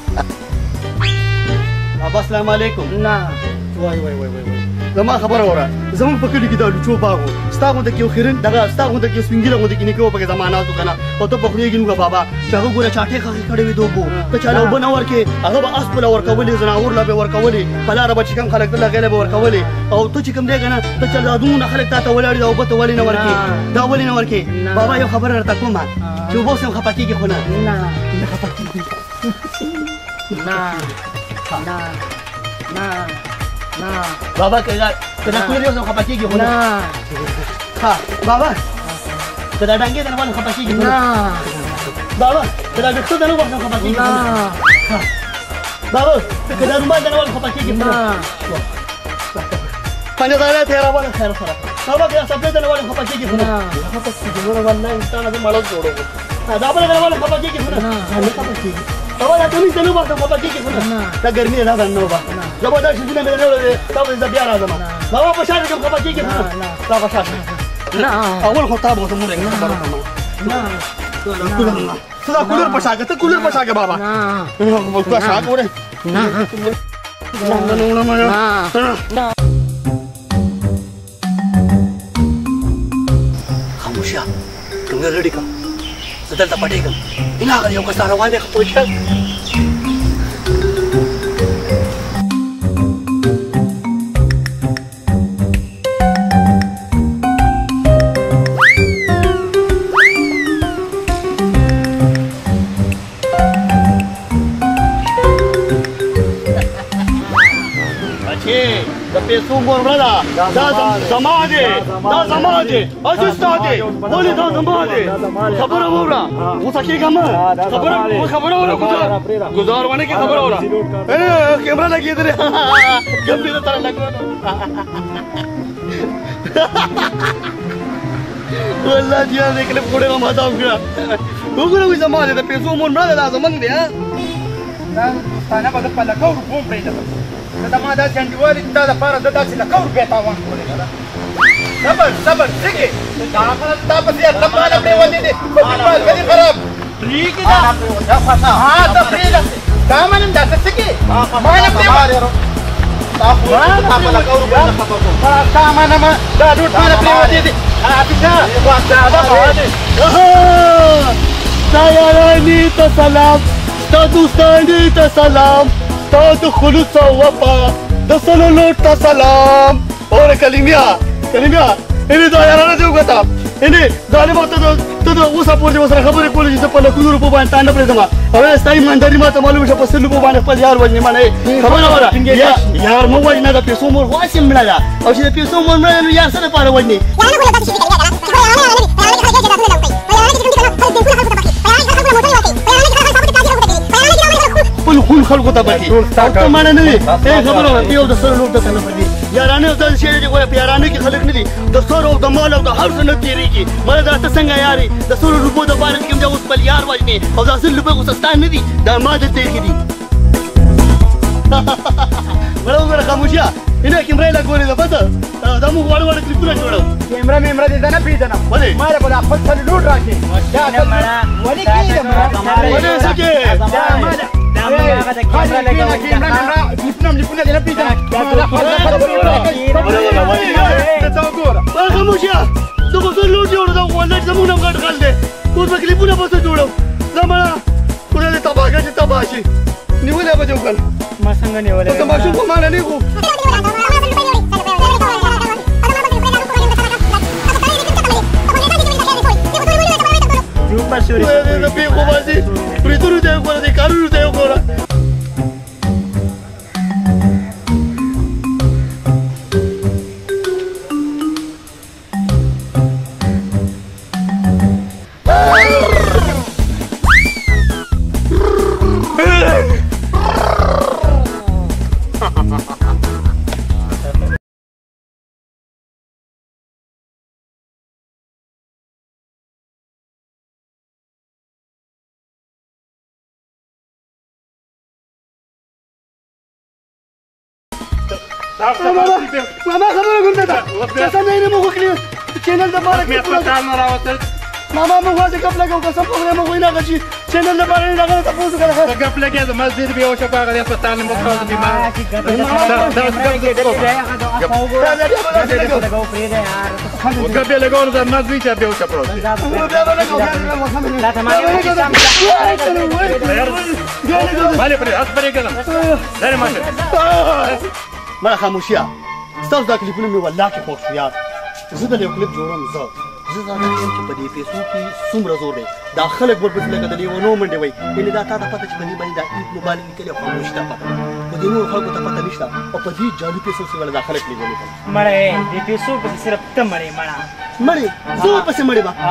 [SPEAKER 3] بابا السلام علیکم
[SPEAKER 16] نه
[SPEAKER 3] وای وای وای وای زما خبره وره زموږ په کلي کې دا لوچو باغ و ستا غونډه کې یو خیرن دغه ستا غونډه کې سپین ږیره غونډه کې نیکه و پکې زما ناست و که نه او ته پخوړېږي نو بابا چې هغه ګوره چاټې خښې کړې وې د اوبو ته چا له اوبه نه ورکې هغه به اس پله ورکولې زناور له به یې ورکولې په لاره به چې کوم خلک دله هغې له به ورکولې او ته چې کوم دی که نه ته چې دا دومره خلک تا ته ولاړ دي اوبه ته ولې نه ورکې دا ولې نه ورکې بابا یو خبره درته کوم چې اوبه اوس هم خفه کېږي خو نه نه خفه کېږي
[SPEAKER 16] نه نه نه نه
[SPEAKER 3] بابا که دا که دا کولر یو څه خفه کېږي خو نه ها بابا که دا ډانګې درنه باندې خفه کېږي
[SPEAKER 16] نه
[SPEAKER 3] بابا که دا ویښتو درنه باندې خفه کېږي نه بابا که دا رومال درنه باندې خفه کېږي نه پنځه زره تېره باندې خیر سره بابا که دا سپلې درنه باندې خفه کېږي خو نه خفه کېږي نو والله انسان دې مړه جوړو دا بل درنه باندې خفه کېږي خو نه نه خفه کېږي بابا دا کمیس ته نه باندې خفه کېږي خو نه دا ګرمي ده دا نه وبا زبردست شي نه مې نه ولې دا به بیا راځم بابا په شاته کوم خفه کېږي خو نه دا په شاته نه اول خو تاسو ته مونږ نه خبره کوم نه کولر نه ته دا کولر په شاګه ته کولر په شاګه بابا نه په په شاګه وره نه نه نه نه خاموشیا څنګه لړې کا زه دلته پټېږم نه هغه یو کس روان دی خپل شه پیسو مور مړه دا زما دی دا زما دی عزیز تا دی ولې دا زما دی خبره وره غوسه کېږه مه خبره خبره وره ګزار ونه کې خبره وره کیمرا لګېدلې ګمبې د تر لګونه والله جان دې کله پوره ما دا وکړه وګوره وې زما دی د پیسو مور مړه دا زمنګ دی ها
[SPEAKER 5] دا دوستانه به د په لکو روپو پرېږدم زه د ما داسې انډیوال چې تا دپاره زه داسې لکو روپۍ تاوان کولی که صبر صبر ټیکې تا پسې اټم ماله پرېوتې دي مالګه دې خراب پرېږدي دا ها ته پرېږده تا منم دا ته څه کې ماله پرېوت تا منم دا ډوډ ماله پرېوتې دي
[SPEAKER 3] دا یاراني ته سلام تا دوستانی ته سلام تا د خلوص او وفا د سلو لوټ ته سلام اور کلیمیا کلیمیا اینې دا یارانه دې وکړه اینې ظالمه ته ته د اوسه پورې ورسره خبرې کولې چې زه په لکونو روپو باندې تا نه پرېږدم هغه ستا ایمانداري ما ته معلومه شوه په سل روپو باندې خپل یار وژنې ما نه خبره وره یار مه وژنه د پیسو مور خو هسې مړه ده او چې د پیسو مور مړه ده نو یار څه دپاره وژنې خپل خون خلکو ته بخي ته ماړه نه وي خبره وره یو د سره لوټ درته نه پرېږدي یارانه یو داسې شی دی ګوره په یارانه کې خلک نه دي د سر او د مال او د هر څه نه تېرېږي مړه دا ته څنګه یار یې د سرو روپو دپاره چې کوم دی اوس خپل یار وژنې او دا سل روپۍ خو ستا نه دي دا ما درته ایښي دي مړه وګوره خاموشیه اینه کیمرا یې لګولې ده پته دا موږ واړه واړه کلیپونه جوړو
[SPEAKER 5] کیمرا میمرا دې زه نه پېژنم
[SPEAKER 3] ولې
[SPEAKER 5] ما به دا خپل سل لوټ راکړې ولې کېږي
[SPEAKER 3] ولې څه کې خاموشیه دغه څه لوټ جوړو دا والله زموږ نه ګډ غل دی اوس به کلیپونه به څه جوړو زه مړه خدای دې تباه کړه چې تباه شي نیولې به دې وکړل
[SPEAKER 2] ما څنګه نیولې
[SPEAKER 3] د ماشوم په معنی نه خو د پیښو باندې بریتونو ته یې وګوره دې کارونو ته یې وګوره ماما خبره کوم ته قسم نه مو وکړي چینل د بارے کې خپل کار نه راوته ماما مو غواړي کپ لګاو قسم په خپل مو وینا غشي چینل د بارے نه غواړم تاسو کړه
[SPEAKER 5] کپ لګیا د مسجد به او شپه غلې هسپتال مو خلاص بیمار دا کپ لګاو د مسجد چې به او شپه vale pero haz para que no dale más
[SPEAKER 3] مړه خاموشیه ستاسو دا کلیپونه مې والله کې خوښ شو یار زه د یو کلیپ جوړوم زه زه ځان یم چې په دې پیسو کې څومره زور دی دا خلک ورپسې لکه د لیونو منډې وایي یعنې دا تا ته پته چې په دې باندې دا ایټ موبایل لیکلي او خاموش ته پته خو دې نورو خلکو ته پته نشته او په دې جادو پیسو سره دا خلک لیدلي کړه
[SPEAKER 2] مړه دې پیسو پسې صرف ته مړې مړه
[SPEAKER 3] مړې زه ورپسې مړې به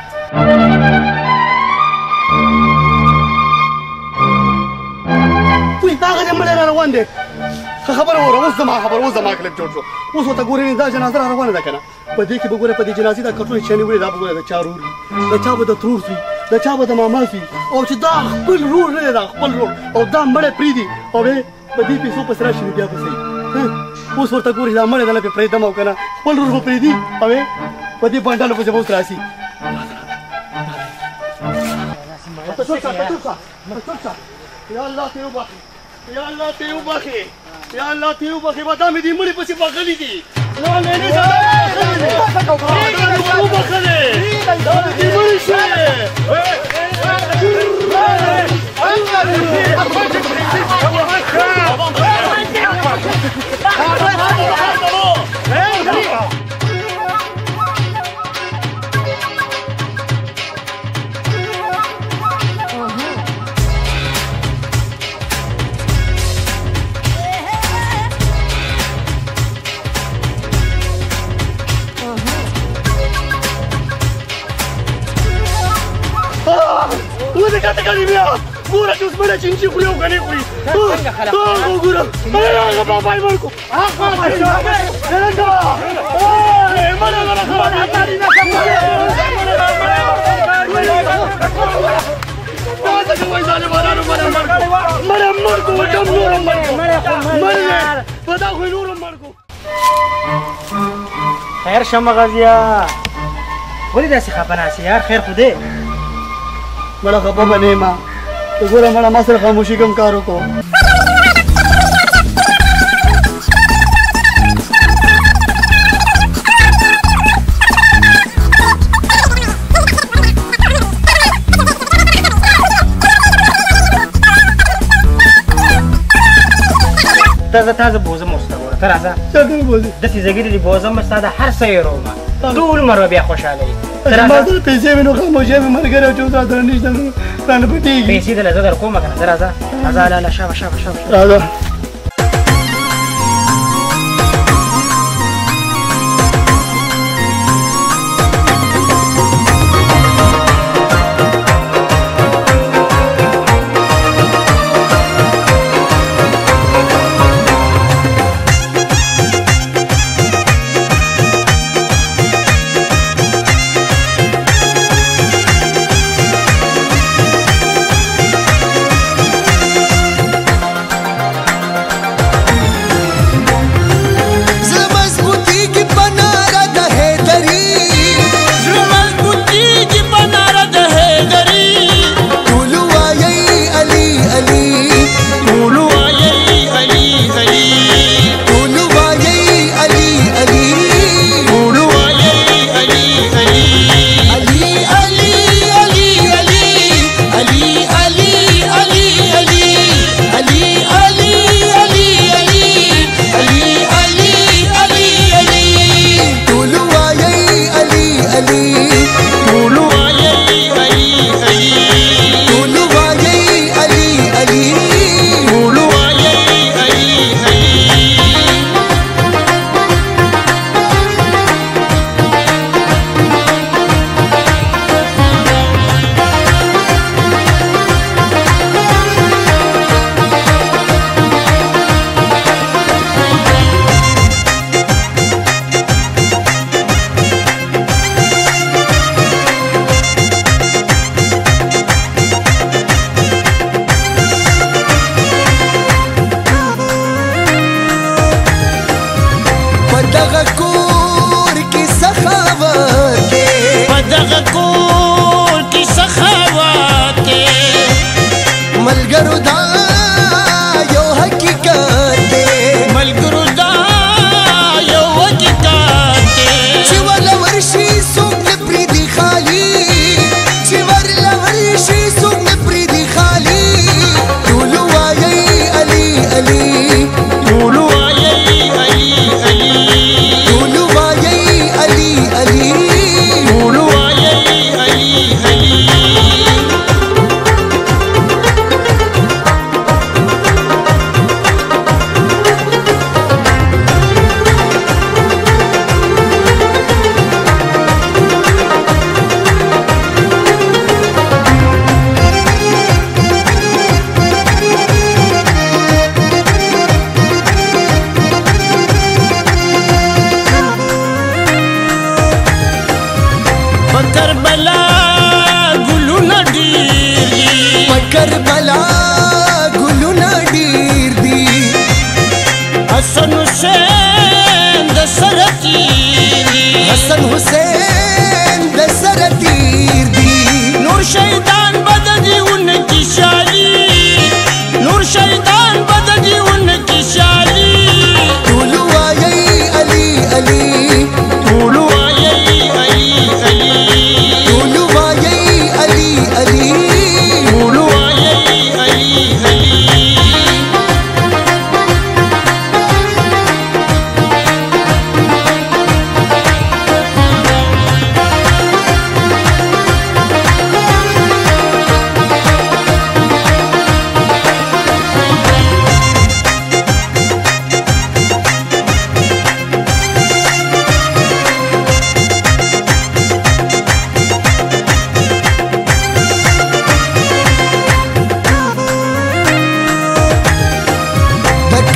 [SPEAKER 3] وي هغه دې مړی را روان دی خبره وره اوس زما خبره اوس زما کلیپ جوړ شو اوس ورته ګورې دا جنازه را روانه ده که نه په دې کې به ګوره په دې جنازې دا کټونه چې نیولې دا به ګوره د چا رور وي د چا به د ترور وي د چا به د ماما وي او چې دا خپل رور نه دی دا خپل رور او دا مړی پرېږدي او په دې پیسو پسې راشي نو بیا به صحیح اوس ورته ګورې دا مړی دله پې پرېږدم او که نه خپل رور به پرېږدي او په دې بنډالو پسې به اوس راشي یا الله ته وبخې یا الله ته وبخې یا الله ته وبخې به دا مې دې مړي پسې بخلي دي نه نه نه دا مې وبخلې دا مې دې مړي شوې کته کړی بیا ګوره چې اوس مړه چینچي خوري او غني خوري ګوره هغه بابا یې ورکو
[SPEAKER 7] خیر شمه غازیه ولې داسې خفه ناستې یار خیر خو دی
[SPEAKER 3] مړه خفه به نه یم ته ګوره مړه ما سره خاموشي کوم کار وکړو
[SPEAKER 7] تازه تازه بوزم اوس ته ګوره ته راځه داسې زګېرې دي بوزم ستا د هر څه یې رومه ټول عمر به بیا خوشحاله یي
[SPEAKER 3] ما سره پیسې وي نو خاموشي مې ملګری او چې اوس راسره نشته نو رانه پټېږي
[SPEAKER 7] پیسې دله زه در کومه که نه ته راځه راځه هلاله شابه شابه شابه
[SPEAKER 3] راځه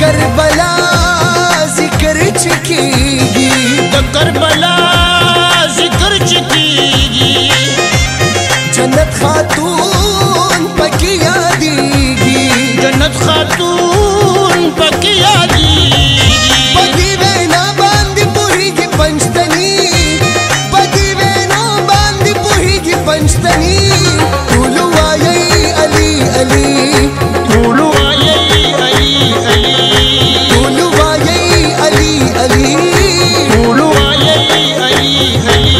[SPEAKER 18] کربلا ذکر چکیږي د کربلا ذکر چکیږي جنت خاتون پکې یادېږي جنت خاتون پکې یادېږي بدی وینا باندې پوهېږي پنجتني بدی وینا باندې پوهېږي پنجتني ټول وایي علي علي ټول وایي علي علي ټول وایي علي علي ټول وایي علي علي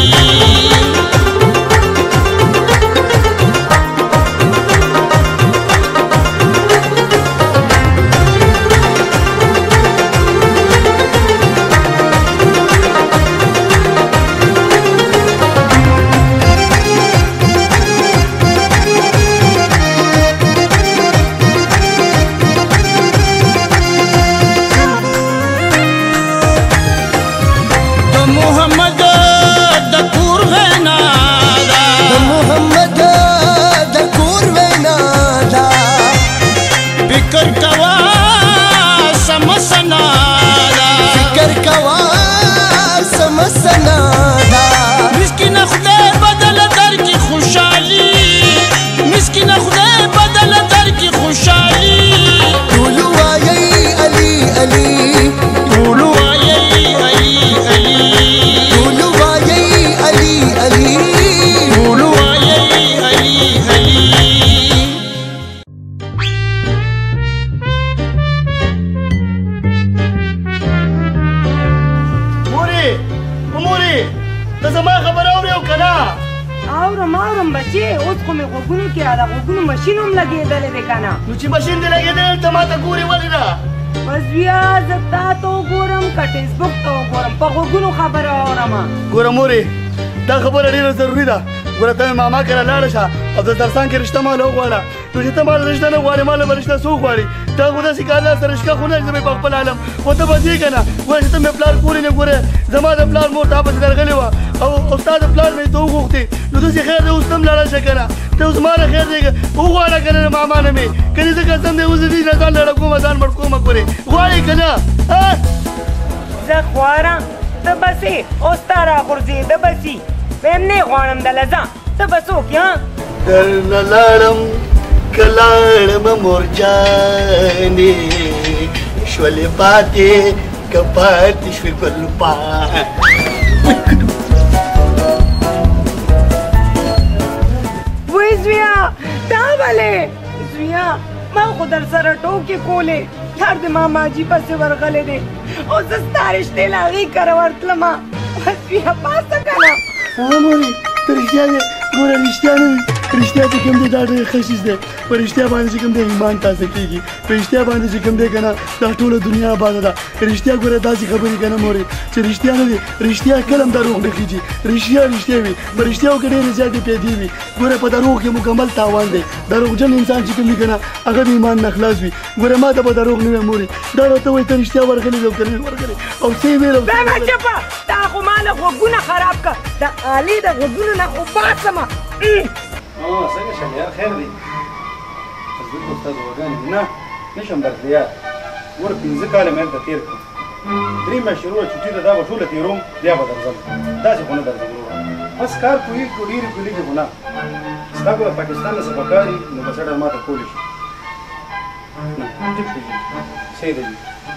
[SPEAKER 3] نو چې ماشین دې لګېدل ته ماته ګورې ولې نه
[SPEAKER 1] بس بیا زه تا ته وګورم که فیسبوک ته وګورم په غوږونو خبره اورم
[SPEAKER 3] ګوره مورې دا خبره ډېره ضروري ده ګوره ته مې ماما کره لاړه شه او د درسان کې رشته ماله وغواړه نو چې ته ماله رشته نه غواړې ماله به رشته څوک غواړي تا خو داسې کار لاس ته رشکه خو نه زه مې په خپل عالم خو ته به ځې که نه ګوره چې ته مې پلار کورې نه ګورې زما د پلار مور تا پسې درغلې وه او او ستا د پلار مې ته وغوښتې نو داسې خیر دی اوس ته هم لاړه شه که نه ته اوس ما نه خیر دی وغواړه که نه ماما نه مې که نه زه قسم دی اوس دې نه ځان لړه کومه ځان مړ کومه ګورې غواړې که نه
[SPEAKER 1] زه خوارم ته بسې اوس تا راغورځې ده بسي ویم نه غواړم دله ځه ته به څوک یې
[SPEAKER 3] درنه لاړم که لاړم مورجانې شولې پاتې که پاتې شوې ګل پاڼې
[SPEAKER 1] وای زویا تا ولې زویا ما خو در سره ټوکې کولې پلار د ماماجي پسې ورغلی دی او زه ستا رشتې له هغې کره ورتلمه بس بیا پاسه که نه
[SPEAKER 3] مورې ته رښتیا دی ګوره رښتیا نه وي رښتیا چې کوم دی دا ډېر ښه شیز دی په رښتیا باندې چې کوم دی ایمان تازه کېږي په رښتیا باندې چې کوم دی که نه دا ټوله دنیا آباده ده رښتیا ګوره داسې خبرې که نه مورې چې رښتیا نه دي رښتیا کله هم دروغ نه کېږي رښتیا رښتیا وي په رښتیاو کې ډېرې زیاتې پیدې وي ګوره په دروغ کې مکمل تاوان دی دروغجن انسان چې کوم وي که نه هغه د ایمان نه خلاص وي ګوره ما ته به دروغ نه وي مورې دا راته وایي ته رښتیا ورغلې او که نه ورغلې او څه یې ویل
[SPEAKER 1] بېمه چپه تا خو ما له غوږونه خراب کړه د علي د غوږونو نه خو باسمه
[SPEAKER 12] څنګه شم یار خیر دی زه خو ستا دعاګانې نه نه شم درته یار ګوره پنځه کاله مې هلته تېر کړل درې میاشتې وروسته چوټي ده دا به ټوله تېروم بیا به درځم داسې خو نه درځم وروره بس کار پوهېږي خو ډېرې پوهېږي خو نه ستا خو د پاکستان نه څه پکار وي نو بس اډر ماته کولی شي نه ټیک دی صحیح دی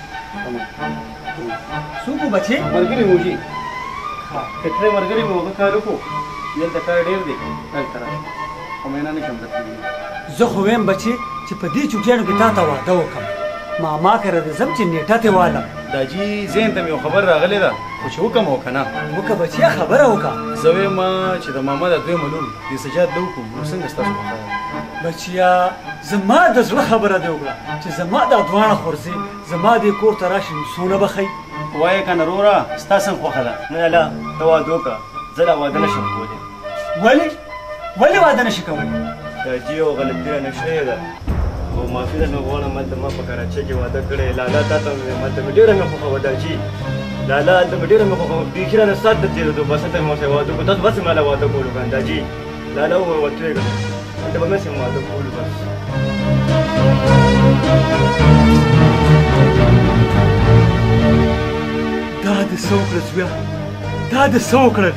[SPEAKER 7] څوک و بچې
[SPEAKER 12] ملګري مو جي فکرې ملګري مې هغه کار وکړو دلته کار ډېر دی دلته راشه خو مینا نه شم درته
[SPEAKER 7] زه خو ویم بچې چې په دې چوټیانو کې تا ته واده وکړم ماما کره دې ځم چې نیټه تې والم
[SPEAKER 12] داجي ذهن ته مې یو خبر راغلی ده خو چې وکړم او که نه
[SPEAKER 7] وکړه بچیه خبره وکړه
[SPEAKER 12] زه وایم چې د ماما د دویمه لور دې سجاد ده وکړو نو څنګه ستاسو په خبره
[SPEAKER 7] بچیا زما د زړه خبره دې وکړه چې زما دا دواړه خورځې زما دې کور ته راشي نو څونه به ښایي
[SPEAKER 12] وایې که نه وروره ستا څنګه خوښه ده نه لا ته واده وکړه زه لا واده نه شم کولی
[SPEAKER 7] ولې ولې واده نه شي کولی
[SPEAKER 12] داجي یو غلطي رانه شوې ده او معافي درنه غواړم هلته ما په کراچۍ کې واده کړی لالا تا ته مې هلته مې ډېره مې خوښه وه داجي لالا هلته مې ډېره مې خوښه وه بیخي رانه سات ته تېرېدو بس هلته مې ورسره واده کړو تاسو بس ما له واده کولو که داجي لالا وویل ورتېږه هلته به مې سم واده کولو بس
[SPEAKER 7] دا د څه وکړه زویه دا د څه وکړل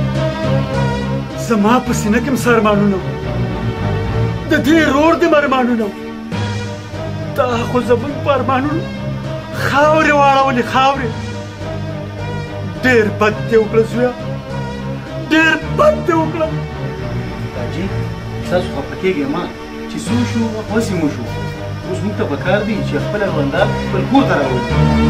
[SPEAKER 7] زما په سینه کې م څه ارمانونه وو د دې رور دې م ارمانونه وو دا خو زموږ په ارمانونو خاورې واړولې خاورې ډېر بد دې وکړه زویه ډېر بد دې وکړه
[SPEAKER 12] حاجي تاسو خفه کېږئ مه چې څو شو اوس یې مو شو اوس موږ ته پکار دی چې خپله ژوندار خپل کور ته راولو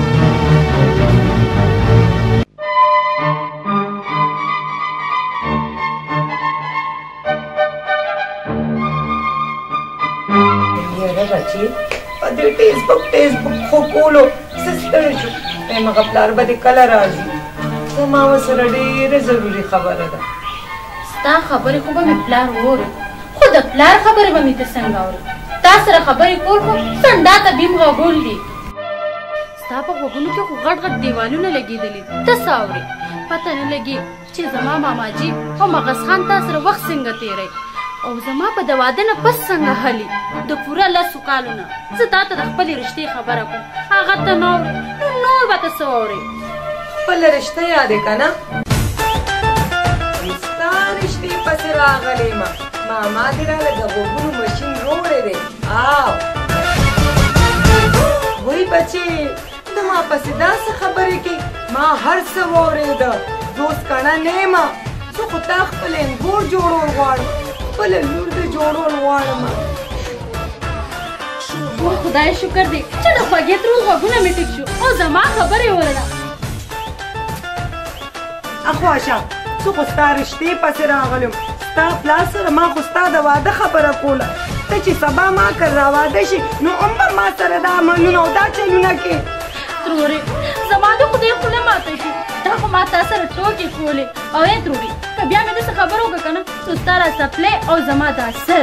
[SPEAKER 1] بچي په دې ټیسبک ټیسبک خو کولو زه ستړی شوم وایم هغه پلار به دې کله راځي زما ورسره ډېره ضروري خبره ده
[SPEAKER 8] ستا خبرې خو به مې پلار واوري خو د پلار خبرې به مې ته څنګه اوري تا سره خبرې کول خو څنډا ته بیم غوږول دي ستا په غوږونو کې خو غټ غټ دیوالونه لګېدلي ته څه اورې پته نه لګي چې زما ماماجي او مغز خان تا سره وخت څنګه تېری او زما په د واده نه پس څنګه هلي د پوره لسو کالو نه زه تا ته د خپلې رشتې خبره کوم هغه ته نه اورې نو نور به ته څه اورې
[SPEAKER 1] خپله رشته یادې که نه ستا رشتې پسې راغلی ما ماما دې راله د غوږونو مشین روړی دی آو وای بچې ته ما پسې داسې خبرې کوي ما هر څه واورېده زه اوس کڼه نه یم زه خو تا خپل انګور جوړول غواړم خپله لور دې جوړول غواړم
[SPEAKER 8] او خدای شکر دی چې د خوږې ترور غوږونه مې ټیک شو او زما خبرې واوره
[SPEAKER 1] اخواشه زه خو ستا رشتې پسې راغلم ستا پلار سره ما خو ستا د واده خبره کوله ته چې سبا ما کر را واده شي نو عمر ما سره دا عملونه او دا چلونه کې
[SPEAKER 8] ترورې زما د خدای خوله ماته شي تا خو ما تا سره ټوکې کولې او ای ترورې که بیا مې داسې خبره وکړه که نه نو ستا را څپلې او زما دا سر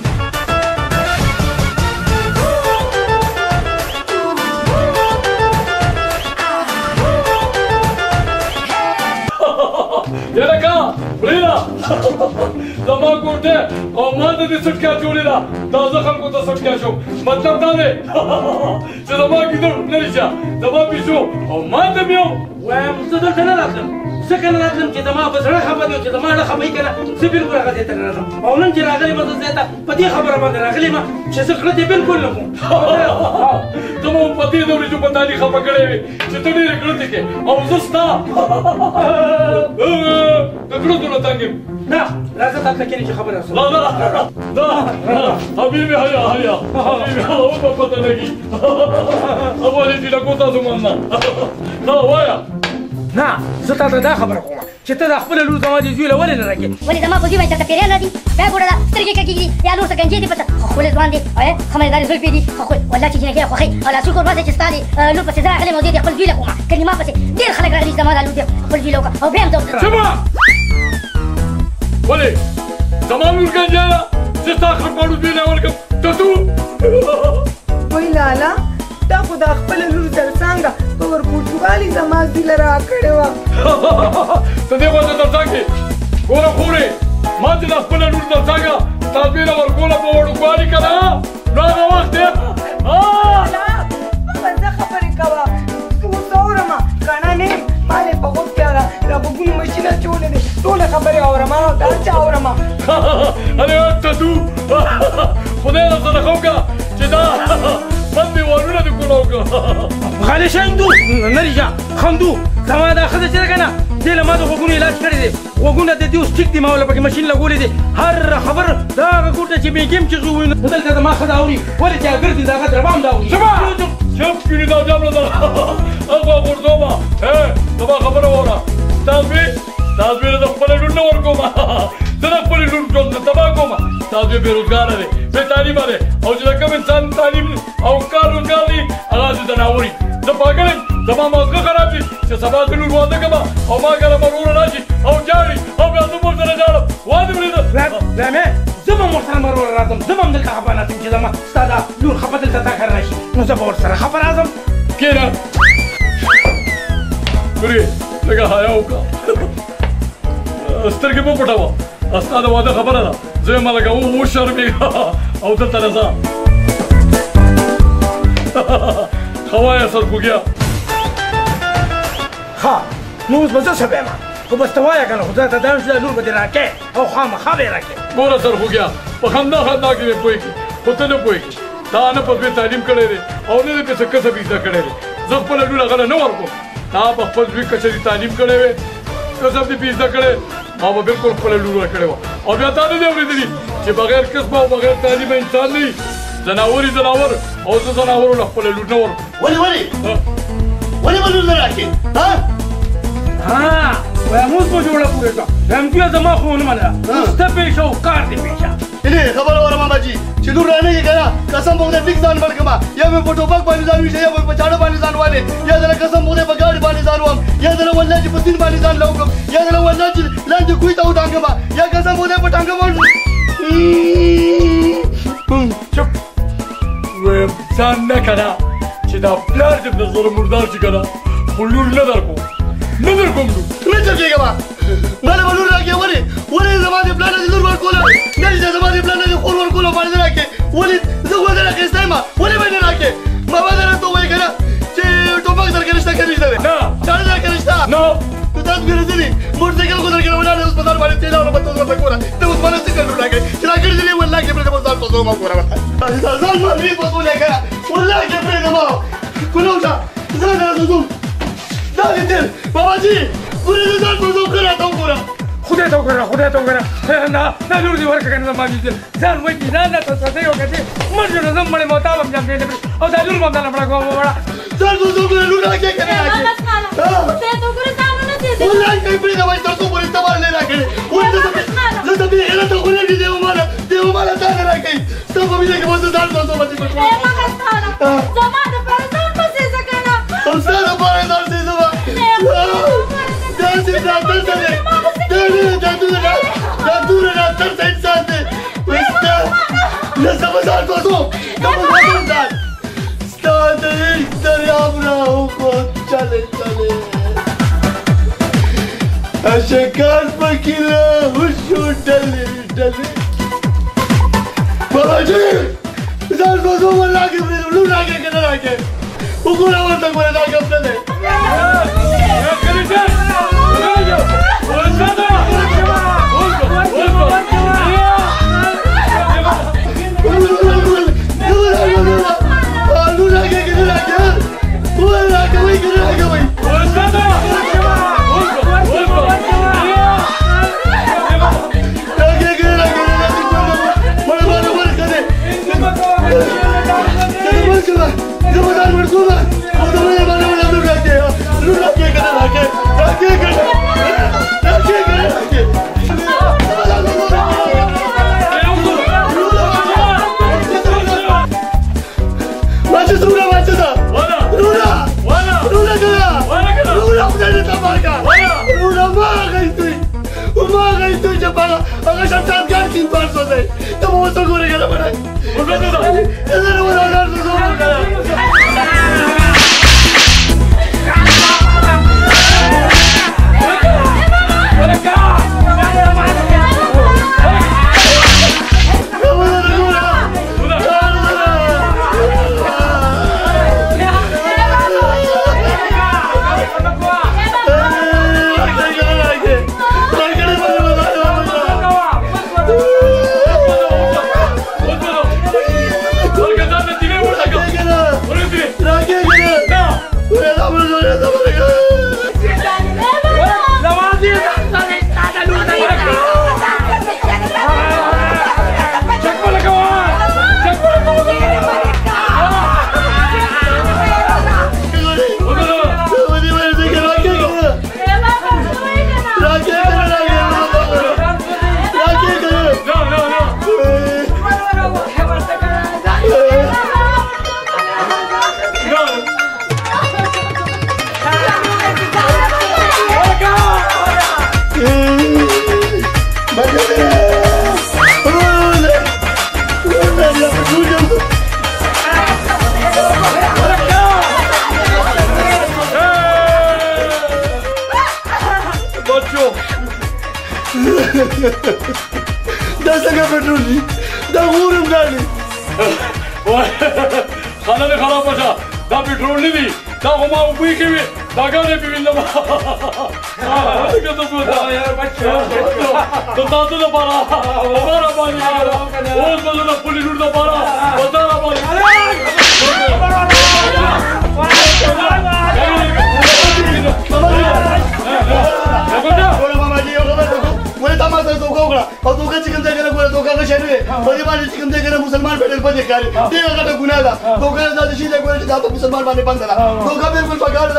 [SPEAKER 10] یلکه پرېږده زما کور دی او ما ته دې سټکیا جوړې ده دا زه خلکو ته سټکیا شوم مطلب دا دی چې زما ګیدړ لرې شه زما پیشو او ما ته مې یو
[SPEAKER 5] وایم زه دلته نه راتلم ځکه نه راتلم چې زما په زړه خبرې او چې زما نه خبرې که نه زه بلکل هغه ځای ته نه راځم او نن چې راغلی یم زه ځای ته په دې خبره باندې راغلی یم چې زه کړه دې بلکل نه کوم
[SPEAKER 10] ته مو په دې دورې چې په تا دې خفه کړی وې چې ته ډېرې کړتې کې او زه ستا د کړتو نه تنګ یم
[SPEAKER 5] نه راځه تا ته کښېنې چې خبره
[SPEAKER 10] لا لا دا حبیبي هيا هيا حبیبي او په پته لګي اولې دې لکو تاسو مانه دا وایا
[SPEAKER 5] نه زه تا ته دا خبره کوم چې ته د خپله لور زما دې زوی له ولې نه راکې
[SPEAKER 9] ولې زما په زوی باندې درته پیریان راځي بیا ګوره دا سترګې کږېږي یا نور څه ګنجې دي پسه خو ښکلی ځوان دی او خمرېدارې زلفې دي خو والله چې جنکۍ خوښوي او لا شکر وباسئ چې ستا دې لور پسې زه راغلی یم او دې دې خپل زوی له کومه کنې ما پسې ډېر خلک راغلي چې زما دا لور دې خپل زوی له وکړه او بیا هم زه
[SPEAKER 10] ولې زما لور ګنجۍ ده چې ستا خرپاړو زوی له ورکړم ټټو
[SPEAKER 1] وای لالا دا خو دا خپله لور ترڅنګه په ورکوټوالي زما زوی له راکړې وه
[SPEAKER 10] ته دې وجه ترڅنګ ګوره خورې ما چې دا خپله لور ترڅنګه ستا زوی له ورکوله په وړوکوالي که نه نو هغه وخت دی
[SPEAKER 1] په زه خبرې کوه زه اوس اورم کڼه نه یم ما دې په غوږ کې هغه د غوږونو مشین اچولی دی ټولې خبرې اورم او دا چا اورم
[SPEAKER 10] هلې ټټو خدای را صدقه وکړه چې دا بد دیوالونه دې کوله وکړه
[SPEAKER 5] غلی شه هندو نري شه خندو زما دا ښځه چې ده که نه دې له ما د غوږونو علاج کړی دی غوږونه د دې اوس ټیک دي ما وله پکې مشین لګولی دی هر خبر د هغه کور ته چې بېګیم چې زه ووینو دلته زما ښځه اوري ولې چې هغه ګرځي د هغه دربام دا اوري
[SPEAKER 10] چپ کړي دا جامله ده هغه غورځومه زما خبره واوره ستا زوی ستا زوی له د خپلې لور نه ورکوم زه د خپلې لور ژوند ته تباه کوم ستا زوی بېروزګاره دی بې تعلیمه دی او چې د کوم انسان تعلیم او کار روزګار دی هغه زه ته ناوړي زه پاګل یم زما مازغه خراب شي چې سبا زه لور واده کړم او ما کله مروره راشي او جاړي او بیا زه ورسره ژاړم واده بریده
[SPEAKER 5] رامې زه به هم ورسره مروره راځم زه به هم دلته خفه ناستم چې زما ستا دا لور خفه دلته تا کار راشي نو زه به ورسره خفه راځم
[SPEAKER 10] کښېنه ګورې لږه حیا وکړه سترګې مه پټوه ستا د واده خبره ده زه یې ملګه وشرمېږه او دلته راځه خوایا سرخوږیا
[SPEAKER 2] ها نو اوس به زه څه وایم خو بس ته وایه که نه خو زه ته دا یم چې دا لور به دې راکې او خامخا به یې راکې
[SPEAKER 10] ګوره سرخوږیا په خندا خندا کې مې پوهېږي خو ته نه پوهېږي تا نه په دې تعلیم کړی دی او نه دې پسې کسب زده کړی دی زه خپله لور هغه نه ورکوم تا په خپل زوی کچري تعلیم کړی وې کسب دې پې زده کړی ما به بلکل خپله لور ورکړې وه او بیا تا نه دی اورېدلي چې بغیر کسبه او بغیر تعلیمه انسان نه وي زناور یې زناور او زه زناورو له خپله لور نه ورکوم
[SPEAKER 3] ولې ولې ولې به لور نه راکړې ها
[SPEAKER 2] ها وایم اوس به جوړه پورې کړه وایم دوی زما خو ونه منله اوس ته پېښه او کار دې پېښه
[SPEAKER 3] نه خبر وره ماما جی چې لور رانه یې کنه قسم به ټیک ځان بل کما یا مې په ټوپک باندې ځان ویشه یا په چاړه باندې ځان والے یا دله قسم به په گاډي باندې ځان وم یا دله والله چې په سین باندې ځان لوګم یا دله والله چې لاندې کوی ته وډانګم یا قسم به په ټانګم
[SPEAKER 10] چپ ویم ځان نه کړه چې دا پلار دې د زړه مردار شي کنه خو لور نه درکوم نه درکوم لور
[SPEAKER 3] نه چپېږه ما ماله به لور راکړې ولې ولې زما دې پلار دې لور ورکوله نه چې زما دې پلار دې خور ورکوله باندې نه راکړې ولې زه خو نه راکړې یم ولې به نه راکړې ما به درته ووایي که نه چې ټوپک درکې نشته که نشته دی چاړه درکې نشته نو ته تاسو ګرځېدلي موټرسایکل خو درکې ولاړ اوس په ځان باندې تېل او په توګه په کوره ته اوس مانه څه کړو راکړې چې راکړې دې والله کې پرېږده ځان په زوم کوره ځان ما مې په کوله که والله کې پرېږده ما کولوشه زه نه زوم دا دې تل باباجي پرېږده ځان په زوم کړه ته وګوره
[SPEAKER 2] خدای ته وګوره خدای ته وګوره نه دا لور دې ورکړه که نه زما دې ځان وایي چې نه نه ته څه یو که چې مړ شو نو زه مړ یم او تا به هم جام کړې او دا لور به هم دله مړه کوم وړه
[SPEAKER 3] ځان په زوم کړه لور راکړې که نه راکړې والله کې پرېږده وایي تر څو پورې ته مال نه راکړې زه ته بې غیرته خو نه دي دی وماله دی وماله تا نه راکوي ستا په مینه کې به زه ځان په زوم باندې پټ
[SPEAKER 8] زما دپاره ځان پسېزه که نه
[SPEAKER 3] او ستا دپاره ځان سېزه داسې ډاکټر ته دی دا نه دا دوره دا دوره ډاکټر ته انسان دی وایي ستا نه زه به ځان په زوم زه به ځان ځان ستا د عشق دریاب راوخوت چلې چلې عاشقان پکې راوشو ډلې ډلې باباجي ځان په زوم راکړې پرېږدم لور راکړې که نه راکړې وګوره ورته ګوره دا ګپ نه دی لور راکړې که نه راکړې ولې راکوئ که نه راکوئ زبردار ورکومه او د وینې باندې ولا لور راکړې لور راکړې که نه راکړې راکړې که نه راکړې که نه راکړې ماچس روره ماچس روره روره که نه روره خدای دې تباه کړه روره ما اخیستوی ما اخیستوی چې په هغه شمشادګر کې انسان سوځی ته به اوس وګورې که نه بڼه زه نه ولاګار زه زوم وکړه دا څنګه پټرول دي دا غورم ګاډي
[SPEAKER 10] خانه دې خرابه شه دا پټرول نه دي دا خو ما وبوی کوي دا ګانې پې وینم که ته څه د تاسو لپاره په را باندې اوس به زه د خپلې لور لپاره په تا را باندې
[SPEAKER 3] ولې تا ما سره دوکه وکړه او دوکه چې کوم ځای کې ګوره دوکه ښه شی نه دی په دې باندې چې کوم ځای کې مسلمان پېټل پدې ښکاري ډېره غټه ګناه ده دوکه داسې شي دی ګوره چې دا په مسلمان باندې بنده ده دوکه بلکل په ګاډه ده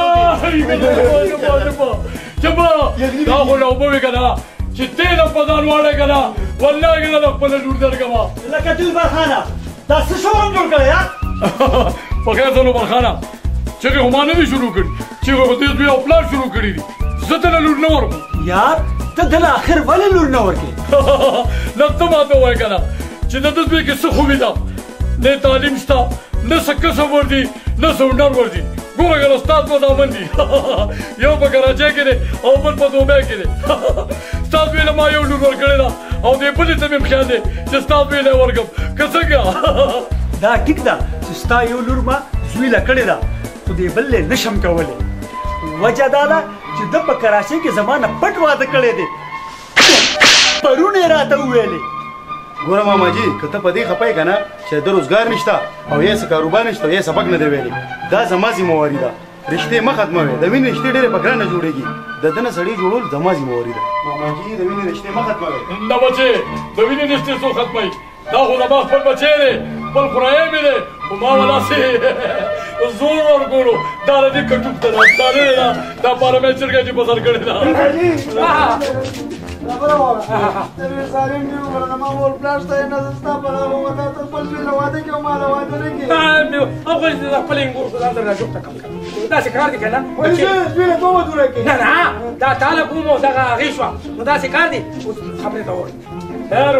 [SPEAKER 10] چپه دا خو نه اوبه وي که نه چې تېل هم په ځان واړی که نه والله که نه د خپله لور درکړمه
[SPEAKER 7] لکه دلبر خانه دا څه شور هم جوړ کړی یار
[SPEAKER 10] په خیر دلبر خانه چغې خو ما نه دي شروع کړي چغې خو دې دوی او پلار شروع کړي دي زه ته لور نه ورکړم
[SPEAKER 7] یار ته دله آخر ولې لور نه ورکړې
[SPEAKER 10] نه ته ما ته ووایه که نه چې د ده دوی کې څه خوبي ده نه تعلیم شته نه څه کسب ورځي نه څه هنر ورځي ګوره که استاد به زامن دي یو په کراچۍ کې دی او بل په دوبۍ کې دی ستا زوی له ما یو لور ورکړې ده او دې بلې ته مې خیال دی چې ستا زوی له یې ورکړم که څنګه
[SPEAKER 7] دا ټیک ده چې ستا یو لور ما زوی له کړې ده خو دې بل یې نشم کولی وجه دا ده چې ده په کراچۍ کې زما نه پټ واده کړی دی پرون یې راته وویلې
[SPEAKER 12] ګوره ماماجي که ته په دې خفه یې که نه چې د روزګار نشته او یا څه کاروبار نشته یا سبق نه دی ویلی دا زما ذمهواري ده رشتې مه ختموئ د وینې رشتې ډېرې په ګرانه جوړېږي د ده نه سړی جوړول زما ذمهواري ده ماماجي د وینې رشتې مه ختموئ
[SPEAKER 10] نه بچې د وینې رشتې څو ختموي دا خو زما خپل بچی دی خپل خورایې مې دی خو ما ولاسې زور ورکولو دا د دې کټوپ ته ده دا نه دی ده دا پاره مې چرګه چې په سر کړې ده
[SPEAKER 3] خبره واوره ته مې سالم دي وګوره زما مور پلار شته یې نه زه ستا په لاره ووته ته خپل زوی له واده کې او ما له واده نه کړې
[SPEAKER 2] او خو د خپل انګور خو ځان ته راجوخته کړم داسې کار دی که نه
[SPEAKER 3] ولې زه زوی له دوه ودونه کې
[SPEAKER 2] نه نه دا تاله کوم او دغه هغې شوه نو داسې کار دی اوس خبرې ته ووایه خیر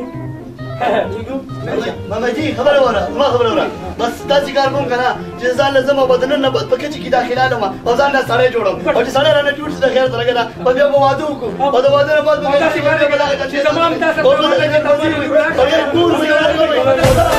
[SPEAKER 3] ماماجي خبره وره زما خبره وره بس داسې کار کوم که نه چې ځان له ځم او به دننه په کچې کې داخله لم او ځان له سړی جوړم او چې سړی رانه جوړ شي د خیر سره که نه په بیا به واده وکړو او د واده نه بعد به مې